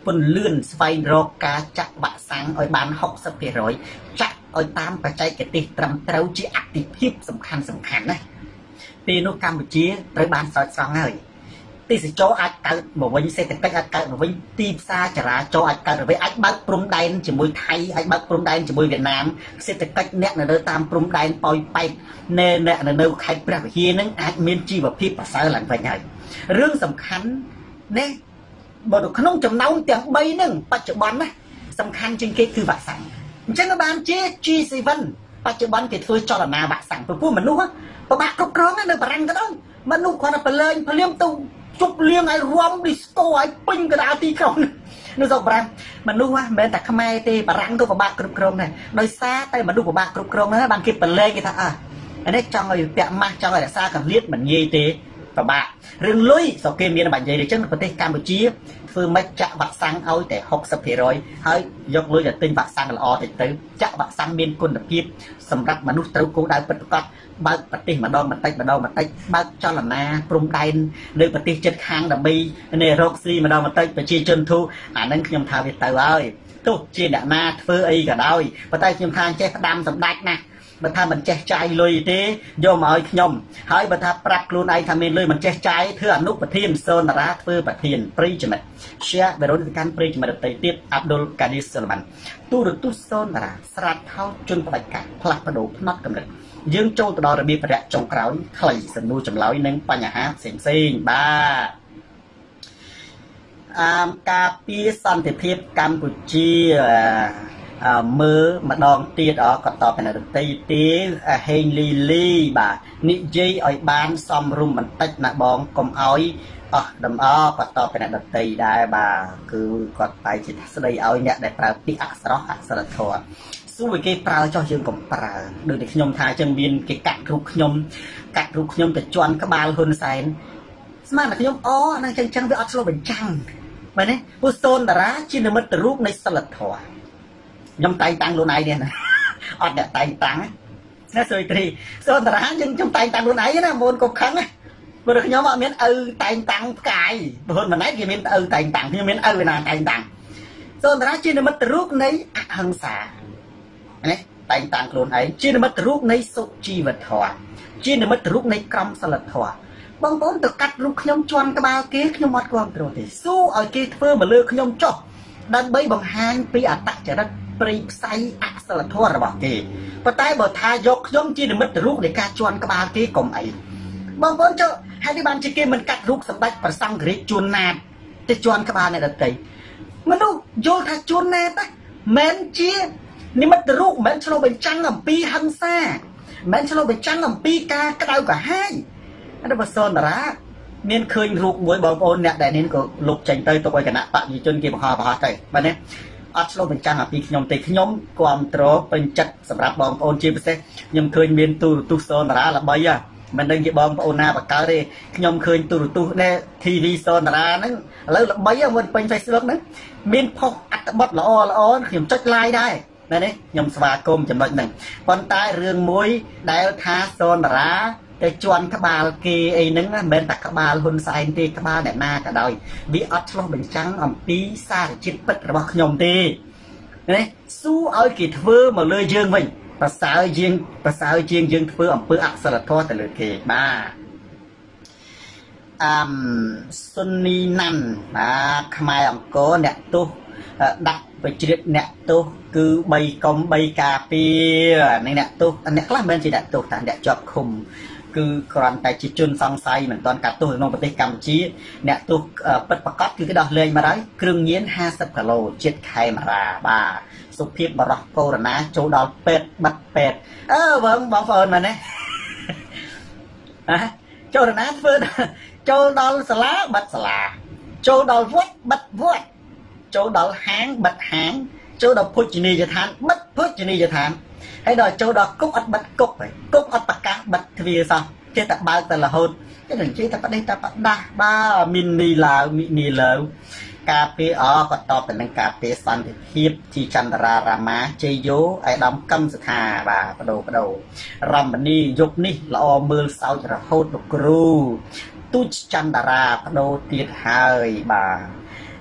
ពន្លឿនស្វែងរកការចាក់វ៉ាក់សាំងឲ្យបានหกสิบเปอร์เซ็นต์ចាក់ឲ្យតាមបច្ចេកទេសត្រឹមត្រូវជាអតិភិបសំខាន់សំខាន់ណាពេលនោះកម្ពុជាត្រូវបានស្រោចស្រង់ហើយទេសចរអាចកើតមកវិញសេដ្ឋកិច្ចអាចកើតមកវិញទីផ្សារចរាចរណ៍អាចកើតមកវិញអាចបើកព្រំដែនជាមួយថៃអាចបើកព្រំដែនជាមួយវៀតណាមសេដ្ឋកិច្ចអ្នកនៅតាមព្រំដែនប៉ោយប៉ែតនៅអ្នកនៅខេត្តព្រះវិហារនឹងអាចមានជីវភាពប្រសើរឡើងវិញហើយរឿងសំខាន់ណាបើនៅក្នុងចំណោមទាំងបីហ្នឹងបច្ចុប្បន្នណាសំខាន់ជាងគេគឺវ៉ាក់សាំងអញ្ចឹងបានជា G เซเว่น បច្ចុប្បន្នគេធ្វើចលនាវ៉ាក់សាំងព្រោះមនុស្សពិបាកគ្រប់គ្រងនៅបារាំងក៏ដោយមនុស្សគាត់ទៅប្រឡែងភ្លាមទៅជប់លៀងឲ្យរំឌីស្កូឲ្យពេញកណ្ដាលទីក្រុងនៅស្រុកបារាំងមនុស្សហ្នឹងមិនមែនតែខ្មែរទេបារាំងក៏ពិបាកគ្រប់គ្រងដែរដោយសារតែមនុស្សពិបាកគ្រប់គ្រងហ្នឹងបានគេប្រឡែងគេថាអើអានេះចង់ឲ្យពាក់ម៉ាស់ចង់ឲ្យរក្សាកម្រិតមិនងាយទេពិបាករឿងលុយស្រុកគេមានបាញ់និយាយអញ្ចឹងប្រទេសកម្ពុជាធ្វើមិនចាក់វ៉ាក់សាំងឲ្យតែหกสิบเปอร์เซ็นต์ហើយយកលុយទៅទិញវ៉ាក់សាំងល្អតិចទៅចាក់វ៉ាក់សាំងមានគុណភាពសម្រាប់មនុស្សត្រូវគោលដៅពិតប្រាកដបើកប្រទេសម្ដងបន្តិចម្ដងបន្តិចបើកចលនាព្រំដែននៅប្រទេសជិតខាងដើម្បីនេះរកស៊ីម្ដងបន្តិចប្រជាជនធូរអានឹងខ្ញុំថាវាទៅហើយទោះជាអ្នកណាធ្វើអីក៏ដោយប៉ុន្តែខ្ញុំថាចេះផ្ដាំសម្ដេចណាបើថាមិនចេះចាយលុយទេយកមកឲ្យខ្ញុំហើយបើថាប្រាប់ខ្លួនឯងថាមានលុយមិនចេះចាយធ្វើអនុប្រធានសូនតារាធ្វើប្រធានប្រិយមិត្ត share បេរុនទៅកាន់ប្រិយមិត្តដទៃទៀតអាប់ឌុលកាឌីសុលម៉ាន់ទូរទស្សន៍សូនតារាស្រាតថោជនផ្ដាច់ការផ្លាស់ប្ដូរផ្នត់កំណត់យើងចូលទៅដល់របៀបរយៈចុងក្រោយខ្លីសំណួរចម្លើយនិងបញ្ហាផ្សេងផ្សេងបាទអាមការពារសន្តិភាពកម្ពុជាមើលម្ដងទៀតអក៏តបទៅនឹងទីទីហេងលីលីបាទនិយាយឲ្យបានសមរម្យបន្តិចណាបងកុំឲ្យអស់ដំអក៏តបទៅនឹងទីដែរបាទគឺគាត់តែជាស្ដីឲ្យអ្នកដែលប្រើពាក្យអក្សរអក្សរធម៌សួរគេប្រើចោះយើងកុំប្រើដូចតែខ្ញុំថាចឹងមានគេកាត់រូបខ្ញុំកាត់រូបខ្ញុំទៅជន់ក្បាលហ៊ុនសែនស្មានតែខ្ញុំអអាហ្នឹងចឹងចឹងវាអត់ឆ្លុះបញ្ចាំងមែនទេព្រោះសូនតារាជានិមិត្តរូបនៃសិលធម៌ខ្ញុំតែងតាំងខ្លួនឯងនេះណាអត់អ្នកតែងតាំងណាសុយត្រីសូនតារាយើងខ្ញុំតែងតាំងខ្លួនឯងណាមុនកុកខឹងណាព្រោះខ្ញុំអត់មានឪតែងតាំងផ្កាយព្រោះមិនណែគេមានឪតែងតាំងខ្ញុំមានឪណាតែងតាំងសូនតារាជានិមិត្តរូបនៃអហិង្សាណាតែងតាំងខ្លួនឯងជានិមិត្តរូបនៃសុជីវធម៌ជានិមិត្តរូបនៃក្រមសីលធម៌បងប្អូនទៅកាត់រូបខ្ញុំជន់ក្បាលគេខ្ញុំអត់គ្រប់គ្រងទេសួរឲ្យគេធ្វើមកលើខ្ញុំចុះដើម្បីបង្ហាញពីអត្តចរិតព្រៃផ្សៃអសិលធម៌របស់គេប៉ុន្តែបើថាយកខ្ញុំជានិមិត្តរូបនៃការជន់ក្បាលគេកុំអីបងប្អូនចុះហើយនេះបានជាគេមិនកាត់រូបសម្ដេចព្រះសង្ឃរាជជួនណាតទៅជន់ក្បាលអ្នកដទៃមនុស្សយល់ថាជួនណាតមិនជានិមិត្តរូបមិនឆ្លុះបញ្ចាំងអំពីហិង្សាមិនឆ្លុះបញ្ចាំងអំពីការក្តៅក្រហាយអត់បើសូនតារាមានឃើញរូបមួយបងប្អូនអ្នកដែលនេះក៏លុបចេញទៅទុកឲ្យគណៈបព្វជិជនគេបង្ហោះបង្ហោះទៅបាទនេះអត់ឆ្លុះបញ្ចាំងអំពីខ្ញុំទេខ្ញុំគ្រប់គ្រងពេញចិត្តសម្រាប់បងប្អូនជាពិសេសខ្ញុំឃើញមានទូរទស្សន៍សូនតារាល្បីហ៎មិនដឹងជាបងប្អូនណាបកកើតទេខ្ញុំឃើញទូរទស្សន៍ដែល ធី វី សូនតារាហ្នឹងឥឡូវល្បីហ៎មិនពេញ Facebook ហ្នឹងមានផុសអត្ថបទល្អល្អខ្ញុំចុច like ដែរណានេះខ្ញុំស្វាគមន៍ចំណុចហ្នឹងប៉ុន្តែរឿងមួយដែលថាសូនតារាតែជន់ក្បាលគេអីហ្នឹងមិនមែនតែក្បាលហ៊ុនសែនទេក្បាលអ្នកណាក៏ដោយវាអត់ឆ្លោះបញ្ចាំងអំពីសារជាតិពិតរបស់ខ្ញុំទេណាសួរឲ្យគេធ្វើមកលើយើងវិញប្រសើរជាងប្រសើរជាងយើងធ្វើអំពើអសិលធម៌ទៅលើគេបាទអមសុនីណាន់បាទខ្មែរអង្គរអ្នកទោសដាក់បជ្រៀតអ្នកទោសគឺបីកុំបីការពារនឹងអ្នកទោសអ្នកខ្លះមិនជាអ្នកទោសតែអ្នកជាប់ឃុំគឺគ្រាន់តែជាជនសង្ស័យមិនទាន់កាត់ទោសក្នុងប្រទេសកម្ពុជាអ្នកទោសពិតប្រាកដគឺគេដោះលែងមកហើយគ្រឿងញៀនห้าสิบគីឡូជាតិខេមរាបាទសុភាពបរោះកូរ៉ូណាចូលដល់ពេទ្យបាត់ពេទ្យអើបងបងប្អូនមែនទេចូលរណាធ្វើចូលដល់សាលាបាត់សាលាចូលដល់វត្តបាត់វត្តចូលដល់ហាងបិទហាងចូលដល់ភោជនីយដ្ឋានបិទភោជនីយដ្ឋានហើយដល់ចូលដល់គុកអត់បិទគុកហើយគុកអត់ប្រកាសបិទទ្វារសោះចេះតែបើកតែរហូតចេះតែនិយាយតែបដិតែបដាស់បាទមីនីឡាវមីនីឡាវការពារអក៏តបទៅនឹងការពារសន្តិភាពជីចន្ទរារាមាជ័យយោអេដាមកឹមសថាបាទបដូបដូរមនីយុគនេះល្អមើលសោចរហូតលោកគ្រូទូចចន្ទរាបដូទៀតហើយបាទ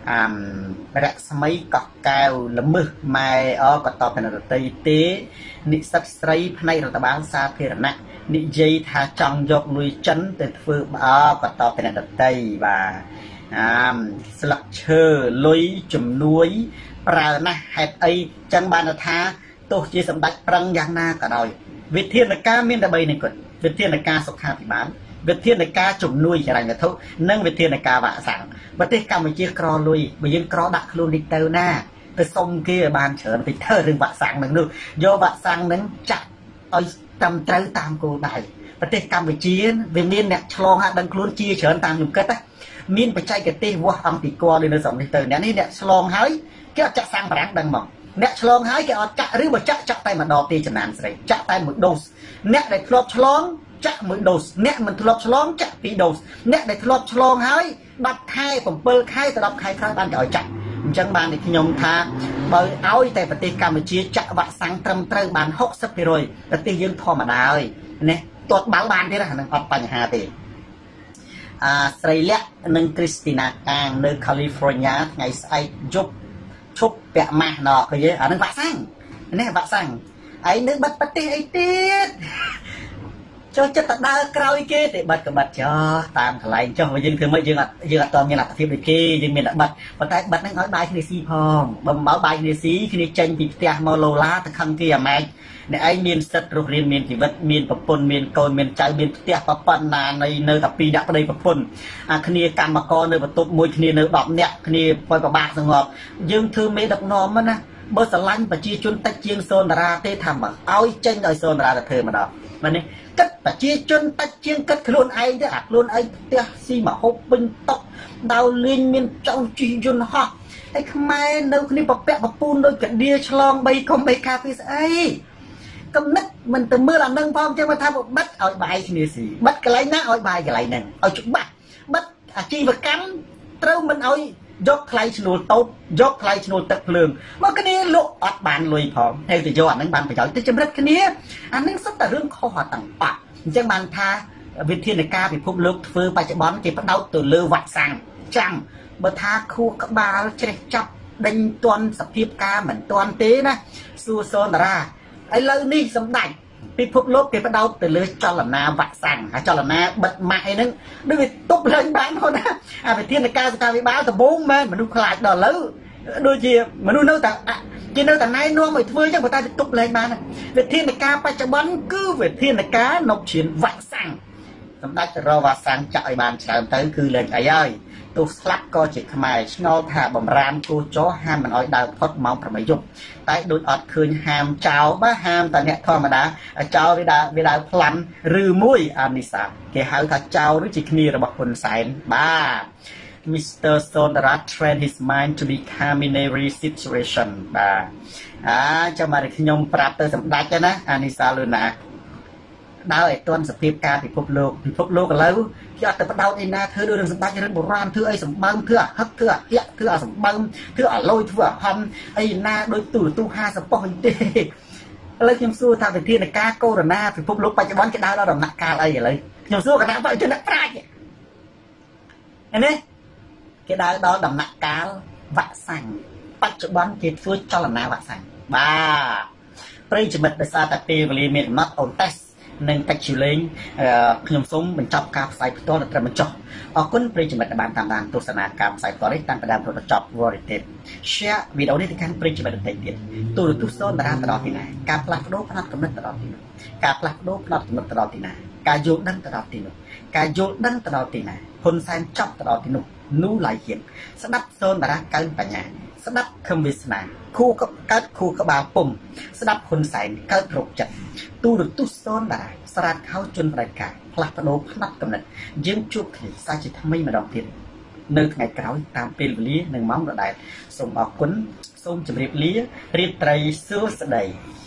អាមរស្មីកោះកែវល្មើសម៉ែអក៏តបទៅរតីទេនិស្សិតស្រីផ្នែករដ្ឋបាលសាធារណៈនិយាយថាចង់យកលុយចិនទៅធ្វើអក៏តបទៅរតីបាទអាមស្លឹកឈើលុយជំនួយប្រើណាស់ហេតុអីចឹងបានថាទោះជាសម្ដេចប្រឹងយ៉ាងណាក៏ដោយវិធានការមានតែបីនេះគាត់វិធានការសុខាភិបាលវិធានការជំនួយចរញ្ញវត្ថុនិងវិធានការវាក់សាំងប្រទេសកម្ពុជាក្រលុយបើយើងក្រដាក់ខ្លួននេះទៅណាទៅសុំគេឲ្យបានច្រើនទៅធ្វើរឿងវាក់សាំងនឹងនោះយកវាក់សាំងនឹងចាក់ឲ្យត្រឹមត្រូវតាមគោលដៅប្រទេសកម្ពុជាវាមានអ្នកឆ្លងហាក់ដឹងខ្លួនជាច្រើនតាមខ្ញុំគិតណាមានបច្ចេកទេសវាស់អង្គពីកលនៅស្រុកនេះទៅអ្នកនេះអ្នកឆ្លងហើយគេអត់ចាក់សាំងបារាំងដឹងមកអ្នកឆ្លងហើយគេអត់ចាក់ឬបើចាក់ចាក់តែម្ដងទេចំណានស្រីចាក់តែមួយដូសអ្នកដែលធ្លាប់ឆ្លងចាក់មួយដូសអ្នកមិនធ្លាប់ឆ្លងចាក់ពីរដូសអ្នកដែលធ្លាប់ឆ្លងហើយដប់ខែbảyខែទៅដប់ខែក្រោយបានគេឲ្យចាក់អញ្ចឹងបានតែខ្ញុំថាបើឲ្យតែប្រទេសកម្ពុជាចាក់វ៉ាក់សាំងត្រឹមត្រូវបានหกสิบเปอร์เซ็นต์ ប្រទេសយើងធម្មតាហើយណាទាត់បាល់បានទេណានឹងអត់បញ្ហាទេអាស្រីលក្ខនិងគ្រីស្ទីណាកាងនៅ California ថ្ងៃស្អែកយប់ឈប់ពាក់ម៉ាស់ណោះឃើញទេអានឹងវ៉ាក់សាំងនេះវ៉ាក់សាំងឯនៅបាត់ប្រទេសអីទៀតចូលចិត្តទៅដើរក្រោយគេទេបាត់ក៏បាត់ចោះតាមកន្លែងចុះយើងធ្វើម៉េចយើងអត់យើងអត់តមានអត្ថភាពដូចគេយើងមានតែបាត់ប៉ុន្តែបាត់ហ្នឹងឲ្យបាយគ្នាស៊ីផងបើមិនមកបាយគ្នាស៊ីគ្នាចេញពីផ្ទះមកឡូឡាទៅខឹងគេអាម៉ែកអ្នកឯងមានសិទ្ធិរស់រានមានជីវិតមានប្រពន្ធមានកូនមានចៅមានផ្ទះប្រប៉ុណ្ណានៅនៅតែពីរដាក់ប្តីប្រពន្ធអាគ្នាកម្មករនៅបន្ទប់មួយគ្នានៅដប់នាក់គ្នាប៉ុយប្របាក់សងប់យើងធ្វើមេដឹកនាំហ្នឹងណាបើស្រឡាញ់ប្រជាជនតិចជាងសូនតារាទេថាមកឲ្យចេញឲ្យសូនតារាទៅធ្វើម្ដងមែនទេគិតប្រជាជនតិចជាងគិតខ្លួនឯងទេអាខ្លួនឯងផ្ទះស៊ីមកហូបពេញតុកដៅលេងមានចៅជិះយន្តហោះហើយខ្មែរនៅគ្នាប្រពាក់ប្រពូនដូចកដៀឆ្លងបីកុំបីកាហ្វេស្អីកំណត់មិនទៅមើលអានឹងផងចឹងមកថាបិទឲ្យបាយគ្នាស៊ីបិទកន្លែងណាឲ្យបាយកន្លែងហ្នឹងឲ្យច្បាស់បិទអាជីវកម្មត្រូវមិនឲ្យយកថ្លៃឈ្នួលតូបយកថ្លៃឈ្នួលទឹកភ្លើងមកគ្នាលក់អត់បានលុយផងហើយទៅយកអានឹងបានប្រយោជន៍ទៅចម្រិតគ្នាអានឹងសុទ្ធតែរឿងខុសតាំងបាក់អញ្ចឹងបានថាវិធានការពិភពលោកធ្វើបច្ចុប្បន្នគេផ្ដោតទៅលើវ៉ាក់សាំងចាំបើថាខួរក្បាលជ្រេះចាប់ដេញតន់សភាពការមិនតន់ទេណាសួរសូនតារាឥឡូវនេះសម្ដេចពិភពលោកគេផ្ដោតទៅលើចលនាវ៉ាក់សាំងហើយចលនាបិទម៉ាស់អីហ្នឹងដូចវាទប់ឡើងបានហ្នឹងណាអាវិធានការសុខាភិបាលដំបូងមែនមនុស្សខ្លាចដល់ឥឡូវដូចជាមនុស្សនៅតែគេនៅតែណែនាំឲ្យធ្វើអញ្ចឹងប៉ុន្តែទប់ឡើងបានវិធានការបច្ចុប្បន្នគឺវិធានការនុកឈានវ៉ាក់សាំងសម្ដេចរកវ៉ាក់សាំងចាក់ឲ្យបានច្រើនទៅគឺលេងអីហើយទោះស្លាប់ក៏ជាខ្មែរឆ្ងល់ថាបំរាមគូចោហាមមិនឲ្យដើរផុតម៉ោងប្រាំយប់តែដូចអត់ឃើញហាមចោលបាទហាមតែអ្នកធម្មតាចោលវាដើរវាដើរផ្លាន់ឬមួយអានិសាគេហៅថាចោលឬជាគ្នារបស់ហ៊ុនសែនបាទ Mister Sondara trained his mind to be calm in every situation បាទអាចាំមកខ្ញុំប្រាប់ទៅសម្ដេចទៅណាអានិសាលឺណាដើរឲ្យទាន់សភាពការពិភពលោកពិភពលោកឥឡូវគេអត់ទៅបដោតឯណាធ្វើដូចរឿងសម្ដេចរឿងបុរាណធ្វើអីសម្បើមធ្វើអាហឹកធ្វើអាហៀកធ្វើអាសម្បើមធ្វើអាលយធ្វើអាហំអីណាដូចទូរទស្សន៍ห้าสิบប៉ុស្តិ៍ទេឥឡូវខ្ញុំសួរថាវិធានការកូវីដ -19 ពិភពលោកបច្ចុប្បន្នគេដើរដល់ដំណាក់កាលអីឥឡូវខ្ញុំសួរគណៈបច្ចុប្បន្នប្រាជ្ញឃើញទេគេដើរដល់ដំណាក់កាលវ៉ាក់សាំងបច្ចុប្បន្នគេធ្វើចលនាវ៉ាក់សាំងបាទប្រិយមិត្តដោយសារតែពេលវេលាមានកំណត់អូនតេសនិងតិចជូលេងខ្ញុំសូមបញ្ចប់ការផ្សាយផ្ទាល់ដល់ត្រឹមបញ្ចុះអរគុណប្រិយមិត្តដែលបានតាមដានទស្សនាការផ្សាយផ្ទាល់នេះតាំងពីដើមរហូតដល់ចប់វរទេ share វីដេអូនេះទៅកាន់ប្រិយមិត្តដទៃទៀតទូរទស្សន៍សូនតារាទៅដល់ទីណាការផ្លាស់ប្ដូរផ្នត់គំនិតទៅដល់ទីនោះការផ្លាស់ប្ដូរផ្នត់គំនិតទៅដល់ទីណាការយល់ដឹងទៅដល់ទីនោះការយល់ដឹងទៅដល់ទីណាហ៊ុនសែនចប់ទៅដល់ទីនោះនោះឡាយហៀនស្ដាប់សូនតារាកើនបញ្ញាស្ដាប់ខឹមវាសនាគូកើតគូក្បាលពុំស្ដាប់ហ៊ុនសែនកើតរោគចិត្តទូរទស្សន៍សូនតារាស្រាតខោជន់ប្រតិការផ្លាស់ប្ដូរផ្នត់កំណត់យើងជួបគ្នាសាជាថ្មីម្ដងទៀតនៅថ្ងៃក្រោយតាមពេលវេលានិងម៉ោងដដែលសូមអរគុណសូមជម្រាបលារាត្រីសួស្ដី